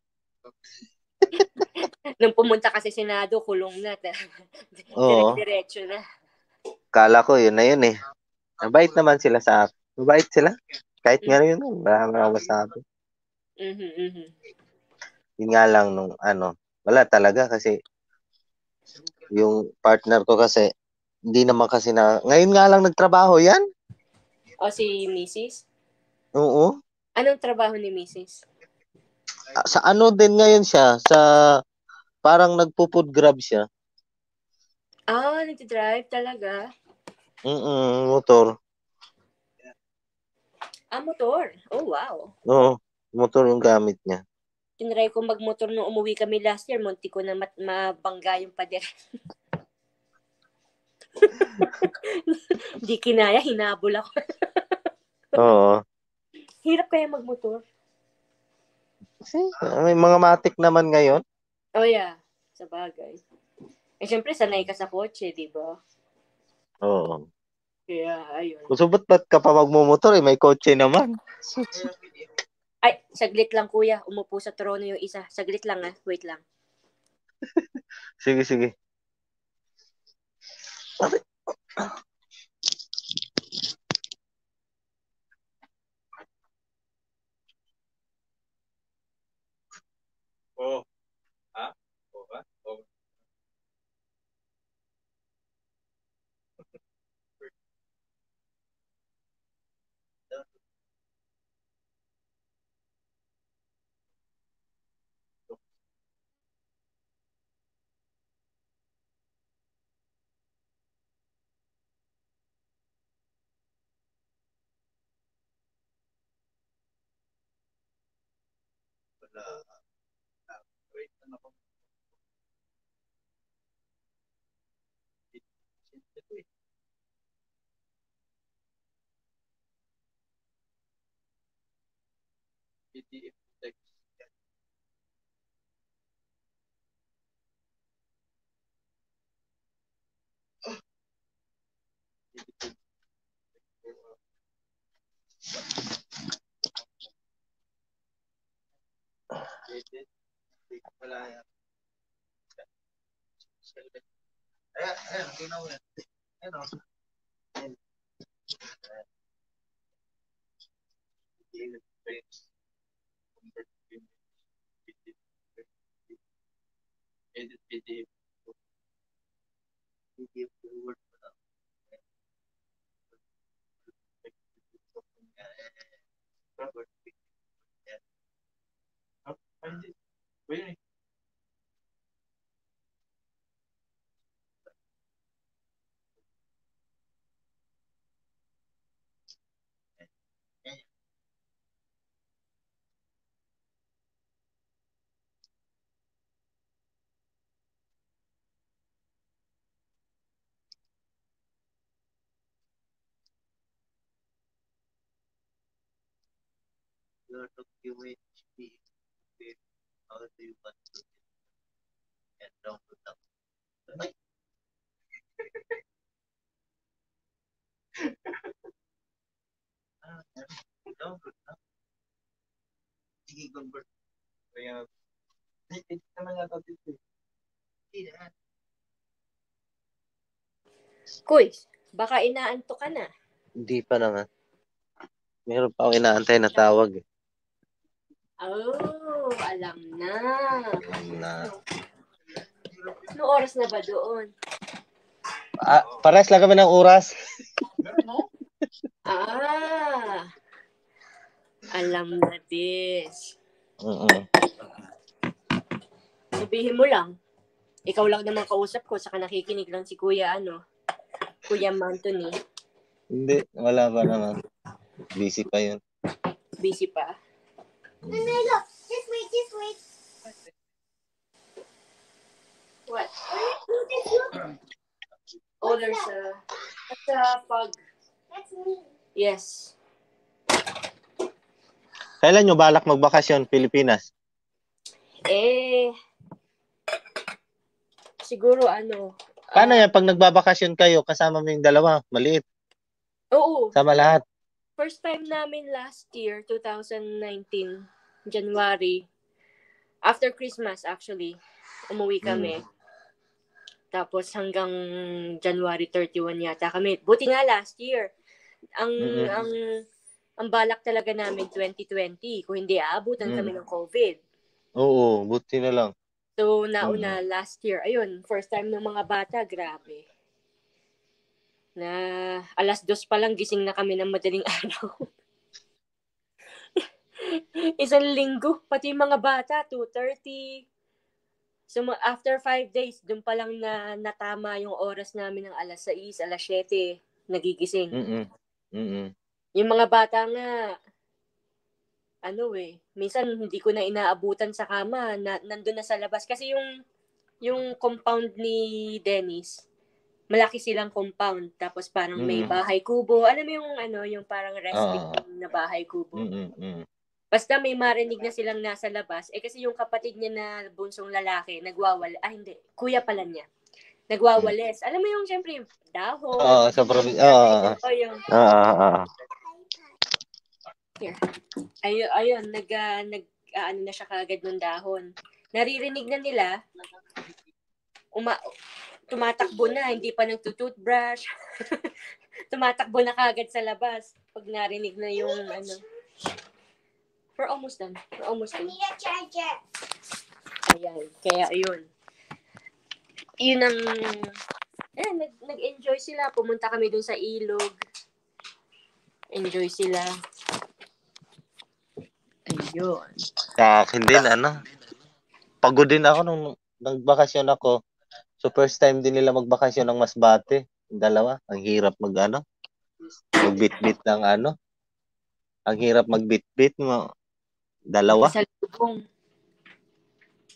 A: Nung pumunta kasi Senado, kulong na.
C: Oo.
A: Dire-diretso na.
C: Kala ko yun na yun eh. Mabait naman sila sa akin. Mabait sila. Kahit nga yun, wala nga masabi.
A: Mhm, mhm.
C: Yun nga lang nung ano, wala talaga kasi yung partner ko kasi hindi naman kasi na, ngayon nga lang nagtrabaho yan.
A: O si Missus?
C: Oo.
A: Anong trabaho ni Missus?
C: Sa ano din ngayon siya, sa parang nagpo-food grab siya.
A: Ah, nagti-drive talaga?
C: Mm, motor.
A: Ah, motor. Oh, wow.
C: Oo, motor yung gamit niya.
A: Tinry ko magmotor nung umuwi kami last year. Munti ko na mat- mabangga yung pader. Hindi kinaya, hinabol ako.
C: Oo.
A: Hirap kaya magmotor.
C: Kasi may mga matik naman ngayon.
A: Oh yeah, sa bagay. Eh, syempre, sanay ka sa kotse, di ba?
C: Oo.
A: Kaya, ayun.
C: So, ba't ba't ka pa magmumotor eh? May kotse naman.
A: Ay, saglit lang, kuya. Umupo sa trono yung isa. Saglit lang, ah. Wait lang.
C: Sige, sige.
B: Oh. Ha? Oh, ba? Oh. Wait, ano ko? P D F text. Wala yan. Ayan, ayan, ginawa yan. Ayan o. Ayan. Edit P D F. P D F Word pa lang. Word. Yan. Oh, ayun din. Ayun eh. Ayan. Your document P D F. How do you want to and download them? Ay! Ah, yan. Download na. Sige, convert. Kaya, ay, ito naman yata dito eh. Hindi na.
A: Kuy, baka inaanto ka na.
C: Hindi pa naman. Meron pa ako inaantay na tawag. Eh.
A: Oh, alam na.
C: Alam na.
A: Ano oras na ba doon?
C: Ah, pares lang kami ng oras.
A: Ah, alam na this.
C: Mm-mm.
A: Sabihin mo lang. Ikaw lang naman kausap ko, saka nakikinig lang si Kuya, ano, Kuya Anthony.
C: Hindi, wala pa naman. Busy pa yun.
A: Busy pa.
C: Mm.
E: Look, just wait, just wait.
A: What?
E: Just look.
A: Oh, there's a, that's a pug.
E: That's me.
A: Yes.
C: Kailan nyo balak magbakasyon, Pilipinas?
A: Eh, siguro ano.
C: Paano
A: ah,
C: yan pag nagbabakasyon kayo, kasama mo yung dalawa, maliit,
A: Oo.
C: sama lahat?
A: First time namin last year, twenty nineteen, January. After Christmas, actually, umuwi kami. Tapos hanggang January thirty-one yata kami. Buti nga last year. Ang
C: Mm-mm.
A: ang ang balak talaga namin twenty twenty, kung hindi aabutan
C: Mm.
A: kami ng COVID.
C: Oo, buti na lang.
A: So nauna last year, ayun, first time ng mga bata, grabe. Na alas dos pa lang gising na kami ng madaling araw. Isang linggo, pati yung mga bata, two thirty. So after five days, dun pa lang na natama yung oras namin ng alas sais, alas siyete, nagigising.
C: Mm-mm. Mm-mm.
A: Yung mga bata nga, ano eh, minsan hindi ko na inaabutan sa kama, na, nandun na sa labas. Kasi yung, yung compound ni Dennis, malaki silang compound, tapos parang may
C: Mm.
A: bahay kubo. Alam mo yung, ano, yung parang resting
C: Ah.
A: na bahay kubo.
C: Mm-mm. Mm.
A: Basta may marinig na silang nasa labas, eh kasi yung kapatid niya na bunsong lalaki, nagwawal, ah hindi, kuya pala niya, nagwawales. Alam mo yung, syempre, yung dahon.
C: Oo, sa probinsya. Oo.
A: O yung,
C: Oo, oo.
A: here. Ayun, ayun, nag, uh, nag, uh, ano na siya kagad ng dahon. Naririnig na nila, uma, tumatakbo na, hindi pa nagtutoothbrush. Tumatakbo na kagad sa labas pag narinig na yung, ano. We're almost done. We're almost
E: I
A: done.
E: need a charger.
A: Ayan. Kaya, ayun. Yun ang, ayan, nag, nag-enjoy sila. Pumunta kami dun sa ilog. Enjoy sila. Ayun.
C: Sa akin din, ano. Pagod din ako nung nagbakasyon ako. So, first time din nila magbakasyon ng Masbate. Yung dalawa. Ang hirap mag, ano, magbit-bit ng, ano. Ang hirap magbit-bit. Mga, dalawa.
A: Sa lubong.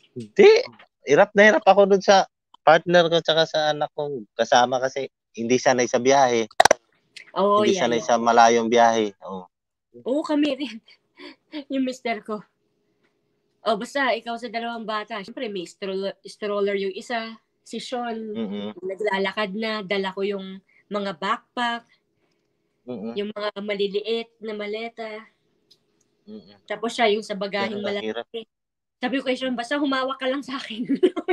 C: Hindi. Hirap na hirap ako dun sa partner ko tsaka sa anak kong kasama kasi hindi sanay sa biyahe.
A: Oh,
C: hindi
A: yeah,
C: sanay
A: yeah.
C: sa malayong biyahe. Oh.
A: Oo, kami rin. Yung mister ko. Oh, basta ikaw sa dalawang bata. Siyempre, may stroller, stroller yung isa. Si Sean,
C: Mm-mm.
A: naglalakad na. Dala ko yung mga backpack.
C: Mm-mm.
A: Yung mga maliliit na maleta.
C: Mm-mm.
A: Tapos siya yung sa bagahing
C: Ganun ang hirap.
A: malaki. Sabi ko kay Sean, basta humawak ka lang sa akin.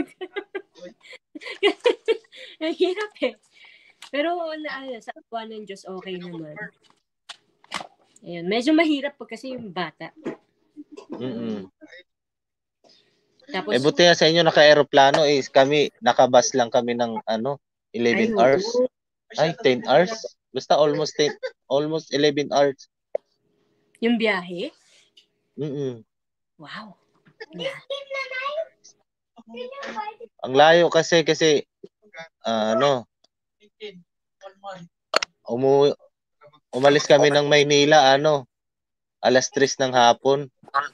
A: Ang hirap eh. Pero na, ano, sa awa ng Diyos, okay naman. Ayun. Medyo mahirap pag kasi yung bata.
C: Mm-mm.
A: Tapos,
C: Eh buti nga sa inyo naka-aeroplano is kami nakabas lang kami ng ano eleven
A: ay,
C: hours.
A: oo.
C: Ay ten hours. Basta almost ten, almost eleven hours.
A: Yung biyahe?
C: Mm.
A: Wow.
C: Ang layo kasi kasi ah, ano umu umalis kami ng Maynila ano alas tres ng hapon.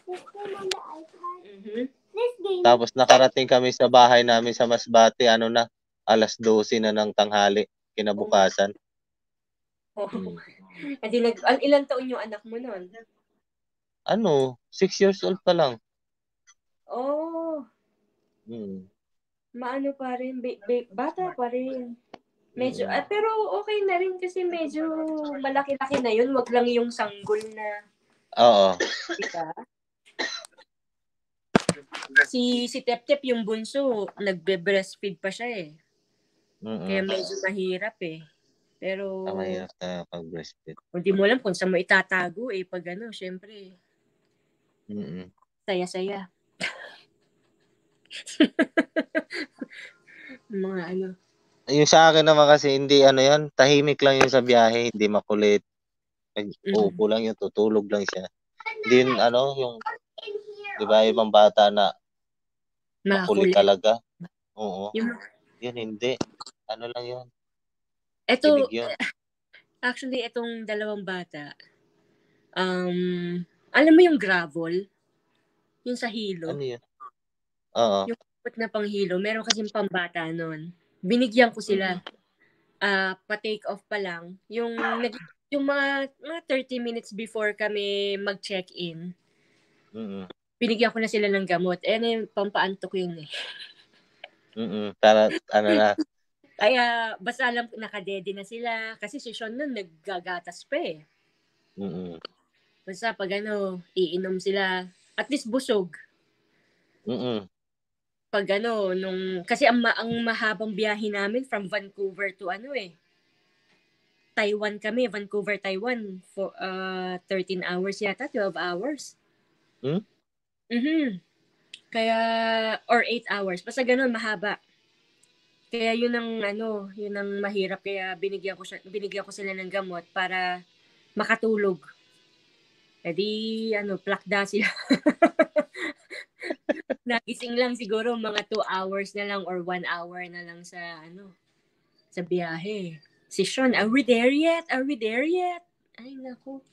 A: Mhm.
C: Tapos nakarating kami sa bahay namin sa Masbate ano na alas dose na ng tanghali kinabukasan.
A: Oh.
C: Mm.
A: Adi nag al- ilang taon yung anak mo noon?
C: Ano, six years old pa lang.
A: Oh,
C: Mm.
A: maano pa rin, ba- ba- bata pa rin. Medyo,
C: Mm.
A: ah, pero okay na rin kasi medyo malaki-laki na yun. Wag lang yung sanggol na,
C: Oo.
A: di ba? Si, si Tep-Tep yung bunso, nagbe-breastfeed pa siya eh. Kaya
C: Mm.
A: medyo mahirap eh. Pero,
C: Ang mahirap na pag-breastfeed.
A: hindi mo alam kung saan mo itatago eh. Pag ano, syempre,
C: Mm.
A: saya-saya. Mga ano.
C: Yung sa akin naman kasi hindi ano yan, tahimik lang yun sa biyahe, hindi makulit.
A: Mm.
C: Uupo lang yun, tutulog lang siya. Hindi yun, ano, yung, di ba, ibang bata na makulit
A: Makakulit.
C: talaga. Oo.
A: Yung,
C: Yun, hindi. Ano lang yun,
A: eto,
C: kilig yun.
A: actually, itong dalawang bata, um, alam mo yung gravel? Yung sa hilo?
C: Ano yun? Oo.
A: Yung kapot na panghilo, meron kasing pambata nun. Binigyan ko sila. Ah, pa-take off pa lang. Yung, nag, yung mga, mga thirty minutes before kami mag-check-in,
C: Mm.
A: binigyan ko na sila ng gamot. Eh, ano yung pampaantok yun eh.
C: Mm. Para, ano na,
A: Kaya, basta alam, nakadede na sila. Kasi si Sean nun, naggagatas pa eh.
C: mm.
A: Basta pag ano, iinom sila, at least busog.
C: Mm.
A: Pag ano, nung, kasi ang, ma- ang mahabang biyahe namin from Vancouver to ano eh, Taiwan kami, Vancouver, Taiwan, for uh, thirteen hours yata, twelve hours.
C: Hmm?
A: Mhm. Kaya, or eight hours, basta ganun, mahaba. Kaya yun ang ano, yun ang mahirap, kaya binigyan ko, siya, binigyan ko sila ng gamot para makatulog. E di, ano, plakda sila. Nagising lang siguro mga two hours na lang or one hour na lang sa ano sa biyahe. Si Sean, are we there yet? Are we there yet? Ay, naku.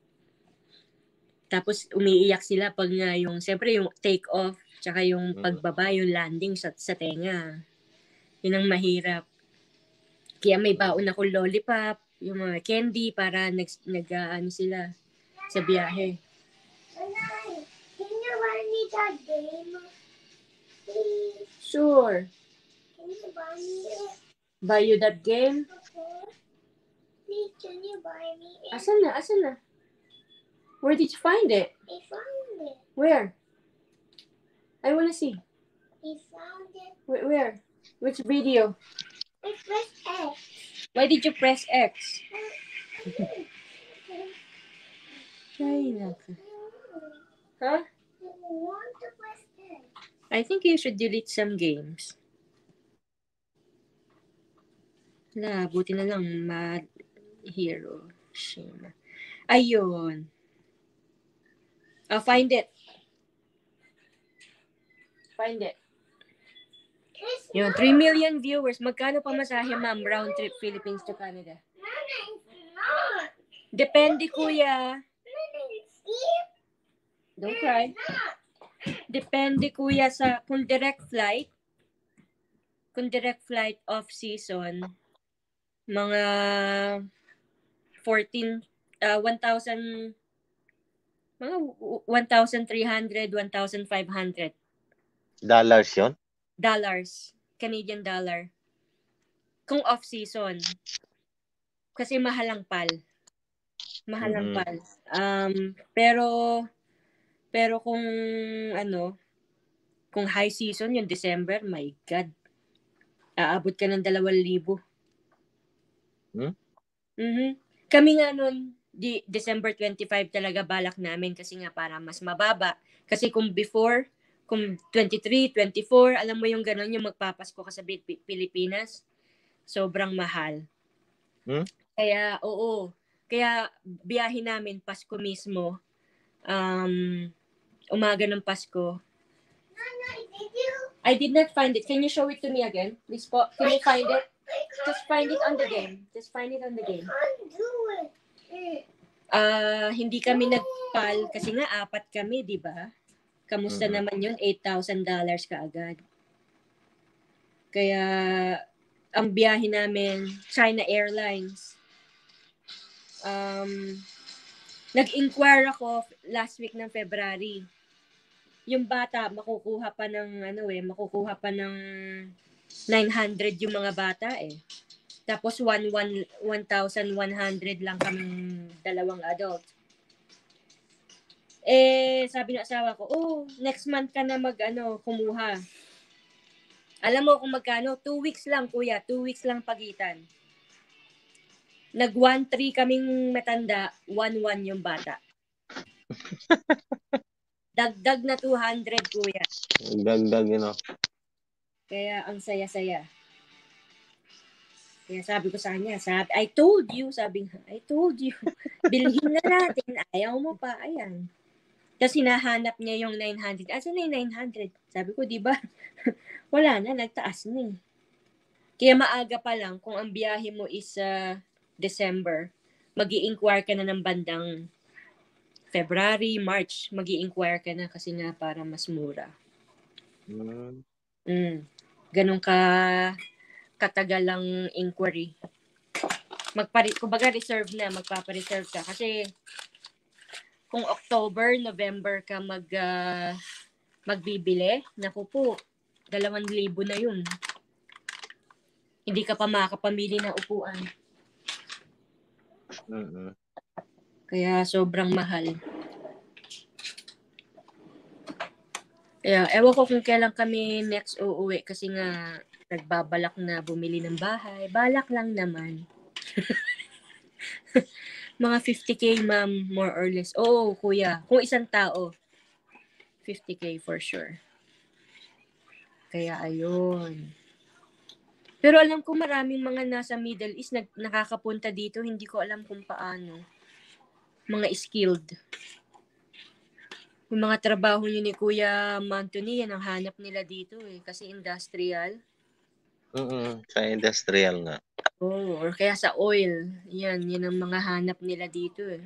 A: Tapos umiiyak sila pag nga yung, siyempre yung take off, tsaka yung pagbaba, yung landing sa, sa tenga. Yun ang mahirap. Kaya may baon ako lollipop, yung mga candy para nag, nag uh, ano sila sa biyahe.
E: Can you buy me that game? Please.
A: Sure.
E: Can you buy me it?
A: Buy you that game?
E: Okay. Please, can you buy me it?
A: Asan na? Asan na? Where did you find it?
E: I found it.
A: Where? I wanna see.
E: I found it.
A: Where? Where? Which video?
E: I pressed X.
A: Why did you press X? China. Huh?
E: I want to press X.
A: I think you should delete some games. La, buti na lang Mad Hero. Shame. Ayun. I'll find it. Find it.
E: It's
A: Yun, three million viewers. Magkano pa masahe, ma'am? Round trip Philippines to Canada.
E: Nana, it's not.
A: Depende, kuya.
E: Nana, it's deep.
A: Don't cry.
E: It's not.
A: Depende kuya sa kung direct flight, kung direct flight off-season, mga fourteen, uh, one thousand, mga one thousand three hundred, one thousand five hundred
C: Dollars yun?
A: dollars, Canadian dollar. Kung off-season. Kasi mahal ang pal. Mahal ang
C: Mm.
A: pal. Um, pero, pero kung, ano, kung high season, yung December, my God. Aabot ka ng dalawang libo.
C: Hmm?
A: Mhm. Kami nga nun, di, December twenty-five talaga balak namin kasi nga para mas mababa. Kasi kung before, kung twenty-three, twenty-four, alam mo yung gano'n, yung magpapasko ka sa Pi- Pilipinas, sobrang mahal.
C: Hmm?
A: Kaya, oo. Kaya, biyahe namin Pasko mismo. Um, umaga ng Pasko.
E: Did you?
A: I did not find it. Can you show it to me again? Please po. Can you find it? Just find it on the game. Just find it on the game.
E: Can't do it.
A: Ah, hindi kami nagpal kasi nga apat kami, di ba? Kamusta
C: Mhm.
A: naman yun? eight thousand dollars kaagad. Kaya, ang biyahe namin, China Airlines. Um, nag-inquire ako last week ng February. Yung bata, makukuha pa ng, ano eh, makukuha pa ng nine hundred yung mga bata eh. Tapos one thousand one hundred lang kaming dalawang adult. Eh, sabi ng asawa ko, oh, next month ka na mag, ano, kumuha. Alam mo kung magkano? Two weeks lang, kuya. Two weeks lang pagitan. Nag one three kaming matanda, one one yung bata. Dagdag na two hundred, kuya.
C: Dagdag yun, oh.
A: Kaya ang saya-saya. Kaya sabi ko sa kanya, sabi, I told you, sabi nga, I told you. Bilhin na natin, ayaw mo pa, ayan. Tapos hinahanap niya yung nine hundred. Asan na yung nine hundred? Sabi ko, di ba? Wala na, nagtaas na eh. Kaya maaga pa lang, kung ang biyahe mo is uh, December, mag-i-inquire ka na ng bandang February, March, mag-i-inquire ka na kasi nga para mas mura.
C: Hmm.
A: Mm. Ganun ka katagalang inquiry. Magpari, kumbaga reserve na, magpapa-reserve ka. Kasi kung October, November ka mag uh, magbibili, naku po, dalawang libo na yun. Hindi ka pa makakapamili ng upuan.
C: Mm-mm.
A: Kaya sobrang mahal. Kaya ewan ko kung kailan kami next uuwi kasi nga nagbabalak na bumili ng bahay. Balak lang naman. Mga fifty K, ma'am, more or less. Oo, kuya. Kung isang tao, fifty K for sure. Kaya ayun. Pero alam ko maraming mga nasa Middle East nag nakakapunta dito. Hindi ko alam kung paano. Mga skilled. Yung mga trabaho niyo ni Kuya Anthony, yan ang hanap nila dito eh. Kasi industrial.
C: Mm-mm. Sa industrial nga.
A: Oh, or kaya sa oil. Yan, yan ang mga hanap nila dito eh.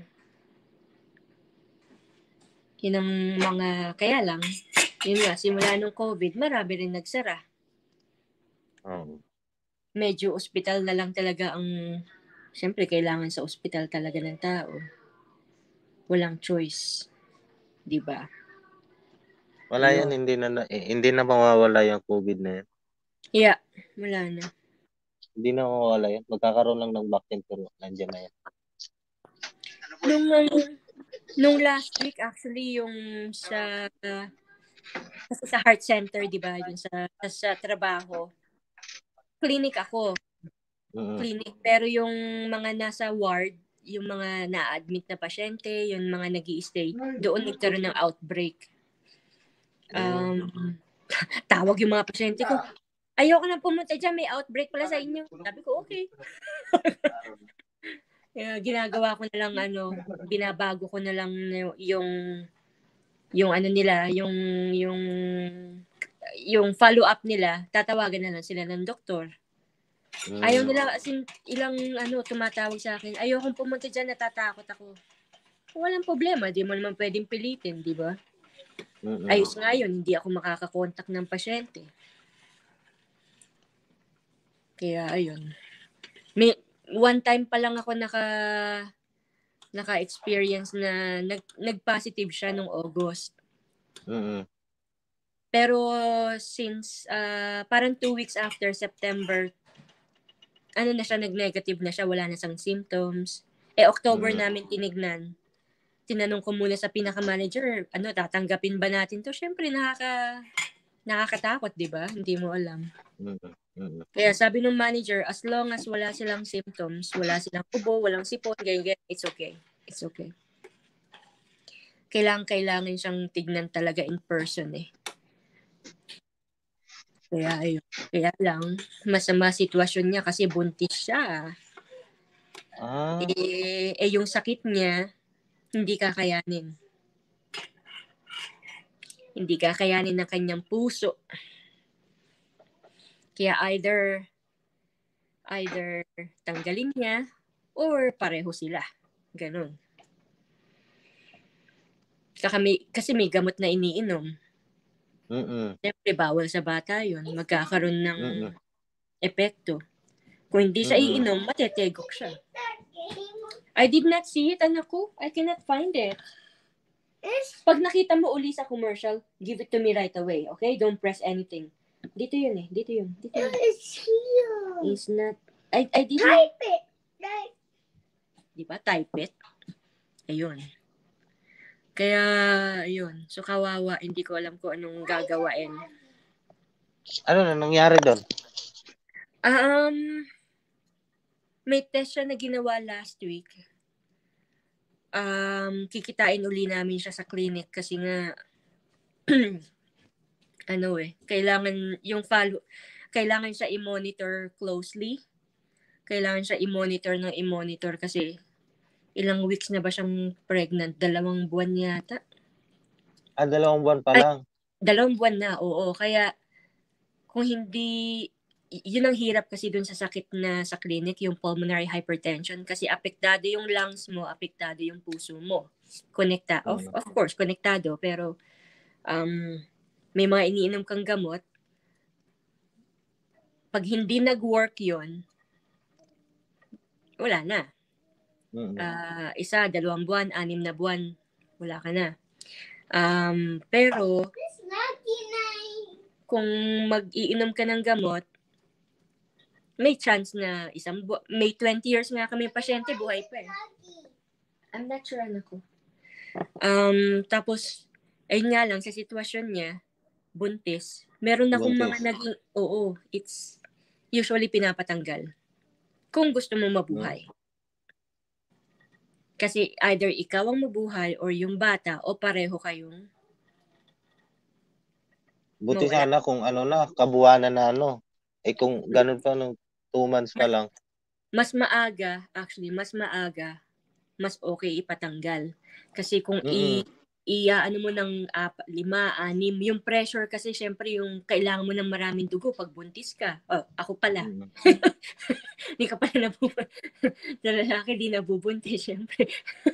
A: Yan ang mga, kaya lang, yun nga, simula nung COVID, marami rin nagsara.
C: Oh.
A: Medyo ospital na lang talaga ang, siyempre kailangan sa ospital talaga ng tao. Walang choice. Di ba?
C: Wala
A: Ayun.
C: yan, hindi na, na- eh, hindi na mawawala yung COVID na yan.
A: Yeah, wala na.
C: Hindi na mawawala yan. Magkakaroon lang ng vaccine pero nandiyan na yan.
A: Nung, um, nung last week, actually, yung sa, uh, kasi sa heart center, di ba, yung sa, sa trabaho, clinic ako.
C: Mm-mm.
A: Clinic. Pero yung mga nasa ward, yung mga na-admit na pasyente, yung mga nag-i-stay, doon nagkaroon ng outbreak. Um, tawag yung mga pasyente ko, ayoko na pumunta dyan, may outbreak pala sa inyo. Sabi ko, okay. Kaya ginagawa ko na lang, ano, binabago ko na lang yung, yung ano nila, yung, yung, yung follow-up nila, tatawagan na lang sila ng doktor.
C: Mm.
A: Ayaw nila, as in, ilang, ano, tumatawag sa akin, ayokong pumunta dyan, natatakot ako. Walang problema, di mo naman pwedeng pilitin, di ba?
C: Mm-mm.
A: Ayos nga yun, hindi ako makakakontak ng pasyente. Kaya ayun. May, one time pa lang ako naka naka-experience na nag, nag-positive siya nung August.
C: Mm-mm.
A: Pero since uh, parang two weeks after September, ano na siya, nag-negative na siya, wala na siyang symptoms. Eh, October
C: Mm.
A: namin tinignan. Tinanong ko muna sa pinaka-manager, ano, tatanggapin ba natin to? Siyempre, nakaka, nakakatakot, di ba? Hindi mo alam.
C: Mm-mm. Mm-mm.
A: Kaya sabi ng manager, as long as wala silang symptoms, wala silang ubo, walang sipon, ganyan, ganyan, it's okay. It's okay. Kailangan, kailangan siyang tignan talaga in person eh. Kaya ayun. Kaya lang, masama sitwasyon niya kasi buntis siya.
C: Ah,
A: Eh, eh yung sakit niya, hindi kakayanin. Hindi kakayanin ng kanyang puso. Kaya either, either tanggalin niya or pareho sila. Ganun. Saka may, kasi may gamot na iniinom.
C: mm-mm.
A: Siyempre, bawal sa bata yun. Magkakaroon ng
C: Mm-mm.
A: epekto. Kung hindi siya
C: Mm-mm.
A: iinom, matetegok siya. I did not see it, anak ko. I cannot find it. Pag nakita mo uli sa commercial, give it to me right away, okay? Don't press anything. Dito yun eh. Dito yun. Dito yun.
E: It's here.
A: It's not... I, I did not...
E: Type it. Type.
A: Di ba? Type it. Ayun. Kaya, ayun. So, kawawa. Hindi ko alam kung anong gagawain.
C: Ano na nangyari doon?
A: Um, may test siya na ginawa last week. Um, kikitain uli namin siya sa clinic kasi nga ano eh, kailangan yung follow, kailangan siya i-monitor closely. Kailangan siya i-monitor ng i-monitor kasi ilang weeks na ba siyang pregnant? Dalawang buwan yata.
C: Ah, dalawang buwan pa
A: Ay,
C: lang.
A: Dalawang buwan na, oo. Kaya kung hindi, y- yun ang hirap kasi dun sa sakit na sa clinic, yung pulmonary hypertension, kasi apektado yung lungs mo, apektado yung puso mo. Connecta, of,
C: Mm.
A: of course, konektado, pero um, may mga iniinom kang gamot. Pag hindi nag-work yun, wala na.
C: Mm-mm.
A: Ah, isa, dalawang buwan, anim na buwan, wala ka na. Um, pero,
E: It's ninety-nine.
A: kung mag-iinom ka ng gamot, may chance na isang bu- may twenty years nga kami pasyente, buhay pa eh. I'm not sure anak ko. Um, tapos, ayun nga lang, sa sitwasyon niya, buntis, meron akong
C: Buntis.
A: mga naging, oo, it's usually pinapatanggal. Kung gusto mo mabuhay. Kasi either ikaw ang mabuhay or yung bata o pareho kayong
C: Buti
A: mawala.
C: sana kung ano na, kabuwanan na ano. Eh kung ganun pa nung two months pa lang.
A: Mas maaga, actually, mas maaga, mas okay ipatanggal. Kasi kung i,
C: Mm-mm.
A: i ano mo ng apat, lima, anim, yung pressure kasi syempre yung kailangan mo ng maraming dugo pag buntis ka. Oh, ako pala.
C: Mm-mm.
A: Hindi ka pala nabubuntis. Sa lalaki, di nabubuntis, syempre.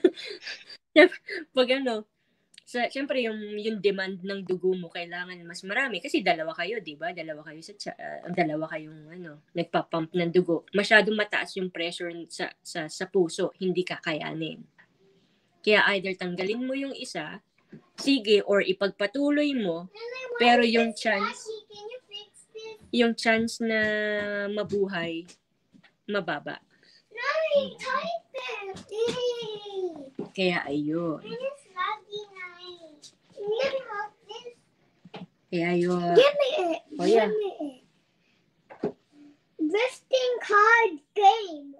A: Pag ano, sa, syempre yung, yung demand ng dugo mo kailangan mas marami. Kasi dalawa kayo, di ba? Dalawa kayo sa, uh, dalawa kayong ano, nagpa-pump ng dugo. Masyadong mataas yung pressure sa, sa, sa puso, hindi kakayanin. Kaya either tanggalin mo yung isa, sige, or ipagpatuloy mo, pero yung chance,
E: Can you fix this?
A: yung chance na mabuhay, mababa.
E: Nine, type it. Yay.
A: Kaya ayun.
E: It's ninety-nine. Can you help this?
A: Kaya ayun.
E: Give me it.
A: Oh, yeah.
E: Give me it. Listing card game.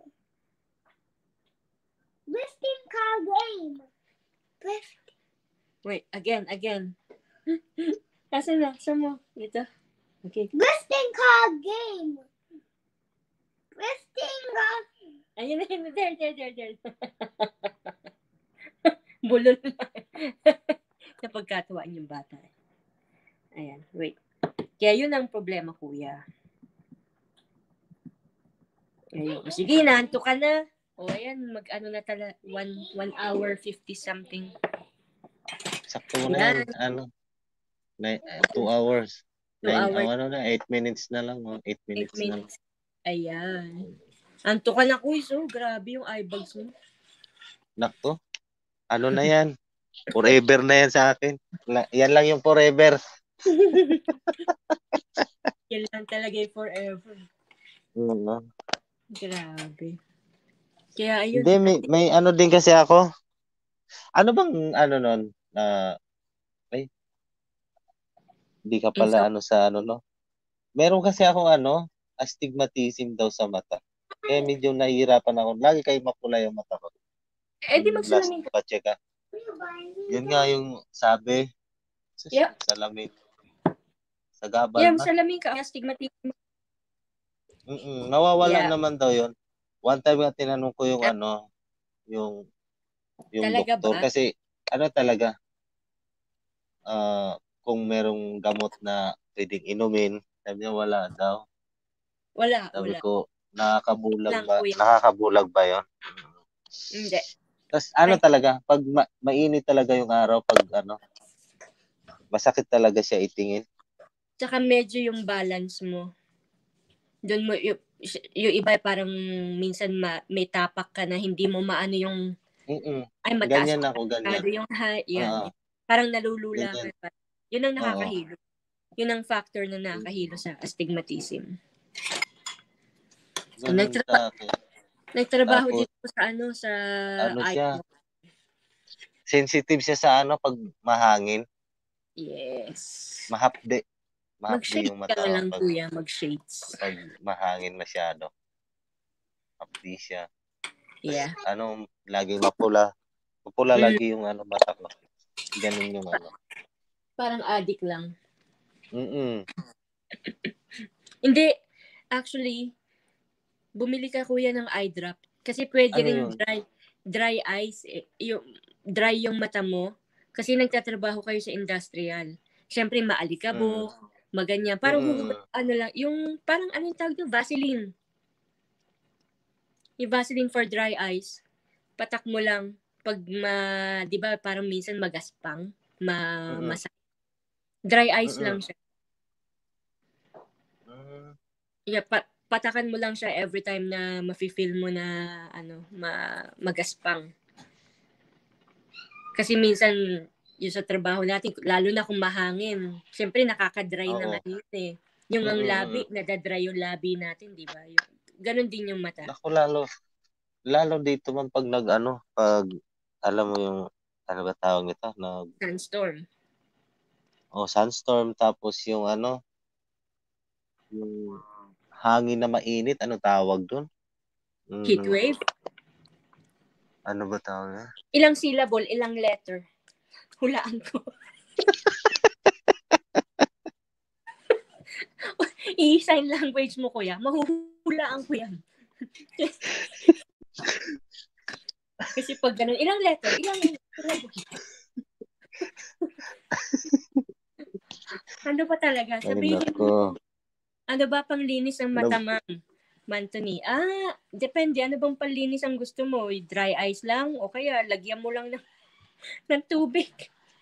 E: Listing card game. List.
A: Wait, again, again. Asan na? Saan mo? Dito. Okay.
E: Listing card game. Listing card.
A: Ayun na yun. There, there, there, there. Bulol na. Napagkatuwaan yung bata. Ayan, wait. Kaya yun ang problema, kuya. Ayun. O, sige, naanto ka na. O, ayan, mag-ano na tala. One, one hour, fifty something.
C: Sakto mo na yan.
A: Yan.
C: Ano? Na, two hours.
A: Two
C: Nine,
A: hours.
C: oh, ano na, eight minutes na lang. Oh. Eight
A: Eight
C: minutes na lang.
A: minutes. Ayan. Anto ka na, quiz, oh. Grabe yung eyebags mo.
C: Nakto. Ano na yan? Forever na yan sa akin. La- yan lang yung forever.
A: Yan lang talaga yung forever.
C: Mm,
A: Grabe. Kaya ayun.
C: Hindi, may, may ano din kasi ako. Ano bang ano nun? Na ay, hindi ka pala
A: Insomnia.
C: ano sa ano no? Meron kasi ako ano, astigmatism daw sa mata. Kaya medyo nahihirapan ako. Lagi kayo mapula yung mata ko.
A: Eh, di
C: Yung last
A: magsalamin ka.
C: pa-check ka.
E: Will you buy me?
C: Yun nga yung sabi sa
A: Yeah.
C: salamin. Sa gabal
A: Yeah,
C: na.
A: magsalamin ka. Astigmatism.
C: Mm-mm, nawawala
A: Yeah.
C: naman daw yun. One time nga tinanong ko yung ano, yung yung
A: Talaga
C: doktor
A: ba?
C: kasi ano talaga ah kung merong gamot na pwedeng inumin, sabi niya wala daw.
A: Wala,
C: Sabi
A: wala.
C: ko, nakakabulag
A: Lang,
C: ba?
A: kuya.
C: Nakakabulag ba 'yon?
A: Hindi.
C: Tapos ano
A: Ay.
C: talaga, pag ma- mainit talaga yung araw, pag ano, masakit talaga siya itingin.
A: Tsaka medyo yung balance mo. Doon mo, yung, yung iba parang minsan ma, may tapak ka na hindi mo maano yung,
C: Mm.
A: ay mataas
C: Ganyan ako, ganyan.
A: yung high, yan.
C: Oo,
A: Parang nalulula
C: ganyan.
A: ka. Yun ang
C: Oo.
A: nakakahilo. Yun ang factor na nakakahilo sa astigmatism. So,
C: Ganun
A: nagtraba-
C: sa akin.
A: nagtrabaho
C: Tapos,
A: dito sa ano, sa
C: ano
A: eye
C: siya,
A: mo.
C: sensitive siya sa ano, pag mahangin,
A: Yes.
C: mahapde. Mahapde
A: Mag-shades
C: yung
A: ka na
C: mata
A: lang,
C: pag,
A: kuya. Mag-shades.
C: pag mahangin masyado. Mahapde siya.
A: Yeah.
C: Ano, laging mapula. Mapula
A: Mm.
C: lagi yung ano, mata ko. Ganun yung ano.
A: Parang addict lang.
C: Mm-mm.
A: Hindi. Actually, bumili ka kuya ng eye drop. Kasi pwede
C: Ano
A: rin
C: yun?
A: dry, dry eyes, eh, yung, dry yung mata mo. Kasi nagtatrabaho kayo sa industrial. Siyempre, maalikabok, maganyan. Parang
C: Mm-mm.
A: hugot, ano lang, yung, parang anong tawag yung Vaseline. Yung Vaseline for dry eyes. Patak mo lang. Pag, ma, di ba, parang minsan magaspang, ma,
C: Mm-mm.
A: masakit. Dry eyes
C: Mm-mm.
A: lang siya.
C: Mm.
A: Yeah, pa- patakan mo lang siya every time na mafe-feel mo na ano, ma magaspang. Kasi minsan yung sa trabaho natin, lalo na kung mahangin, syempre nakaka-dry
C: Oo.
A: ng ano yun eh. Yung ang
C: Mm-mm.
A: labi, nadadry yung labi natin, di ba? Yung, ganun din yung mata.
C: Naku, lalo, lalo dito man pag nag ano, pag, alam mo yung, ano ba tawag nito? Nag,
A: Sunstorm.
C: oh, sunstorm, tapos yung ano, yung hangin na mainit, ano tawag doon?
A: Heat
C: Mm,
A: wave.
C: ano ba tawag na?
A: Ilang syllable, ilang letter. Hulaan ko. I-sign language mo, kuya. Mahuhulaan ko yan. Kasi pag ganun, ilang letter, ilang ano ba talaga?
C: Ay,
A: Sabihin
C: nako.
A: mo, ano ba pang linis ng mata,
C: Ano-
A: ma'am? Mantoni. Ah, depende. Ano bang panlinis ang gusto mo? Dry ice lang? O kaya, lagyan mo lang ng, ng tubig.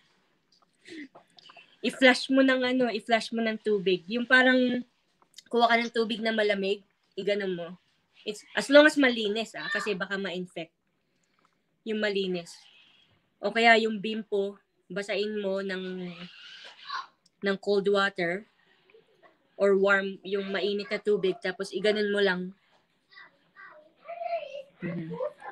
A: I-flash mo ng ano, i-flash mo ng tubig. Yung parang, kuha ka ng tubig na malamig, iganon mo. It's, as long as malinis, ah, kasi baka ma-infect. Yung malinis. O kaya yung bimpo, basain mo ng ng cold water or warm, yung mainit na tubig, tapos iganon mo lang. Mm-hmm.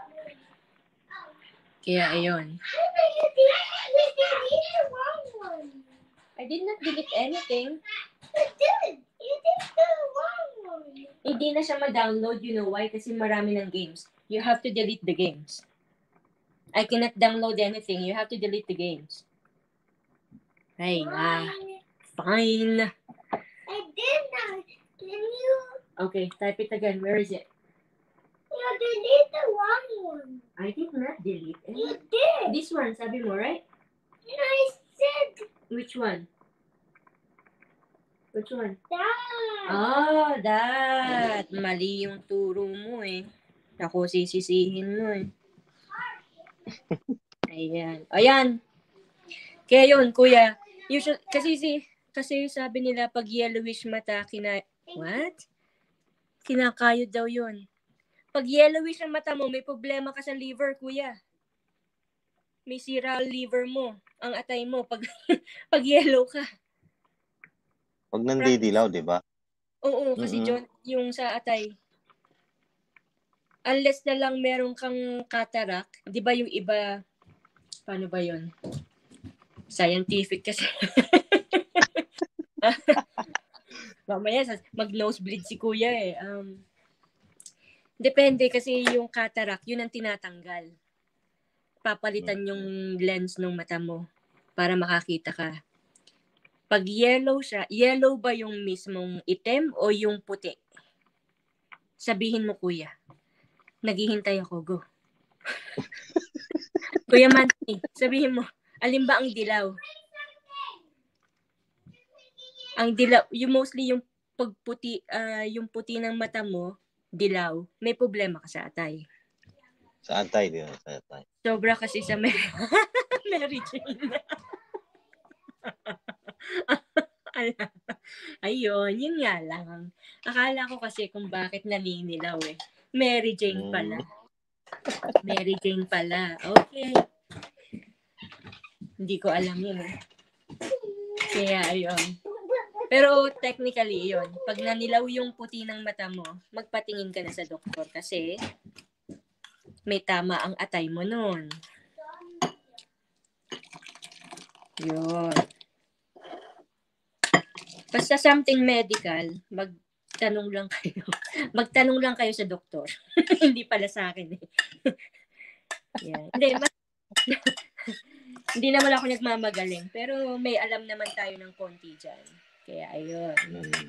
A: Kaya, ayun.
E: You deleted the wrong one.
A: I did not delete anything.
E: You did. You did the wrong one.
A: Hindi na siya ma-download, you know why? Kasi marami ng games. You have to delete the games. I cannot download anything. You have to delete the games. Ay, ah, fine.
E: I did not. Can you?
A: Okay, type it again. Where is it?
E: You deleted the wrong one.
A: I did not delete
E: You
A: it.
E: did.
A: This one, sabi mo, right?
E: And I said
A: Which one? Which one?
E: that.
A: Ah, that. Mali yung turo mo eh. Ako sisisihin mo eh. Ayan. Ayan. Kaya yun, kuya, usually, kasi si, kasi sabi nila pag yellowish mata, kina, what? Kinakayod daw yun. Pag yellowish ang mata mo, may problema ka sa liver, kuya. May sira ang liver mo, ang atay mo, pag, pag yellow ka.
C: Pag nandidilaw, di ba?
A: Oo, kasi
C: Mm-mm.
A: John, yung sa atay. Unless na lang meron kang cataract, di ba yung iba, paano ba yun? Scientific kasi. Mamaya, mag-nosebleed si kuya eh. Um, depende kasi yung cataract, yun ang tinatanggal. Papalitan yung lens ng mata mo para makakita ka. Pag yellow siya, yellow ba yung mismong itim o yung puti? Sabihin mo, kuya. Naghihintay ako, go. Kuya Manny, sabihin mo, alin ba ang dilaw? Ang dilaw, yung mostly yung pagputi, uh, yung puti ng mata mo, dilaw, may problema ka sa atay.
C: Sa atay, di ba? Sa atay.
A: Sobra kasi sa Mary, Mary Jane. Ayun, yun nga lang. Akala ko kasi kung bakit naninilaw eh. Mary Jane pala. Mary Jane pala. Okay. Hindi ko alam yun eh. Kaya ayun. Pero technically yun. Pag nanilaw yung puti ng mata mo, magpatingin ka na sa doktor kasi may tama ang atay mo nun. Yun. Basta something medical, magtanong lang kayo. Magtanong lang kayo sa doktor. Hindi pala sa akin eh. Yeah. Hindi, ma- hindi naman ako nagmamagaling. Pero may alam naman tayo ng konti dyan. Kaya ayun.
C: Mm.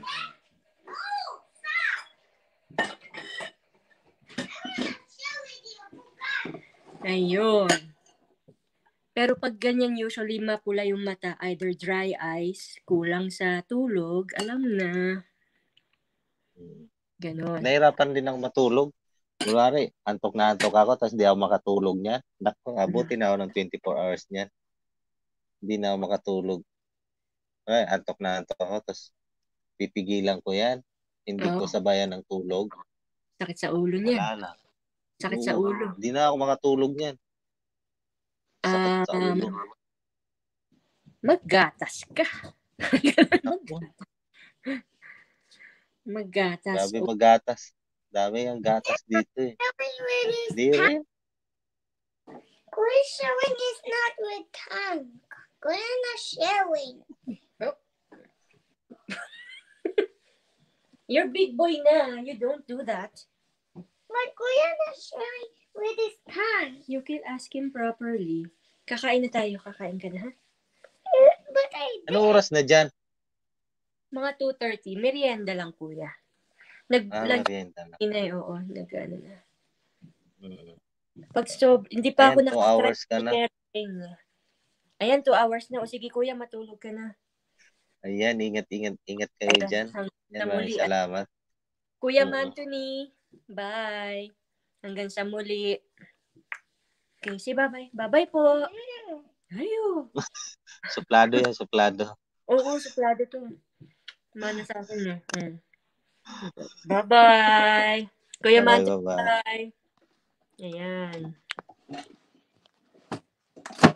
A: Ayun. Pero pag ganyan, usually mapula yung mata, either dry eyes, kulang sa tulog, alam na. Ganon.
C: Nahirapan din ako matulog. Kunwari, antok na antok ako, tapos di ako makatulog niyan. Naku, abuti na ako ng twenty-four hours niyan. Hindi na ako makatulog. Ay, antok na antok ako, tapos pipigilan ko yan. Hindi
A: Oo.
C: ko sabayan ng tulog.
A: Sakit sa ulo niya.
C: Wala na.
A: Sakit sa
C: Oo,
A: ulo.
C: Hindi na ako makatulog niyan. Sakit sa
A: Um,
C: ulo.
A: Maggatas ka.
C: Naku,
A: Maggatas.
C: Grabe magatas. Dami ang gatas dito eh.
E: Showing with his
C: Di rin.
E: Kuya showing is not with tongue. Kuya not showing.
A: You're big boy na. You don't do that.
E: But Kuya not showing with his tongue.
A: You can ask him properly. Kakain na tayo. Kakain ka na, ha?
E: But I did.
C: Anong oras na dyan?
A: Mga two thirty. Merienda lang, kuya. Nag,
C: Ah,
A: lunch
C: merienda na.
A: na eh, oo. Nag, ano na.
C: Mm.
A: Pag so, hindi pa ako
C: Ayan, two hours ka na.
A: nakaka- Ayan, two hours na. O sige, kuya, matulog ka na.
C: Ayan, ingat, ingat, ingat kayo dyan.
A: Hanggang
C: Yan,
A: sa
C: maraming
A: muli.
C: salamat.
A: Kuya
C: Mm-mm.
A: Anthony, bye. Hanggang sa muli. Okay, say bye-bye. Bye-bye po. Ayo.
C: Suplado yan, suplado.
A: Oo, suplado to. Mana sa akin na. Hmm. Bye-bye. Kuya
C: Bye-bye,
A: Anthony,
C: bye-bye.
A: bye. Ayan.